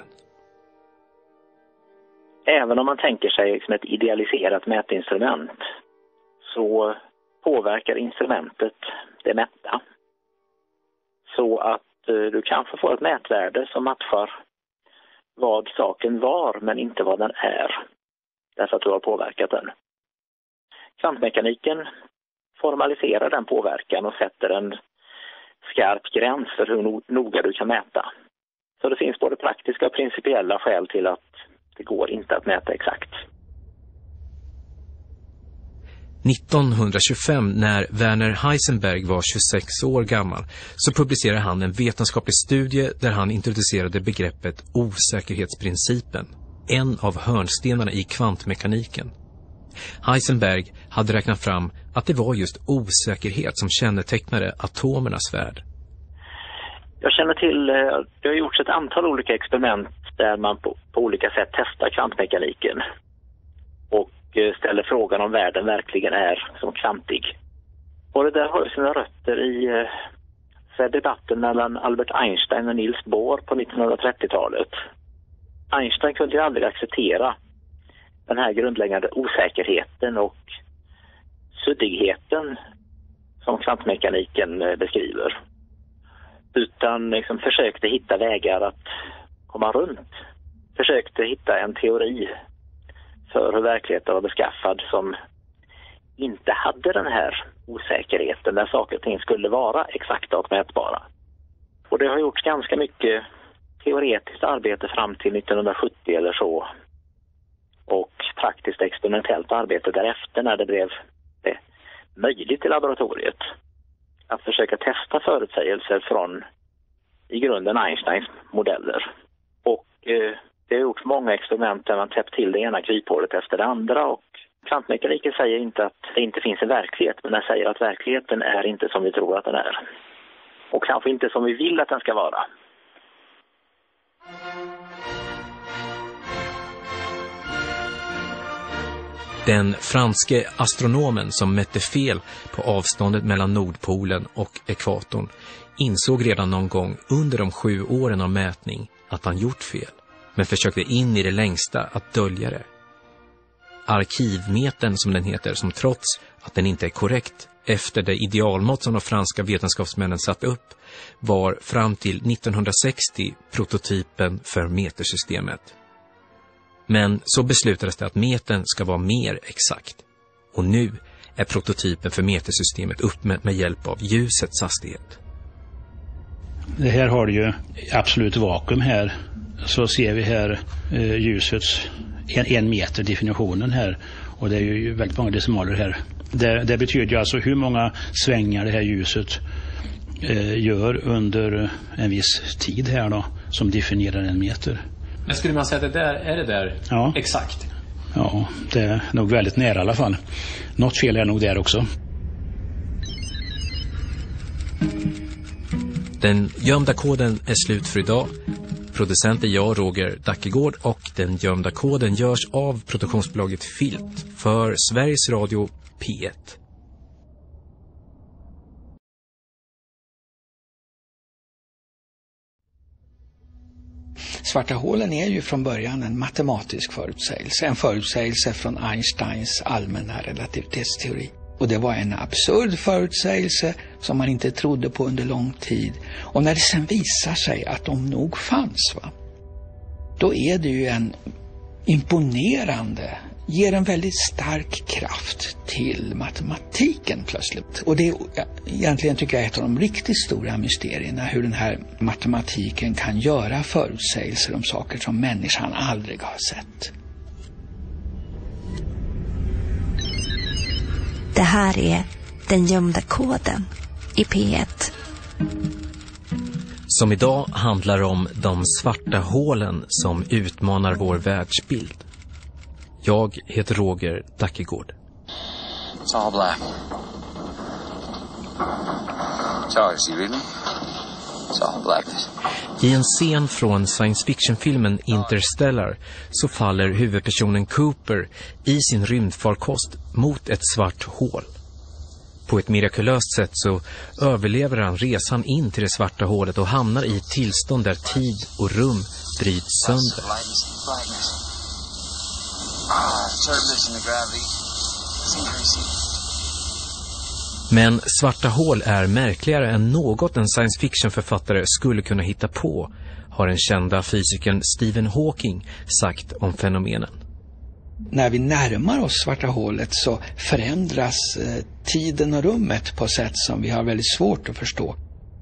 Även om man tänker sig som ett idealiserat mätinstrument så påverkar instrumentet det mätta. Så att du kanske får ett mätvärde som matchar vad saken var men inte vad den är. Därför att du har påverkat den. Kvantmekaniken formaliserar den påverkan och sätter en skarp gräns för hur noga du kan mäta. Så det finns både praktiska och principiella skäl till att det går inte att mäta exakt. 1925, när Werner Heisenberg var 26 år gammal, så publicerade han en vetenskaplig studie där han introducerade begreppet osäkerhetsprincipen, en av hörnstenarna i kvantmekaniken. Heisenberg hade räknat fram att det var just osäkerhet som kännetecknade atomernas värld. Jag känner till, det har gjorts ett antal olika experiment där man på olika sätt testar kvantmekaniken och ställer frågan om världen verkligen är som kvantig. Och det där har sina rötter i debatten mellan Albert Einstein och Niels Bohr på 1930-talet. Einstein kunde ju aldrig acceptera den här grundläggande osäkerheten och suddigheten som kvantmekaniken beskriver. Utan liksom försökte hitta vägar att komma runt. Försökte hitta en teori för hur verkligheten var beskaffad som inte hade den här osäkerheten där saker och ting skulle vara exakta och mätbara. Och det har gjorts ganska mycket teoretiskt arbete fram till 1970 eller så. Och praktiskt experimentellt arbete därefter när det blev möjligt i laboratoriet att försöka testa förutsägelser från i grunden Einsteins modeller. Och det har gjorts många experiment där man täppt till det ena kryphålet efter det andra och kvantmekaniken säger inte att det inte finns en verklighet, men den säger att verkligheten är inte som vi tror att den är. Och kanske inte som vi vill att den ska vara. Den franske astronomen som mätte fel på avståndet mellan Nordpolen och ekvatorn insåg redan någon gång under de 7 åren av mätning att han gjort fel, men försökte in i det längsta att dölja det. Arkivmetern som den heter, som trots att den inte är korrekt efter det idealmått som de franska vetenskapsmännen satt upp, var fram till 1960 prototypen för metersystemet. Men så beslutades det att metern ska vara mer exakt. Och nu är prototypen för metersystemet uppmätt med hjälp av ljusets hastighet. Det här har du ju absolut vakuum här. Så ser vi här ljusets 1 meter definitionen här. Och det är ju väldigt många decimaler här. Det betyder ju alltså hur många svängar det här ljuset gör under en viss tid här då, som definierar 1 meter. Men skulle man säga att det där ja. Exakt? Ja, det är nog väldigt nära i alla fall. Något fel är nog där också. Den gömda koden är slut för idag. Producent är jag, Roger Dackegård, och den gömda koden görs av produktionsbolaget Filt för Sveriges Radio P1. Svarta hålen är ju från början en matematisk förutsägelse, en förutsägelse från Einsteins allmänna relativitetsteori. Och det var en absurd förutsägelse som man inte trodde på under lång tid. Och när det sen visar sig att de nog fanns, då är det ju en imponerande, ger en väldigt stark kraft till matematiken plötsligt. Och det är egentligen, tycker jag, ett av de riktigt stora mysterierna, hur den här matematiken kan göra förutsägelser om saker som människan aldrig har sett. Det här är Den gömda koden i P1. Som idag handlar om de svarta hålen som utmanar vår världsbild. Jag heter Roger Dackegård. It's all black. Charles, you read me? It's all blackness. I en scen från science fiction-filmen Interstellar så faller huvudpersonen Cooper i sin rymdfarkost mot ett svart hål. På ett mirakulöst sätt så överlever han resan in till det svarta hålet och hamnar i ett tillstånd där tid och rum bryts sönder. Men svarta hål är märkligare än något en science fiction-författare skulle kunna hitta på, har den kända fysikern Stephen Hawking sagt om fenomenen. När vi närmar oss svarta hålet så förändras tiden och rummet på sätt som vi har väldigt svårt att förstå.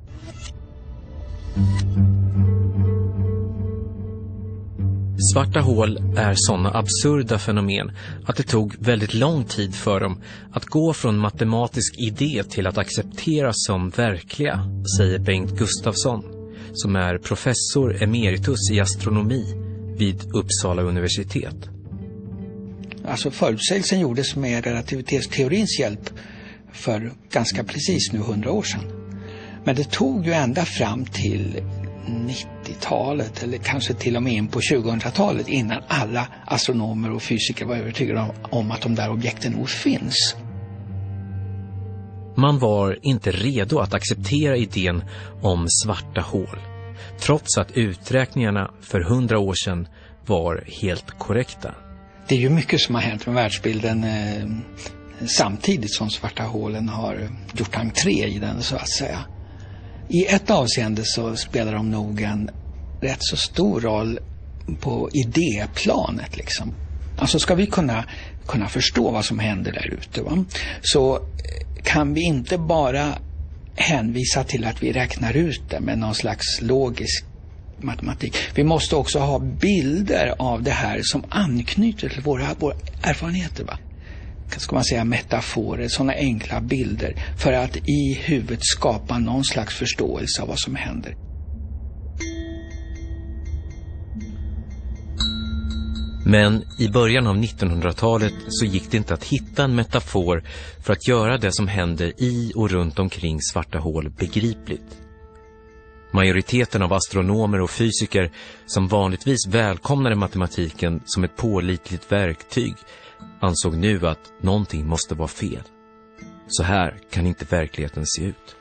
Svarta hål är sådana absurda fenomen att det tog väldigt lång tid för dem att gå från matematisk idé till att accepteras som verkliga, säger Bengt Gustafsson, som är professor emeritus i astronomi vid Uppsala universitet. Alltså förutsägelsen gjordes med relativitetsteorins hjälp för ganska precis nu 100 år sedan. Men det tog ju ända fram till 90-talet eller kanske till och med in på 2000-talet innan alla astronomer och fysiker var övertygade om att de där objekten nog finns. Man var inte redo att acceptera idén om svarta hål, trots att uträkningarna för 100 år sedan var helt korrekta. Det är ju mycket som har hänt med världsbilden samtidigt som svarta hålen har gjort entré i den, så att säga. I ett avseende så spelar de nog en rätt så stor roll på idéplanet liksom. Alltså ska vi kunna förstå vad som händer där ute, va? Så kan vi inte bara hänvisa till att vi räknar ut det med någon slags logisk matematik. Vi måste också ha bilder av det här som anknyter till våra erfarenheter, va? Ska man säga metaforer, sådana enkla bilder för att i huvudet skapa någon slags förståelse av vad som händer. Men i början av 1900-talet så gick det inte att hitta en metafor för att göra det som händer i och runt omkring svarta hål begripligt. Majoriteten av astronomer och fysiker som vanligtvis välkomnade matematiken som ett pålitligt verktyg ansåg nu att någonting måste vara fel. Så här kan inte verkligheten se ut.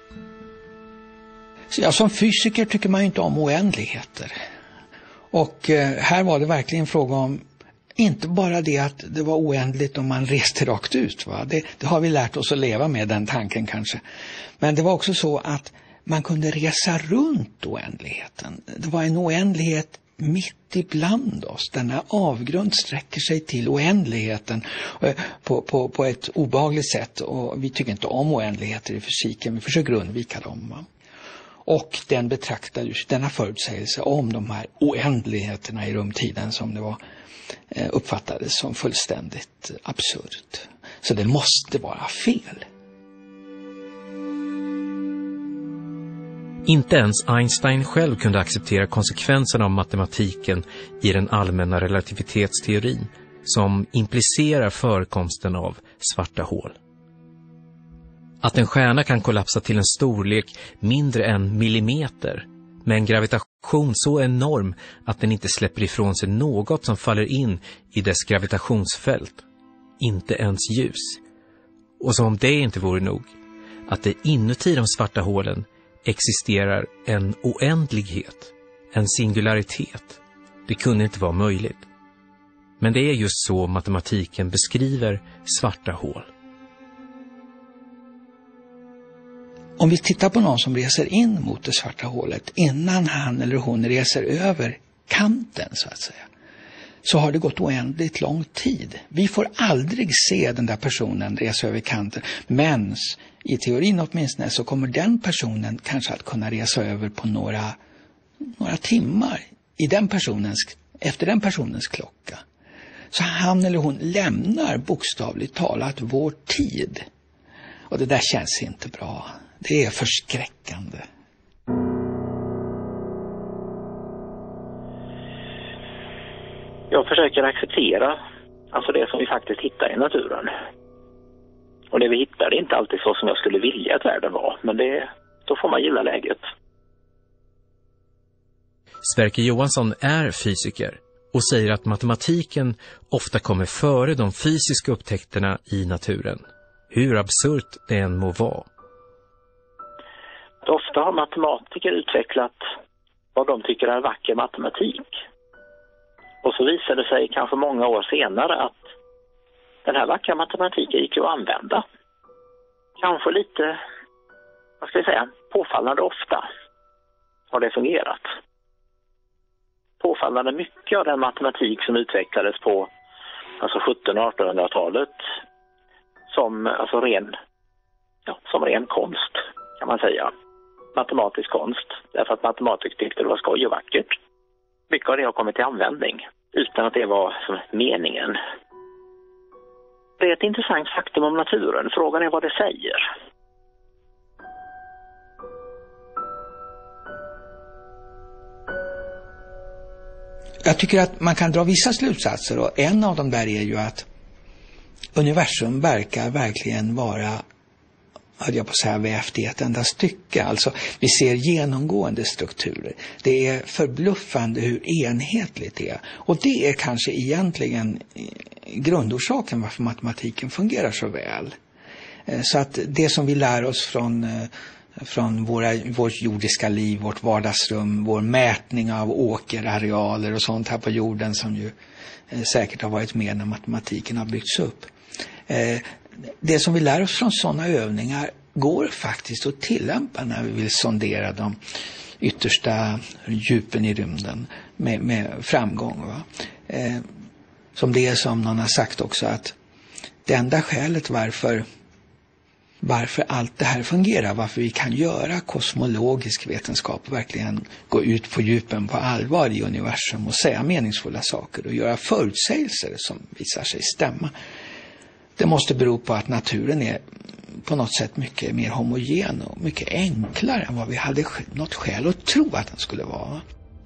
Ja, som fysiker tycker man ju inte om oändligheter. Och här var det verkligen fråga om inte bara det att det var oändligt om man reste rakt ut, va? Det har vi lärt oss att leva med, den tanken kanske. Men det var också så att man kunde resa runt oändligheten. Det var en oändlighet mitt ibland oss. Denna avgrund sträcker sig till oändligheten på ett obehagligt sätt. Och vi tycker inte om oändligheter i fysiken. Vi försöker undvika dem, va? Och den betraktade denna förutsägelse om de här oändligheterna i rumtiden som det var uppfattades som fullständigt absurt. Så det måste vara fel. Inte ens Einstein själv kunde acceptera konsekvenserna av matematiken i den allmänna relativitetsteorin som implicerar förekomsten av svarta hål. Att en stjärna kan kollapsa till en storlek mindre än millimeter med en gravitation så enorm att den inte släpper ifrån sig något som faller in i dess gravitationsfält, inte ens ljus. Och som om det inte vore nog, att det inuti de svarta hålen existerar en oändlighet, en singularitet. Det kunde inte vara möjligt. Men det är just så matematiken beskriver svarta hål. Om vi tittar på någon som reser in mot det svarta hålet innan han eller hon reser över kanten, så att säga, så har det gått oändligt lång tid. Vi får aldrig se den där personen resa över kanten, men i teorin åtminstone så kommer den personen kanske att kunna resa över på några timmar efter den personens klocka. Så han eller hon lämnar bokstavligt talat vår tid. Och det där känns inte bra. Det är förskräckande. Jag försöker acceptera alltså det som vi faktiskt hittar i naturen. Och det vi hittar är inte alltid så som jag skulle vilja att världen var. Men då får man gilla läget. Sverker Johansson är fysiker och säger att matematiken ofta kommer före de fysiska upptäckterna i naturen. Hur absurt det än må vara. Ofta har matematiker utvecklat vad de tycker är vacker matematik. Och så visar det sig kanske många år senare att den här vackra matematiken gick ju att använda. Kanske lite, vad ska jag säga, påfallande ofta har det fungerat. Påfallande mycket av den matematik som utvecklades på alltså 1700- och 1800-talet som ren konst kan man säga. Matematisk konst. Därför att matematiker tyckte det var skoj och vackert. Mycket av det har kommit till användning utan att det var som meningen. Det är ett intressant faktum om naturen. Frågan är vad det säger. Jag tycker att man kan dra vissa slutsatser och en av dem där är ju att universum verkar verkligen vara, hade jag på att säga, vävt i ett enda stycke. Alltså vi ser genomgående strukturer. Det är förbluffande hur enhetligt det är. Och det är kanske egentligen grundorsaken varför matematiken fungerar så väl. Så att det som vi lär oss från vårt jordiska liv, vårt vardagsrum, vår mätning av åkerarealer och sånt här på jorden som ju säkert har varit med när matematiken har byggts upp. Det som vi lär oss från sådana övningar går faktiskt att tillämpa när vi vill sondera de yttersta djupen i rymden med framgång. Va? Som det är som någon har sagt också, att det enda skälet varför allt det här fungerar, varför vi kan göra kosmologisk vetenskap, verkligen gå ut på djupen på allvar i universum och säga meningsfulla saker och göra förutsägelser som visar sig stämma. Det måste bero på att naturen är på något sätt mycket mer homogen och mycket enklare än vad vi hade något skäl att tro att den skulle vara.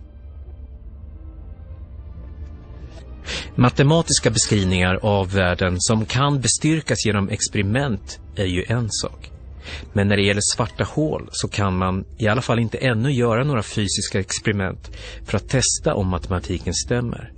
Matematiska beskrivningar av världen som kan bestyrkas genom experiment är ju en sak. Men när det gäller svarta hål så kan man i alla fall inte ännu göra några fysiska experiment för att testa om matematiken stämmer.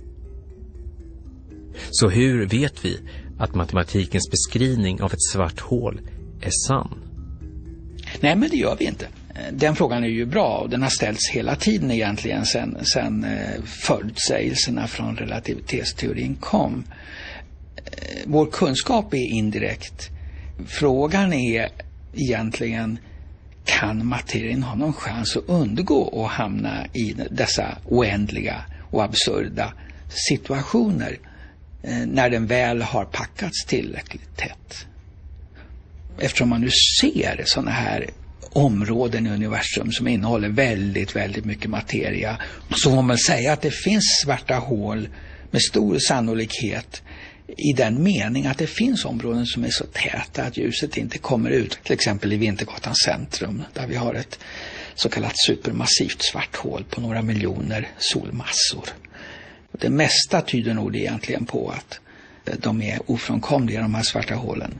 Så hur vet vi att matematikens beskrivning av ett svart hål är sann? Nej, men det gör vi inte. Den frågan är ju bra och den har ställts hela tiden egentligen sen förutsägelserna från relativitetsteorin kom. Vår kunskap är indirekt. Frågan är egentligen, kan materien ha någon chans att undgå att hamna i dessa oändliga och absurda situationer när den väl har packats tillräckligt tätt? Eftersom man nu ser sådana här områden i universum som innehåller väldigt, väldigt mycket materia, så får man säga att det finns svarta hål med stor sannolikhet i den mening att det finns områden som är så täta att ljuset inte kommer ut. Till exempel i Vintergatans centrum där vi har ett så kallat supermassivt svart hål på några miljoner solmassor. Det mesta tyder nog egentligen på att de är ofrånkomliga, de här svarta hålen.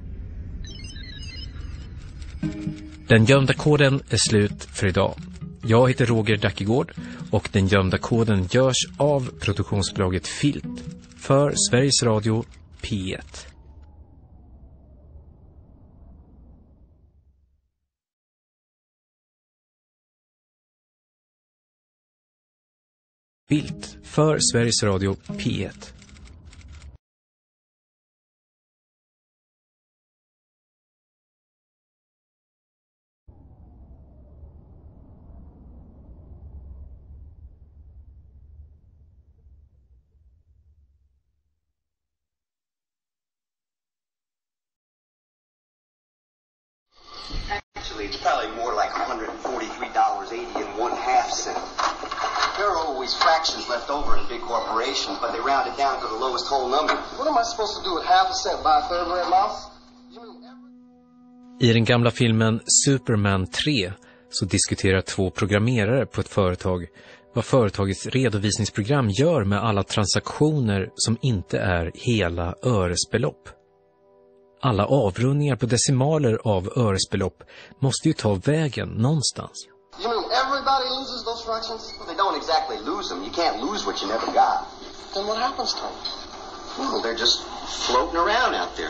Den gömda koden är slut för idag. Jag heter Roger Dackegård och Den gömda koden görs av produktionsbolaget Filt för Sveriges Radio P1. Filt för Sveriges Radio P1. Actually, it's probably more like $143.80 and 1/2 cents. There are always always fractions left over in big corporations, but they round it down to the lowest whole number. What am I supposed to do with 0.5% by a third rate mouse? I den gamla filmen Superman 3 så diskuterar två programmerare på ett företag vad företagets redovisningsprogram gör med alla transaktioner som inte är hela öresbelopp. Alla avrundningar på decimaler av öresbelopp måste ju ta vägen någonstans. You mean everybody loses those fractions? Well, they don't exactly lose them. You can't lose what you never got. Then what happens to them? Well, they're just floating around out there.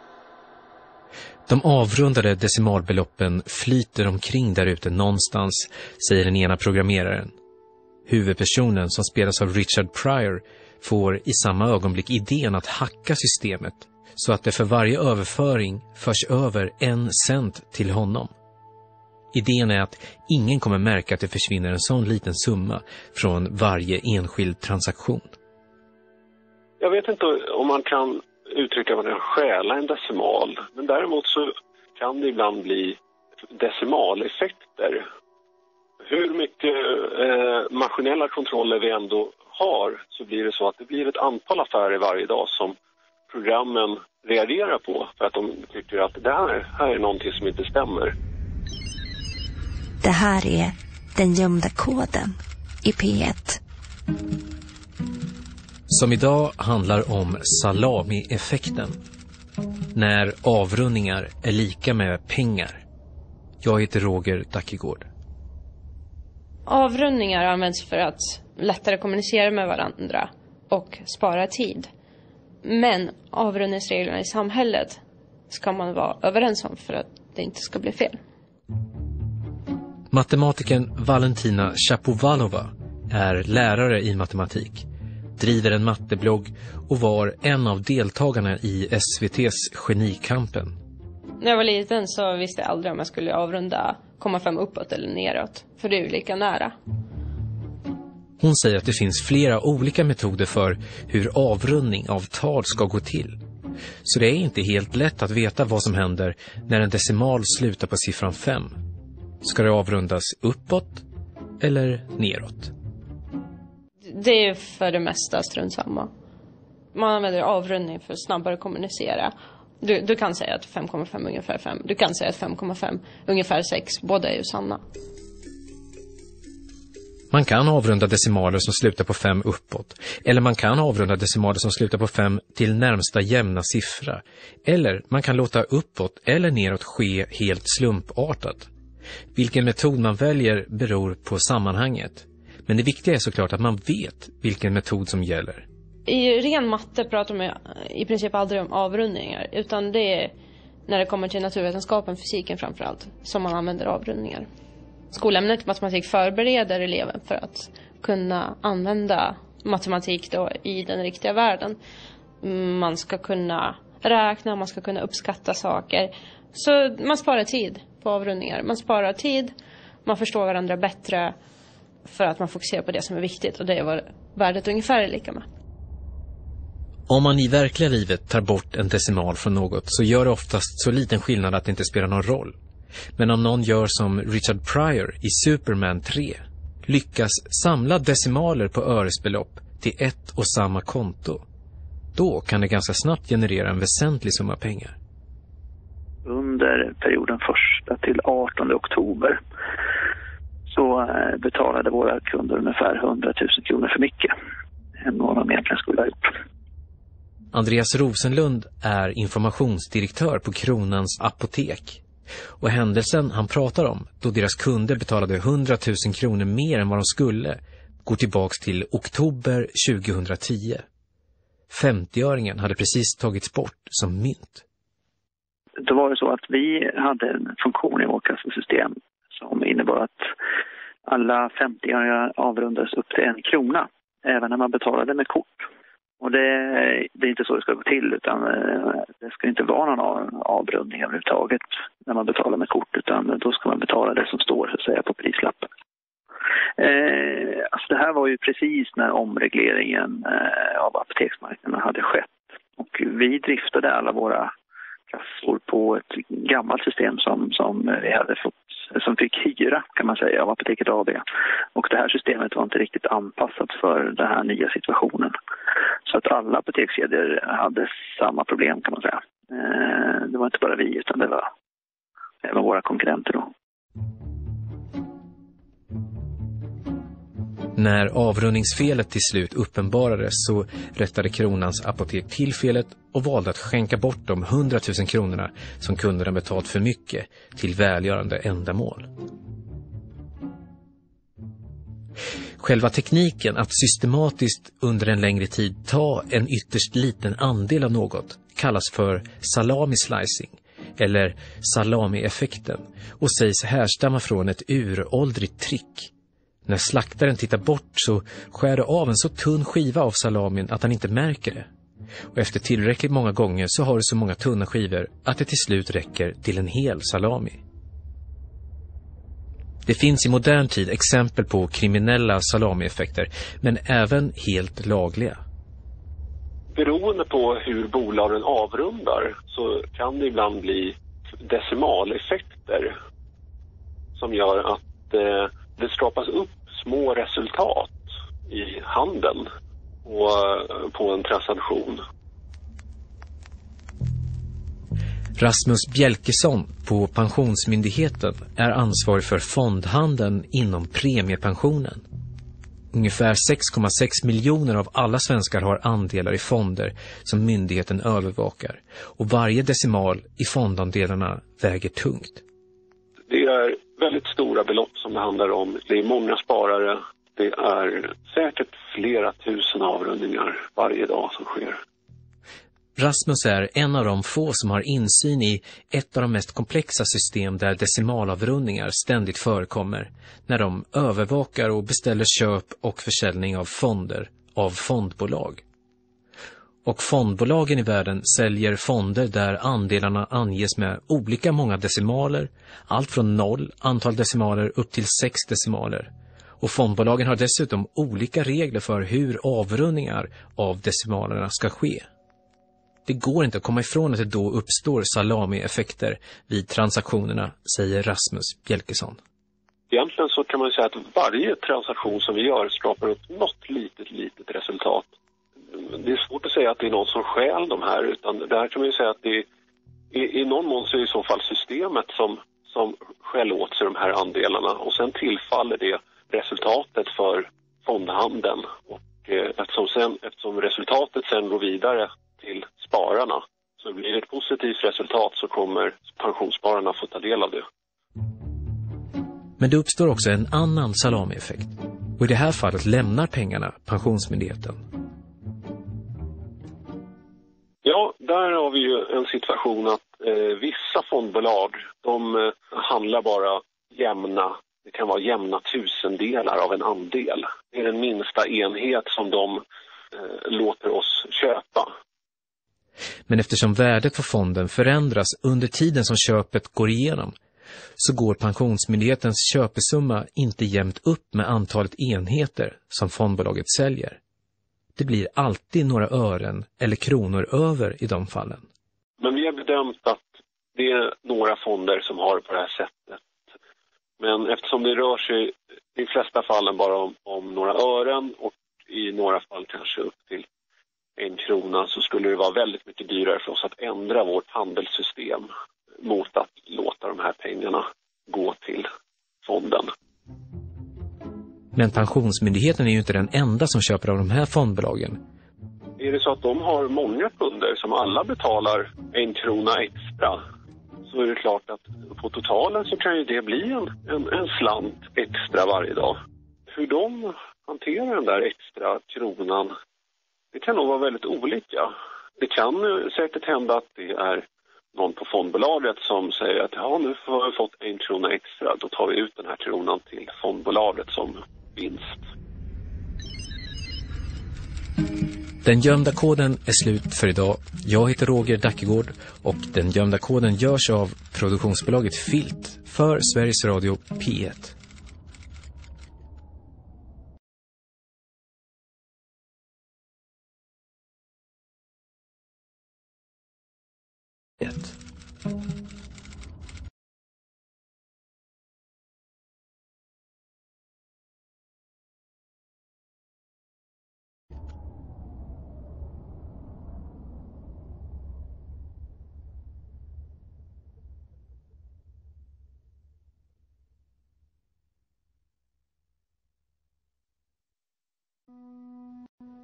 De avrundade decimalbeloppen flyter omkring där ute någonstans, säger den ena programmeraren. Huvudpersonen, som spelas av Richard Pryor, får i samma ögonblick idén att hacka systemet så att det för varje överföring förs över 1 cent till honom. Idén är att ingen kommer märka att det försvinner en sån liten summa från varje enskild transaktion. Jag vet inte om man kan uttrycka vad det är att stjäla en decimal, men däremot så kan det ibland bli decimaleffekter. Hur mycket maskinella kontroller vi ändå har, så blir det så att det blir ett antal affärer varje dag som programmen reagerar på för att de tycker att det här är någonting som inte stämmer. Det här är den gömda koden i P1. Som idag handlar om salami-effekten. När avrundningar är lika med pengar. Jag heter Roger Dackegård. Avrundningar används för att lättare kommunicera med varandra och spara tid. Men avrundningsreglerna i samhället ska man vara överens om för att det inte ska bli fel. Matematikern Valentina Shapovalova är lärare i matematik, driver en matteblogg och var en av deltagarna i SVT:s Genikampen. När jag var liten så visste jag aldrig om jag skulle avrunda 0,5 uppåt eller neråt, för det är ju lika nära. Hon säger att det finns flera olika metoder för hur avrundning av tal ska gå till. Så det är inte helt lätt att veta vad som händer när en decimal slutar på siffran 5. Ska det avrundas uppåt eller neråt? Det är för det mesta strunt samma. Man använder avrundning för att snabbare kommunicera. Du kan säga att 5,5 ungefär 5. Du kan säga att 5,5 ungefär 6. Båda är ju sanna. Man kan avrunda decimaler som slutar på 5 uppåt. Eller man kan avrunda decimaler som slutar på 5 till närmsta jämna siffra. Eller man kan låta uppåt eller neråt ske helt slumpartat. Vilken metod man väljer beror på sammanhanget. Men det viktiga är såklart att man vet vilken metod som gäller. I ren matte pratar man i princip aldrig om avrundningar. Utan det är när det kommer till naturvetenskapen, fysiken framförallt, som man använder avrundningar. Skolämnet matematik förbereder eleven för att kunna använda matematik då i den riktiga världen. Man ska kunna räkna, man ska kunna uppskatta saker. Så man sparar tid på avrundningar. Man sparar tid, man förstår varandra bättre för att man fokuserar på det som är viktigt. Och det är vad värdet ungefär är lika med. Om man i verkliga livet tar bort en decimal från något så gör det oftast så liten skillnad att det inte spelar någon roll. Men om någon gör som Richard Pryor i Superman 3, lyckas samla decimaler på öresbelopp till ett och samma konto, då kan det ganska snabbt generera en väsentlig summa pengar. Under perioden 1 till 18 oktober så betalade våra kunder ungefär 100 000 kronor för mycket än vad de egentligen skulle ha gjort. Andreas Rosenlund är informationsdirektör på Kronans apotek. Och händelsen han pratar om, då deras kunder betalade 100 000 kronor mer än vad de skulle, går tillbaks till oktober 2010. 50-öringen hade precis tagits bort som mynt. Då var det så att vi hade en funktion i vårt kassasystem som innebar att alla 50-öringar avrundades upp till 1 krona, även när man betalade med kort. Och det är inte så det ska gå till, utan det ska inte vara någon avrundning överhuvudtaget när man betalar med kort, utan då ska man betala det som står så att säga på prislappen. Alltså det här var ju precis när omregleringen av apoteksmarknaden hade skett. Och vi driftade alla våra kassor på ett gammalt system som vi hade fått som fick hyra, kan man säga, av Apoteket AB. Och det här systemet var inte riktigt anpassat för den här nya situationen. Så att alla apotekskedjor hade samma problem, kan man säga. Det var inte bara vi, utan det var även våra konkurrenter då. När avrundningsfelet till slut uppenbarades så rättade Kronans apotek till felet och valde att skänka bort de 100 000 kronorna som kunderna betalt för mycket till välgörande ändamål. Själva tekniken att systematiskt under en längre tid ta en ytterst liten andel av något kallas för salami slicing eller salami-effekten och sägs härstamma från ett uråldrigt trick. När slaktaren tittar bort så skär det av en så tunn skiva av salamin att han inte märker det. Och efter tillräckligt många gånger så har du så många tunna skivor att det till slut räcker till en hel salami. Det finns i modern tid exempel på kriminella salami-effekter, men även helt lagliga. Beroende på hur bolagen avrundar så kan det ibland bli decimaleffekter som gör att det skapas upp små resultat i handeln och på en transaktion. Rasmus Bjelkesson på Pensionsmyndigheten är ansvarig för fondhandeln inom premiepensionen. Ungefär 6,6 miljoner av alla svenskar har andelar i fonder som myndigheten övervakar och varje decimal i fondandelarna väger tungt. Det är väldigt stora belopp som det handlar om. Det är många sparare. Det är säkert flera tusen avrundningar varje dag som sker. Rasmus är en av de få som har insyn i ett av de mest komplexa system där decimalavrundningar ständigt förekommer när de övervakar och beställer köp och försäljning av fonder av fondbolag. Och fondbolagen i världen säljer fonder där andelarna anges med olika många decimaler, allt från 0 antal decimaler upp till 6 decimaler. Och fondbolagen har dessutom olika regler för hur avrundningar av decimalerna ska ske. Det går inte att komma ifrån att det då uppstår salami-effekter vid transaktionerna, säger Rasmus Bjelkesson. Egentligen så kan man säga att varje transaktion som vi gör skapar upp något litet resultat. Det är svårt att säga att det är någon som stjäl de här, utan där kan man ju säga att det i någon mån så är det i så fall systemet som skäl åt sig de här andelarna och sen tillfaller det resultatet för fondhandeln och eftersom resultatet sen går vidare till spararna så blir det ett positivt resultat så kommer pensionsspararna få ta del av det. Men det uppstår också en annan salami-effekt och i det här fallet lämnar pengarna Pensionsmyndigheten. Ja, där har vi ju en situation att vissa fondbolag, de handlar bara jämna, det kan vara jämna tusendelar av en andel. Det är den minsta enhet som de låter oss köpa. Men eftersom värdet på fonden förändras under tiden som köpet går igenom så går Pensionsmyndighetens köpesumma inte jämnt upp med antalet enheter som fondbolaget säljer. Det blir alltid några ören eller kronor över i de fallen. Men vi har bedömt att det är några fonder som har på det här sättet. Men eftersom det rör sig i de flesta fallen bara om några ören och i några fall kanske upp till 1 krona så skulle det vara väldigt mycket dyrare för oss att ändra vårt handelssystem mot att låta de här pengarna gå till fonden. Men Pensionsmyndigheten är ju inte den enda som köper av de här fondbolagen. Är det så att de har många kunder som alla betalar 1 krona extra så är det klart att på totalen så kan ju det bli en slant extra varje dag. Hur de hanterar den där extra kronan, det kan nog vara väldigt olika. Det kan säkert hända att det är någon på fondbolaget som säger att ja, nu har vi fått 1 krona extra, då tar vi ut den här kronan till fondbolaget som vinst. Den gömda koden är slut för idag. Jag heter Roger Dackegård och den gömda koden görs av produktionsbolaget Filt för Sveriges Radio P1.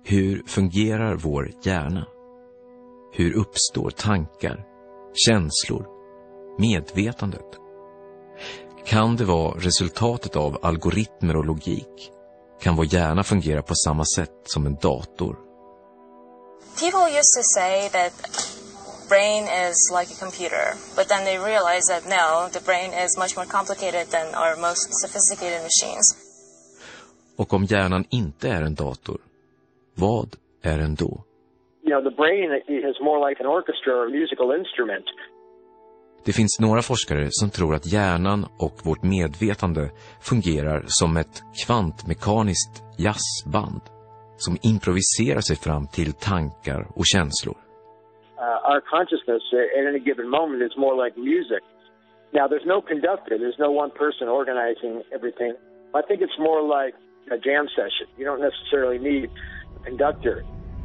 Hur fungerar vår hjärna? Hur uppstår tankar, känslor, medvetandet? Kan det vara resultatet av algoritmer och logik? Kan vår hjärna fungera på samma sätt som en dator? People used to say that brain is like a computer, but then they realized that no, the brain is much more complicated than our most sophisticated machines. Och om hjärnan inte är en dator, vad är den då? You know, the brain is more like an orchestra or a musical instrument. Det finns några forskare som tror att hjärnan och vårt medvetande fungerar som ett kvantmekaniskt jazzband som improviserar sig fram till tankar och känslor. Our consciousness at any given moment is more like music. Now, there's no conductor. There's no one person organizing everything. I think it's more like a jam session. You don't necessarily need a conductor.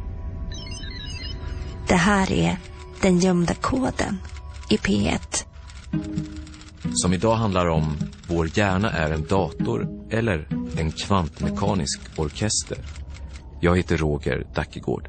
Det här är Den gömda koden i P1. Som idag handlar om vår hjärna är en dator eller en kvantmekanisk orkester. Jag heter Roger Dackegård.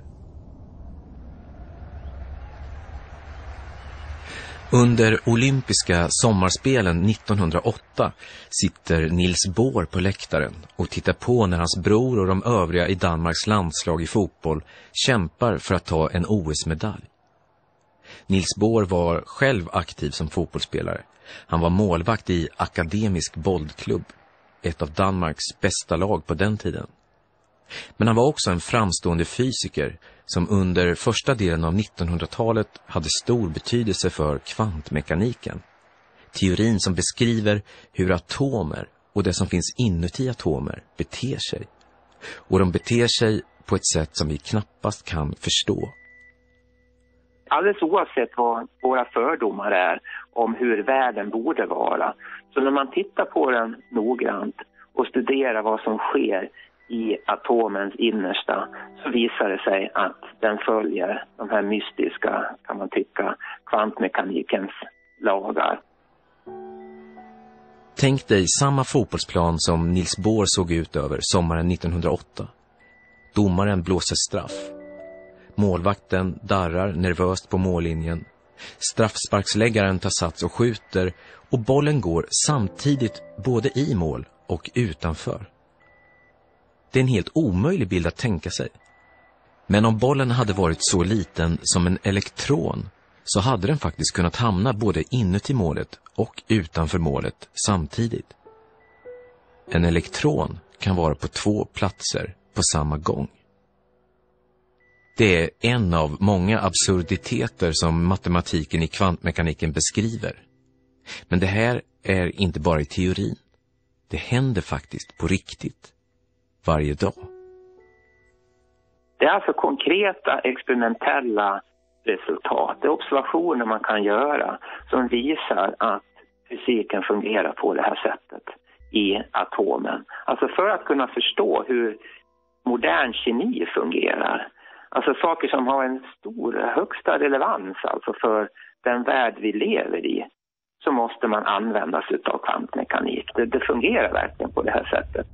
Under olympiska sommarspelen 1908 sitter Niels Bohr på läktaren och tittar på när hans bror och de övriga i Danmarks landslag i fotboll kämpar för att ta en OS-medalj. Niels Bohr var själv aktiv som fotbollsspelare. Han var målvakt i Akademisk boldklubb, ett av Danmarks bästa lag på den tiden. Men han var också en framstående fysiker som under första delen av 1900-talet hade stor betydelse för kvantmekaniken. Teorin som beskriver hur atomer och det som finns inuti atomer beter sig. Och de beter sig på ett sätt som vi knappast kan förstå. Alldeles oavsett vad våra fördomar är om hur världen borde vara. Så när man tittar på den noggrant och studerar vad som sker i atomens innersta, så visar det sig att den följer de här mystiska, kan man tycka, kvantmekanikens lagar. Tänk dig samma fotbollsplan som Niels Bohr såg ut över sommaren 1908. Domaren blåser straff. Målvakten darrar nervöst på mållinjen. Straffsparksläggaren tar sats och skjuter och bollen går samtidigt både i mål och utanför. Det är en helt omöjlig bild att tänka sig. Men om bollen hade varit så liten som en elektron så hade den faktiskt kunnat hamna både inuti målet och utanför målet samtidigt. En elektron kan vara på 2 platser på samma gång. Det är en av många absurditeter som matematiken i kvantmekaniken beskriver. Men det här är inte bara i teorin. Det händer faktiskt på riktigt. Varje dag. Det är alltså konkreta experimentella resultat. Det är observationer man kan göra som visar att fysiken fungerar på det här sättet i atomen. Alltså för att kunna förstå hur modern kemi fungerar. Alltså saker som har en stor, högsta relevans alltså för den värld vi lever i, så måste man använda sig av kvantmekanik. Det fungerar verkligen på det här sättet.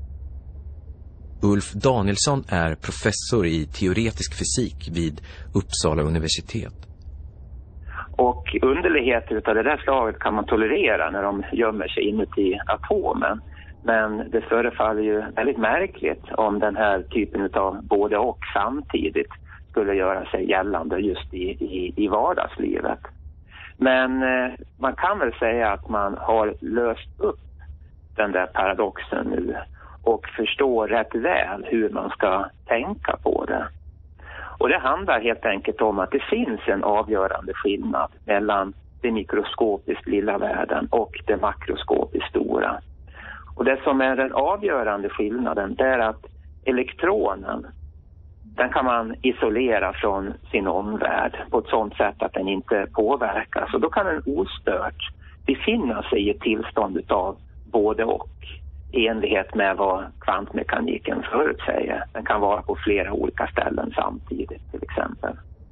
Ulf Danielsson är professor i teoretisk fysik vid Uppsala universitet. Och underligheter av det där slaget kan man tolerera när de gömmer sig inuti atomen. Men det förefaller ju väldigt märkligt om den här typen av både och samtidigt skulle göra sig gällande just i vardagslivet. Men man kan väl säga att man har löst upp den där paradoxen nu och förstår rätt väl hur man ska tänka på det. Och det handlar helt enkelt om att det finns en avgörande skillnad mellan det mikroskopiskt lilla världen och det makroskopiskt stora. Och det som är den avgörande skillnaden, det är att elektronen, den kan man isolera från sin omvärld på ett sådant sätt att den inte påverkas. Och då kan den ostört befinna sig i ett tillstånd av både och, i enlighet med vad kvantmekaniken förutsäger. Den kan vara på flera olika ställen samtidigt, till exempel.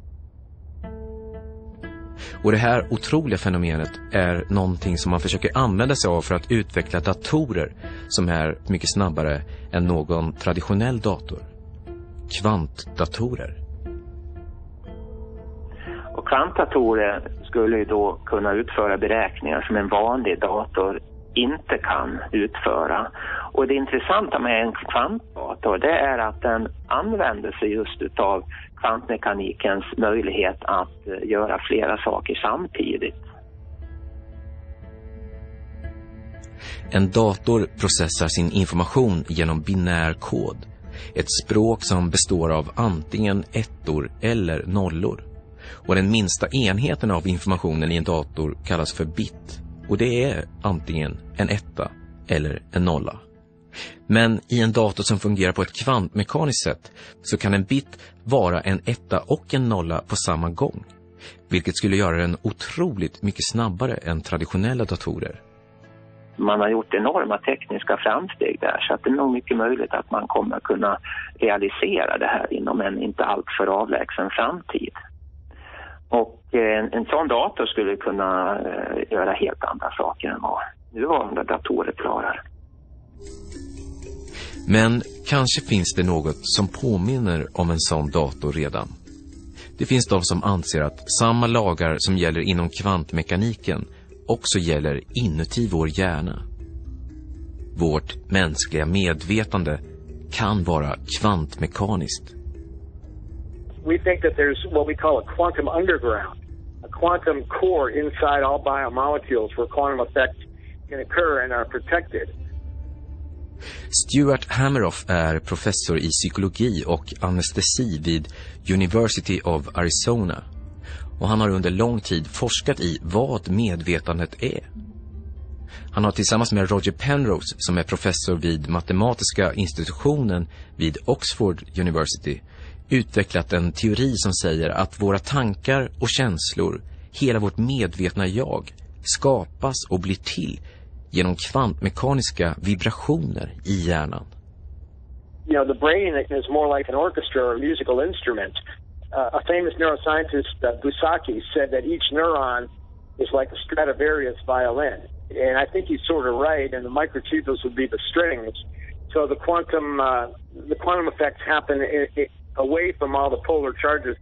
Och det här otroliga fenomenet är någonting som man försöker använda sig av för att utveckla datorer som är mycket snabbare än någon traditionell dator. kvantdatorer. Och kvantdatorer skulle ju då kunna utföra beräkningar som en vanlig dator inte kan utföra. Och det intressanta med en kvantdator, det är att den använder sig just utav kvantmekanikens möjlighet att göra flera saker samtidigt. En dator processar sin information genom binär kod, ett språk som består av antingen ettor eller nollor. Och den minsta enheten av informationen i en dator kallas för bit, och det är antingen en etta eller en nolla. Men i en dator som fungerar på ett kvantmekaniskt sätt så kan en bit vara en etta och en nolla på samma gång, vilket skulle göra den otroligt mycket snabbare än traditionella datorer. Man har gjort enorma tekniska framsteg där, så att det är nog mycket möjligt att man kommer kunna realisera det här inom en inte alltför avlägsen framtid. Och en sån dator skulle kunna göra helt andra saker än vad nuvarande datorer klarar. Men kanske finns det något som påminner om en sån dator redan. Det finns de som anser att samma lagar som gäller inom kvantmekaniken också gäller inuti vår hjärna. Vårt mänskliga medvetande kan vara kvantmekaniskt. We think that there's what we call a quantum underground, a quantum core inside all biomolecules where quantum effects can occur and are protected. Stuart Hameroff är professor i psykologi och anestesi vid University of Arizona. Och han har under lång tid forskat i vad medvetandet är. Han har tillsammans med Roger Penrose, som är professor vid matematiska institutionen vid Oxford University, utvecklat en teori som säger att våra tankar och känslor, hela vårt medvetna jag, skapas och blir till genom kvantmekaniska vibrationer i hjärnan. You know, the brain is more like an orchestra or a musical instrument. A famous neuroscientist, Busaki, said that each neuron is like a Stradivarius violin. And I think he's sort of right, and the microtubules would be the strings. So the quantum effects happen away from all the polar charges.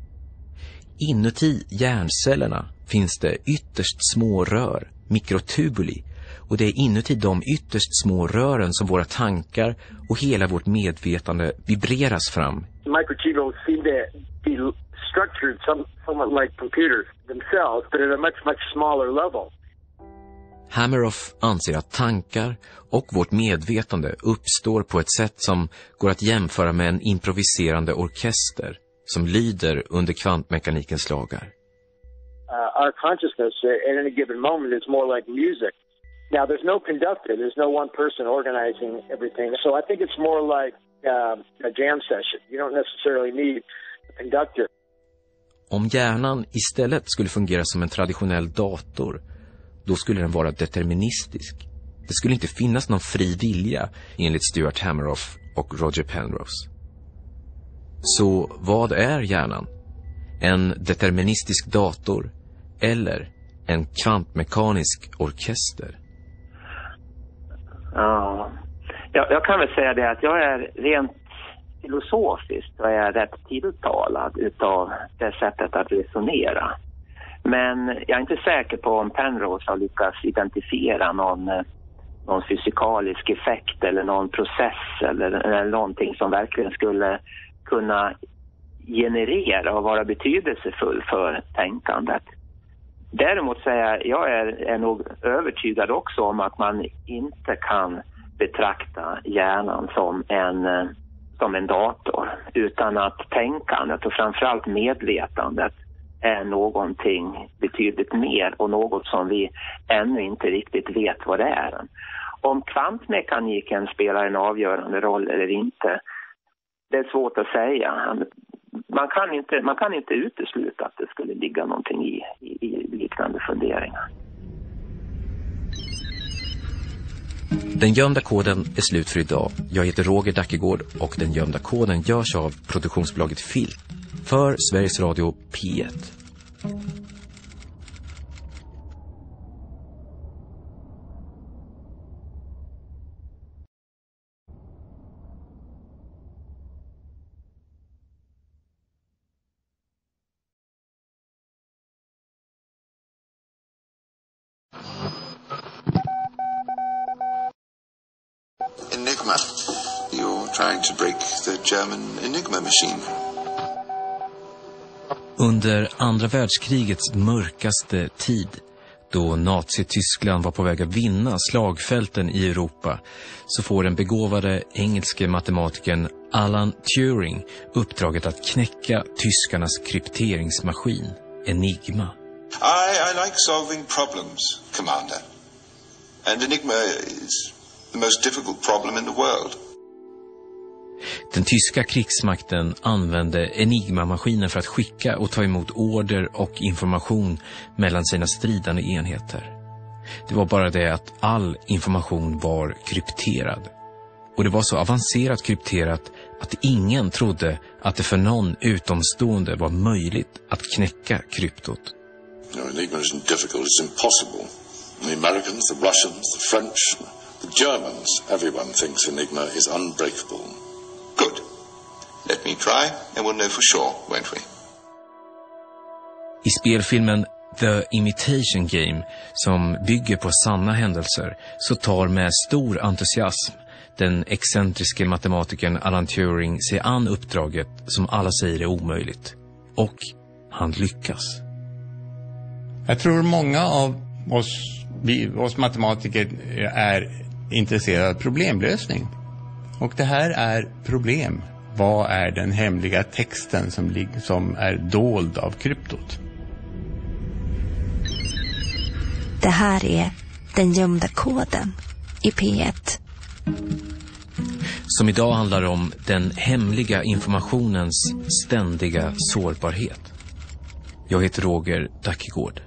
Inuti hjärncellerna finns det ytterst små rör, mikrotubuli, och det är inuti de ytterst små rören som våra tankar och hela vårt medvetande vibreras fram. Microtubules seem to be structured somewhat like computers themselves, but at a much smaller level. Hameroff anser att tankar och vårt medvetande uppstår på ett sätt som går att jämföra med en improviserande orkester som lyder under kvantmekanikens lagar. Our consciousness at any given moment is more like music. Now, there's no conductor. There's no one person organizing everything. So I think it's more like a jam session. You don't necessarily need a conductor. Om hjärnan istället skulle fungera som en traditionell dator, då skulle den vara deterministisk. Det skulle inte finnas någon fri vilja, enligt Stuart Hameroff och Roger Penrose. Så vad är hjärnan? En deterministisk dator eller en kvantmekanisk orkester? Ja, jag kan väl säga det att jag är rent filosofiskt och är rätt tilltalad utav det sättet att resonera. Men jag är inte säker på om Penrose har lyckats identifiera någon fysikalisk effekt eller någon process eller någonting som verkligen skulle kunna generera och vara betydelsefull för tänkandet. Däremot säger jag är nog övertygad också om att man inte kan betrakta hjärnan som en dator, utan att tänkandet och framförallt medvetandet är någonting betydligt mer och något som vi ännu inte riktigt vet vad det är. Om kvantmekaniken spelar en avgörande roll eller inte, det är svårt att säga. Man kan inte utesluta att det skulle ligga någonting i liknande funderingar. Den gömda koden är slut för idag. Jag heter Roger Dackegård och den gömda koden görs av produktionsbolaget Film för Sveriges Radio P1. Enigma. You're trying to break the German Enigma machine. Under andra världskrigets mörkaste tid, då Nazi-Tyskland var på väg att vinna slagfälten i Europa, så får den begåvade engelske matematikern Alan Turing uppdraget att knäcka tyskarnas krypteringsmaskin, Enigma. I like solving problems, Commander. And Enigma is the most difficult problem in the world. Den tyska krigsmakten använde Enigma-maskinen för att skicka och ta emot order och information mellan sina stridande enheter. Det var bara det att all information var krypterad. Och det var så avancerat krypterat att ingen trodde att det för någon utomstående var möjligt att knäcka kryptot. No, Enigma isn't difficult, it's impossible. The Americans, the Russians, the French, the Germans, everyone thinks Enigma is unbreakable. Good. Let me try and we'll know for sure, won't we? I spelfilmen The Imitation Game, som bygger på sanna händelser, så tar med stor entusiasm den excentriske matematikern Alan Turing sig an uppdraget som alla säger är omöjligt. Och han lyckas. Jag tror många av oss matematiker är intresserade av problemlösning. Och det här är problem. Vad är den hemliga texten som är dold av kryptot? Det här är den gömda koden i P1. Som idag handlar om den hemliga informationens ständiga sårbarhet. Jag heter Roger Dackegård.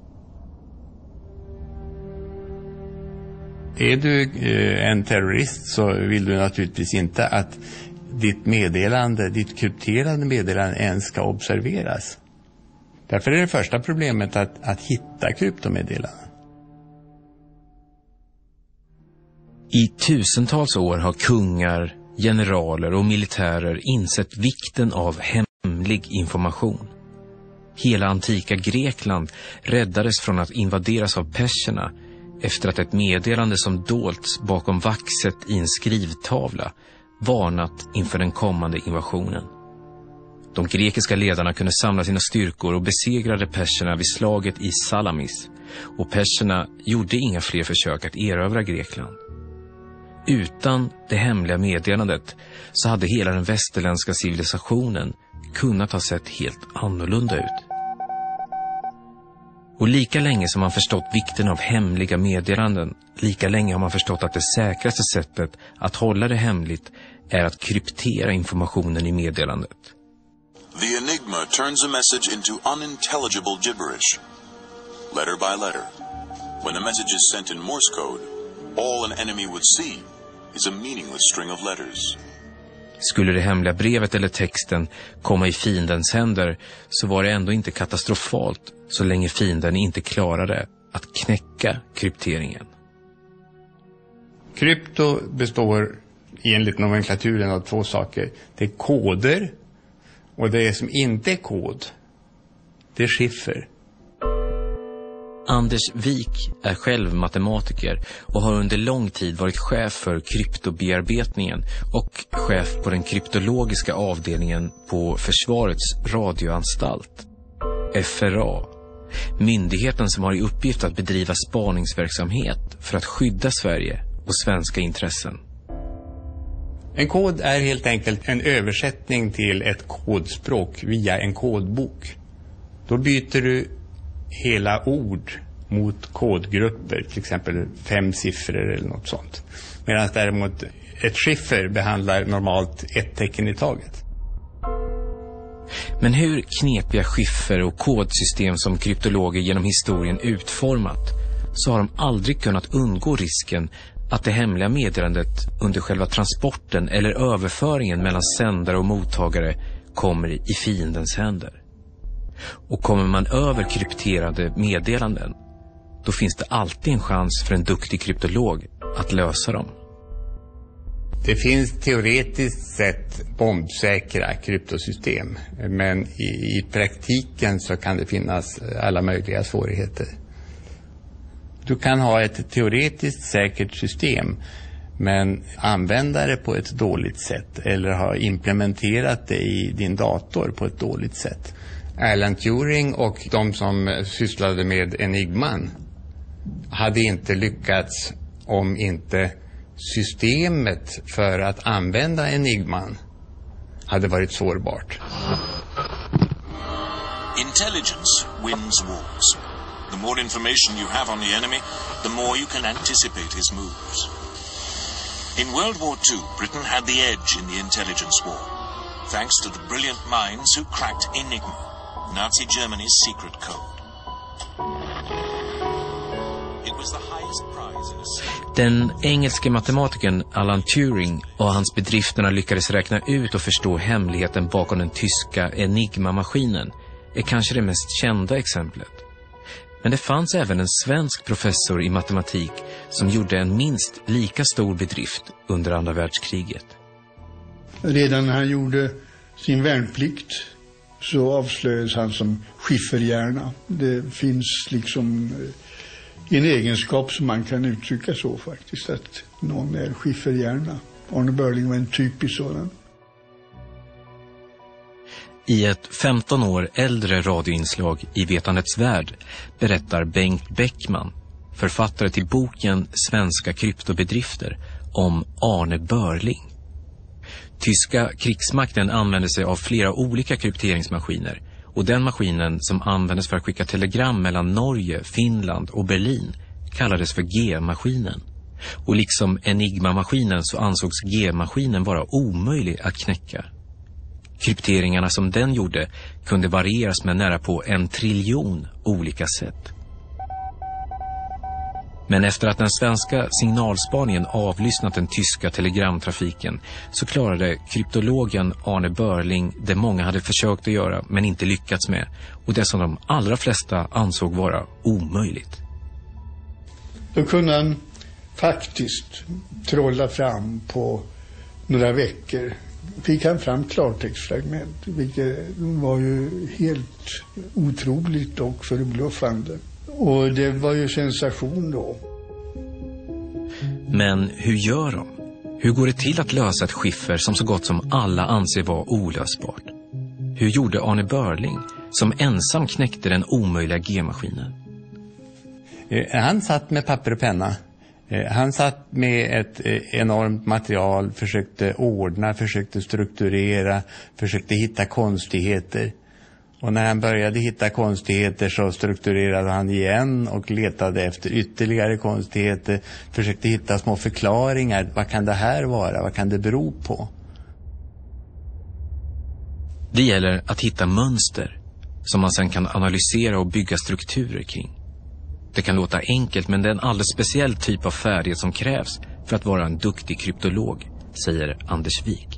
Är du en terrorist så vill du naturligtvis inte att ditt krypterade meddelande ens ska observeras. Därför är det första problemet att hitta kryptomeddelanden. I tusentals år har kungar, generaler och militärer insett vikten av hemlig information. Hela antika Grekland räddades från att invaderas av perserna efter att ett meddelande som dolts bakom vaxet i en skrivtavla varnat inför den kommande invasionen. De grekiska ledarna kunde samla sina styrkor och besegrade perserna vid slaget i Salamis, och perserna gjorde inga fler försök att erövra Grekland. Utan det hemliga meddelandet så hade hela den västerländska civilisationen kunnat ha sett helt annorlunda ut. Och lika länge som man förstått vikten av hemliga meddelanden, lika länge har man förstått att det säkraste sättet att hålla det hemligt är att kryptera informationen i meddelandet. The Enigma turns a message into unintelligible gibberish, letter by letter. When the message is sent in Morse code, all an enemy would see is a meaningless string of letters. Skulle det hemliga brevet eller texten komma i fiendens händer så var det ändå inte katastrofalt så länge fienden inte klarade att knäcka krypteringen. Krypto består enligt nomenklaturen av två saker. Det är koder och det som inte är kod, det är skiffer. Anders Wik är själv matematiker och har under lång tid varit chef för kryptobearbetningen och chef på den kryptologiska avdelningen på Försvarets radioanstalt, FRA, myndigheten som har i uppgift att bedriva spaningsverksamhet för att skydda Sverige och svenska intressen. En kod är helt enkelt en översättning till ett kodspråk via en kodbok. Då byter du hela ord mot kodgrupper, till exempel 5 siffror eller något sånt. Medan däremot ett skiffer behandlar normalt ett tecken i taget. Men hur knepiga skiffer och kodsystem som kryptologer genom historien utformat, så har de aldrig kunnat undgå risken att det hemliga meddelandet under själva transporten eller överföringen mellan sändare och mottagare kommer i fiendens händer. Och kommer man över krypterade meddelanden, då finns det alltid en chans för en duktig kryptolog att lösa dem. Det finns teoretiskt sett bombsäkra kryptosystem, men i praktiken så kan det finnas alla möjliga svårigheter. Du kan ha ett teoretiskt säkert system, Men använda det på ett dåligt sätt eller ha implementerat det i din dator på ett dåligt sätt. Alan Turing och de som sysslade med Enigman hade inte lyckats om inte systemet för att använda Enigman hade varit sårbart. Intelligence wins wars. The more information you have on the enemy, the more you can anticipate his moves. In World War II, Britain had the edge in the intelligence war, thanks to the brilliant minds who cracked Enigma, Nazi Germany's secret code. It was the highest prize in a... Den engelske matematikern Alan Turing och hans bedrifterna lyckades räkna ut och förstå hemligheten bakom den tyska Enigma-maskinen är kanske det mest kända exemplet. Men det fanns även en svensk professor i matematik som gjorde en minst lika stor bedrift under andra världskriget. Redan när han gjorde sin värnplikt så avslöjades han som skifferhjärna. Det finns liksom en egenskap som man kan uttrycka så faktiskt, att någon är skifferhjärna. Arne Börling var en typisk sådan. I ett 15 år äldre radioinslag i Vetandets värld berättar Bengt Bäckman, författare till boken Svenska kryptobedrifter, om Arne Börling. Tyska krigsmakten använde sig av flera olika krypteringsmaskiner, och den maskinen som användes för att skicka telegram mellan Norge, Finland och Berlin kallades för G-maskinen. Och liksom Enigma-maskinen så ansågs G-maskinen vara omöjlig att knäcka. Krypteringarna som den gjorde kunde varieras med nära på 1 triljon olika sätt. Men efter att den svenska signalspaningen avlyssnat den tyska telegramtrafiken så klarade kryptologen Arne Börling det många hade försökt att göra men inte lyckats med, och det som de allra flesta ansåg vara omöjligt. Då kunde han faktiskt trolla fram på några veckor. Fick han fram klartextfragment, vilket var ju helt otroligt och förbluffande. Och det var ju sensation då. Men hur gör de? Hur går det till att lösa ett skiffer som så gott som alla anser vara olösbart? Hur gjorde Arne Börling som ensam knäckte den omöjliga G-maskinen? Han satt med papper och penna. Han satt med ett enormt material, försökte ordna, försökte strukturera, försökte hitta konstigheter. Och när han började hitta konstigheter så strukturerade han igen och letade efter ytterligare konstigheter. Försökte hitta små förklaringar. Vad kan det här vara? Vad kan det bero på? Det gäller att hitta mönster som man sedan kan analysera och bygga strukturer kring. Det kan låta enkelt, men det är en alldeles speciell typ av färdighet som krävs för att vara en duktig kryptolog, säger Anders Wik.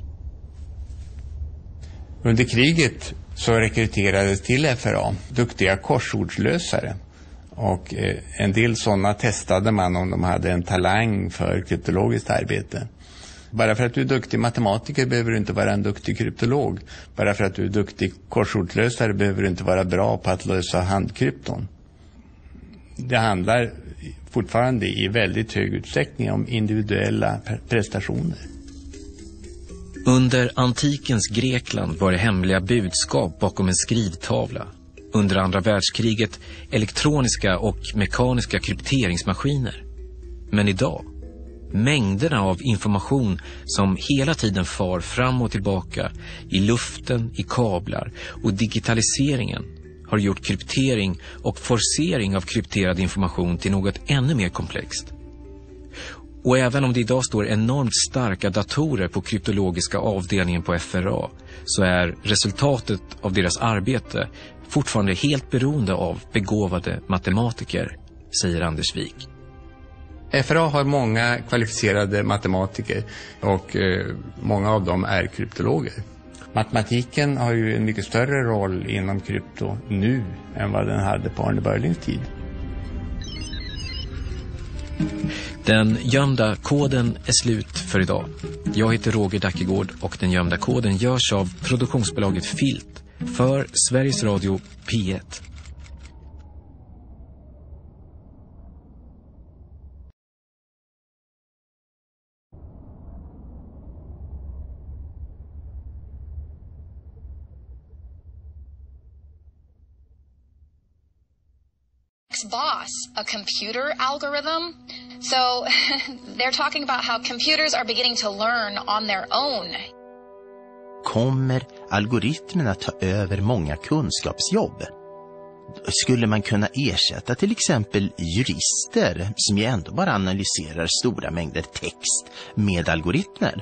Under kriget så rekryterades till FRA duktiga korsordslösare. Och en del sådana testade man om de hade en talang för kryptologiskt arbete. Bara för att du är duktig matematiker behöver du inte vara en duktig kryptolog. Bara för att du är duktig korsordslösare behöver du inte vara bra på att lösa handkrypton. Det handlar fortfarande i väldigt hög utsträckning om individuella prestationer. Under antikens Grekland var det hemliga budskap bakom en skrivtavla. Under andra världskriget elektroniska och mekaniska krypteringsmaskiner. Men idag, mängderna av information som hela tiden far fram och tillbaka i luften, i kablar, och digitaliseringen har gjort kryptering och forcering av krypterad information till något ännu mer komplext. Och även om det idag står enormt starka datorer på kryptologiska avdelningen på FRA, så är resultatet av deras arbete fortfarande helt beroende av begåvade matematiker, säger Anders Wik. FRA har många kvalificerade matematiker och många av dem är kryptologer. Matematiken har ju en mycket större roll inom krypto nu än vad den hade på Arne Börlings tid. Den gömda koden är slut för idag. Jag heter Roger Dackegård och den gömda koden görs av produktionsbolaget Filt för Sveriges Radio P1. ex-boss a computer algorithm. So they're talking about how computers are beginning to learn on their own. Kommer algoritmerna ta över många kunskapsjobb? Skulle man kunna ersätta till exempel jurister som ju ändå bara analyserar stora mängder text med algoritmer?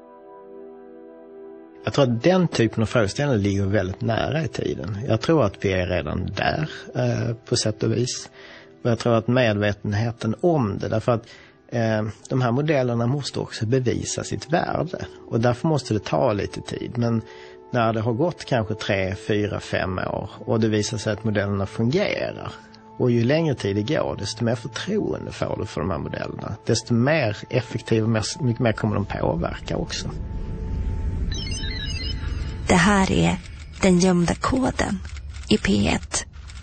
Jag tror att den typen av frågeställningar ligger väldigt nära i tiden. Jag tror att vi är redan där på sätt och vis. Och jag tror att medvetenheten om det, därför att de här modellerna måste också bevisa sitt värde. Och därför måste det ta lite tid. Men när det har gått kanske 3, 4, 5 år och det visar sig att modellerna fungerar, och ju längre tid det går, desto mer förtroende får du för de här modellerna. Desto mer effektiv och mycket mer kommer de påverka också. Det här är Den gömda koden i P1.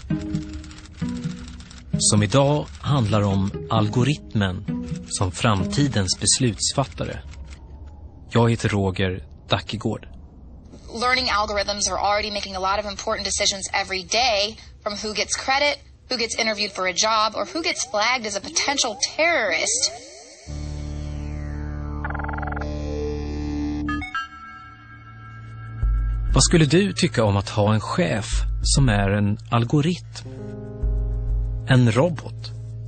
Som idag handlar om algoritmen som framtidens beslutsfattare. Jag heter Roger Dackegård. Learning algorithms are already making a lot of important decisions every day, from who gets credit, who gets interviewed for a job, or who gets flagged as a potential terrorist. Vad skulle du tycka om att ha en chef som är en algoritm? En robot?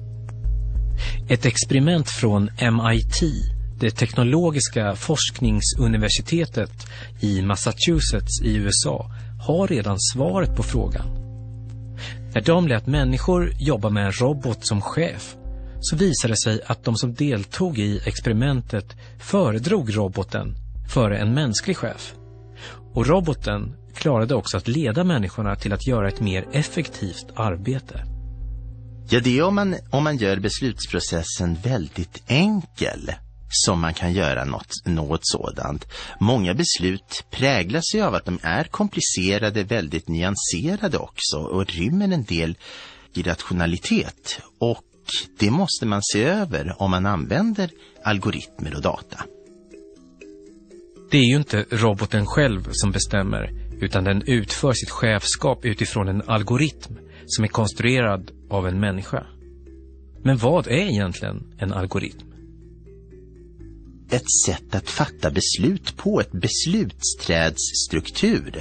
Ett experiment från MIT, det teknologiska forskningsuniversitetet i Massachusetts i USA, har redan svaret på frågan. När de lät människor jobba med en robot som chef, så visade det sig att de som deltog i experimentet föredrog roboten före en mänsklig chef. Och roboten klarade också att leda människorna till att göra ett mer effektivt arbete. Ja, det är om man gör beslutsprocessen väldigt enkel som man kan göra något sådant. Många beslut präglas ju av att de är komplicerade, väldigt nyanserade också, och rymmer en del irrationalitet. Och det måste man se över om man använder algoritmer och data. Det är ju inte roboten själv som bestämmer, utan den utför sitt chefskap utifrån en algoritm som är konstruerad av en människa. Men vad är egentligen en algoritm? Ett sätt att fatta beslut på, ett beslutsträdsstruktur.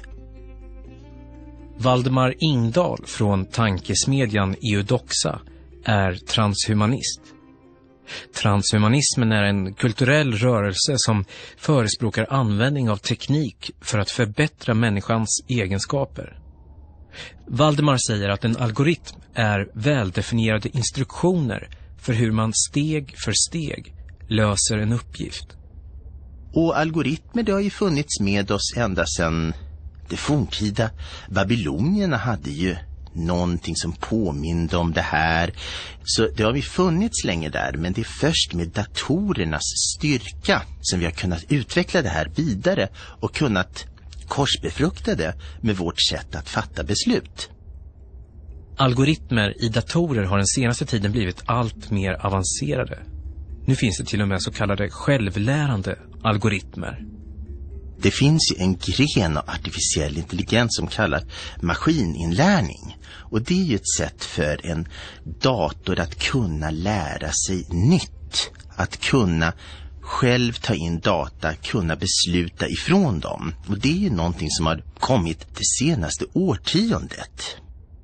Valdemar Ingdahl från tankesmedjan Eudoxa är transhumanist. Transhumanismen är en kulturell rörelse som förespråkar användning av teknik för att förbättra människans egenskaper. Valdemar säger att en algoritm är väldefinierade instruktioner för hur man steg för steg löser en uppgift. Och algoritmer, det har ju funnits med oss ända sedan det forntida. Babylonierna hade ju någonting som påminner om det här. Så det har vi funnits länge där, men det är först med datorernas styrka som vi har kunnat utveckla det här vidare och kunnat korsbefrukta det med vårt sätt att fatta beslut. Algoritmer i datorer har den senaste tiden blivit allt mer avancerade. Nu finns det till och med så kallade självlärande algoritmer. Det finns ju en gren av artificiell intelligens som kallas maskininlärning. Och det är ju ett sätt för en dator att kunna lära sig nytt. Att kunna själv ta in data, kunna besluta ifrån dem. Och det är ju någonting som har kommit det senaste årtiondet.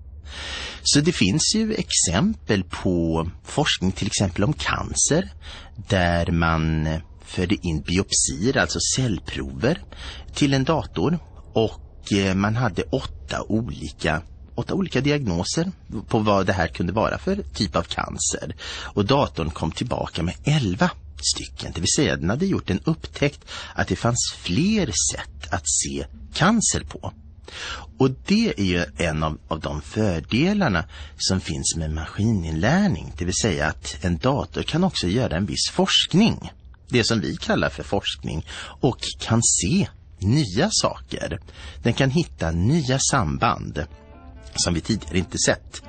Så det finns ju exempel på forskning till exempel om cancer, där man förde in biopsier, alltså cellprover, till en dator, och man hade 8 olika diagnoser på vad det här kunde vara för typ av cancer. Och datorn kom tillbaka med 11 stycken, det vill säga den hade gjort en upptäckt att det fanns fler sätt att se cancer på. Och det är ju en av de fördelarna som finns med maskininlärning, det vill säga att en dator kan också göra en viss forskning, det som vi kallar för forskning, och kan se nya saker. Den kan hitta nya samband som vi tidigare inte sett.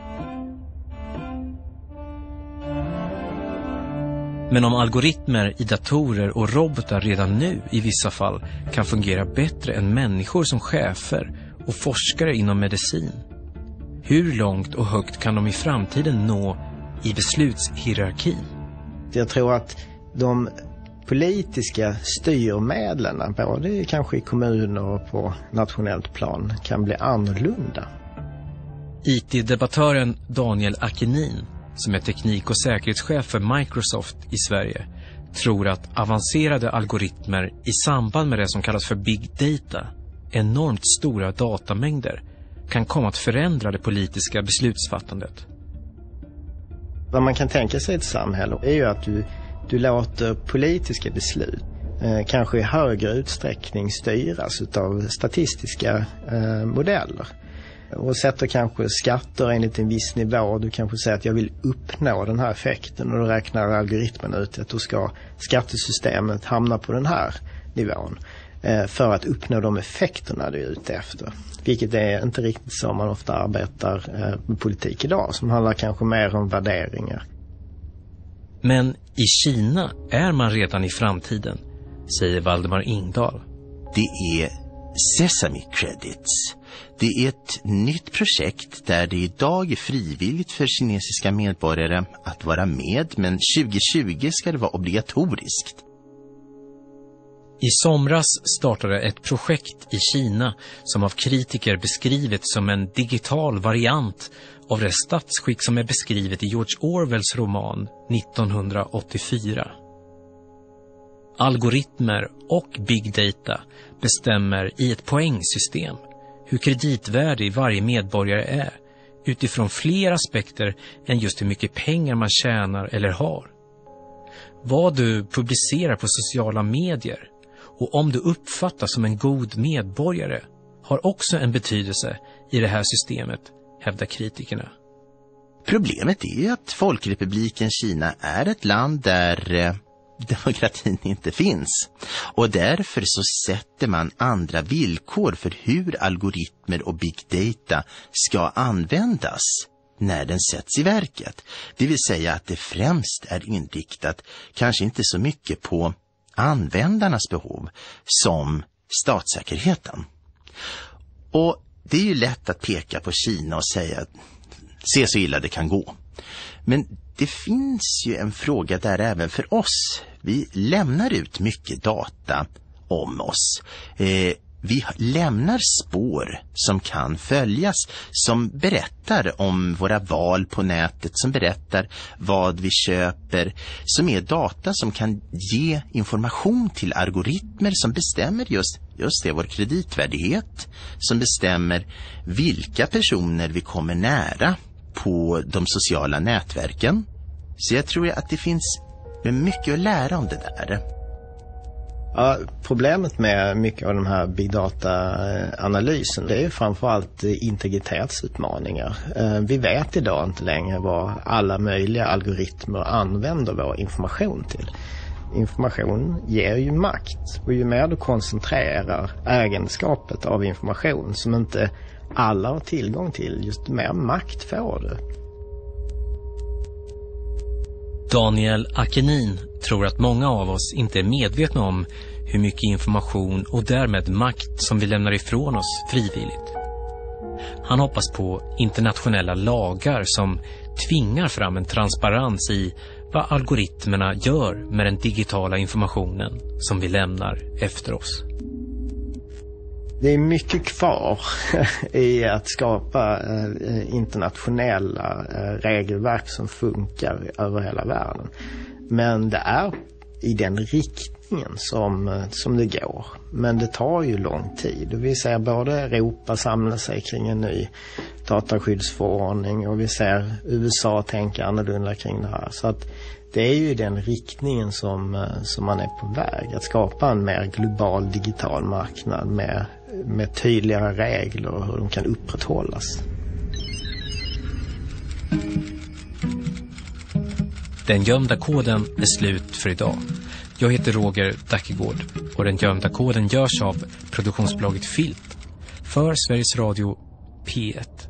Men om algoritmer i datorer och robotar redan nu i vissa fall kan fungera bättre än människor som chefer och forskare inom medicin, Hur långt och högt kan de i framtiden nå i beslutshierarki? Jag tror att de politiska styrmedlen, både kanske i kommuner och på nationellt plan, kan bli annorlunda. IT-debattören Daniel Akinin, som är teknik- och säkerhetschef för Microsoft i Sverige, tror att avancerade algoritmer i samband med det som kallas för big data, enormt stora datamängder, kan komma att förändra det politiska beslutsfattandet. Vad man kan tänka sig i ett samhälle är ju att du låter politiska beslut kanske i högre utsträckning styras av statistiska modeller. Och sätter kanske skatter enligt en viss nivå. Du kanske säger att jag vill uppnå den här effekten, och då räknar algoritmen ut att då ska skattesystemet hamna på den här nivån för att uppnå de effekterna du är ute efter. Vilket är inte riktigt så man ofta arbetar med politik idag, som handlar kanske mer om värderingar. Men i Kina är man redan i framtiden, säger Valdemar Ingdahl. Det är Sesame Credits. Det är ett nytt projekt där det idag är frivilligt för kinesiska medborgare att vara med, men 2020 ska det vara obligatoriskt. I somras startade ett projekt i Kina som av kritiker beskrivits som en digital variant av det statsskick som är beskrivet i George Orwells roman 1984. Algoritmer och big data bestämmer i ett poängsystem hur kreditvärdig varje medborgare är utifrån fler aspekter än just hur mycket pengar man tjänar eller har. Vad du publicerar på sociala medier och om du uppfattas som en god medborgare har också en betydelse i det här systemet, hävdar kritikerna. Problemet är ju att Folkrepubliken Kina är ett land där demokratin inte finns. Och därför så sätter man andra villkor för hur algoritmer och big data ska användas när den sätts i verket. Det vill säga att det främst är inriktat kanske inte så mycket på användarnas behov som statssäkerheten. Och det är ju lätt att peka på Kina och säga se så illa det kan gå. Men det finns ju en fråga där även för oss. Vi lämnar ut mycket data om oss. Vi lämnar spår som kan följas, som berättar om våra val på nätet, som berättar vad vi köper, som är data som kan ge information till algoritmer som bestämmer just det, vår kreditvärdighet, som bestämmer vilka personer vi kommer nära på de sociala nätverken. Så jag tror att det finns mycket att lära om det där. Ja, problemet med mycket av de här big data-analysen, det är framförallt integritetsutmaningar. Vi vet idag inte längre vad alla möjliga algoritmer använder vår information till. Information ger ju makt, och ju mer du koncentrerar ägenskapet av information som inte alla har tillgång till, just mer makt får du. Daniel Akinin tror att många av oss inte är medvetna om hur mycket information och därmed makt som vi lämnar ifrån oss frivilligt. Han hoppas på internationella lagar som tvingar fram en transparens i vad algoritmerna gör med den digitala informationen som vi lämnar efter oss. Det är mycket kvar i att skapa internationella regelverk som funkar över hela världen. Men det är i den riktningen som det går. Men det tar ju lång tid. Och vi ser både Europa samla sig kring en ny dataskyddsförordning, och vi ser USA tänka annorlunda kring det här. Så att det är ju i den riktningen som man är på väg. Att skapa en mer global digital marknad med tydligare regler och hur de kan upprätthållas. Den gömda koden är slut för idag. Jag heter Roger Dackegård och Den gömda koden görs av produktionsbolaget Filp för Sveriges Radio P1.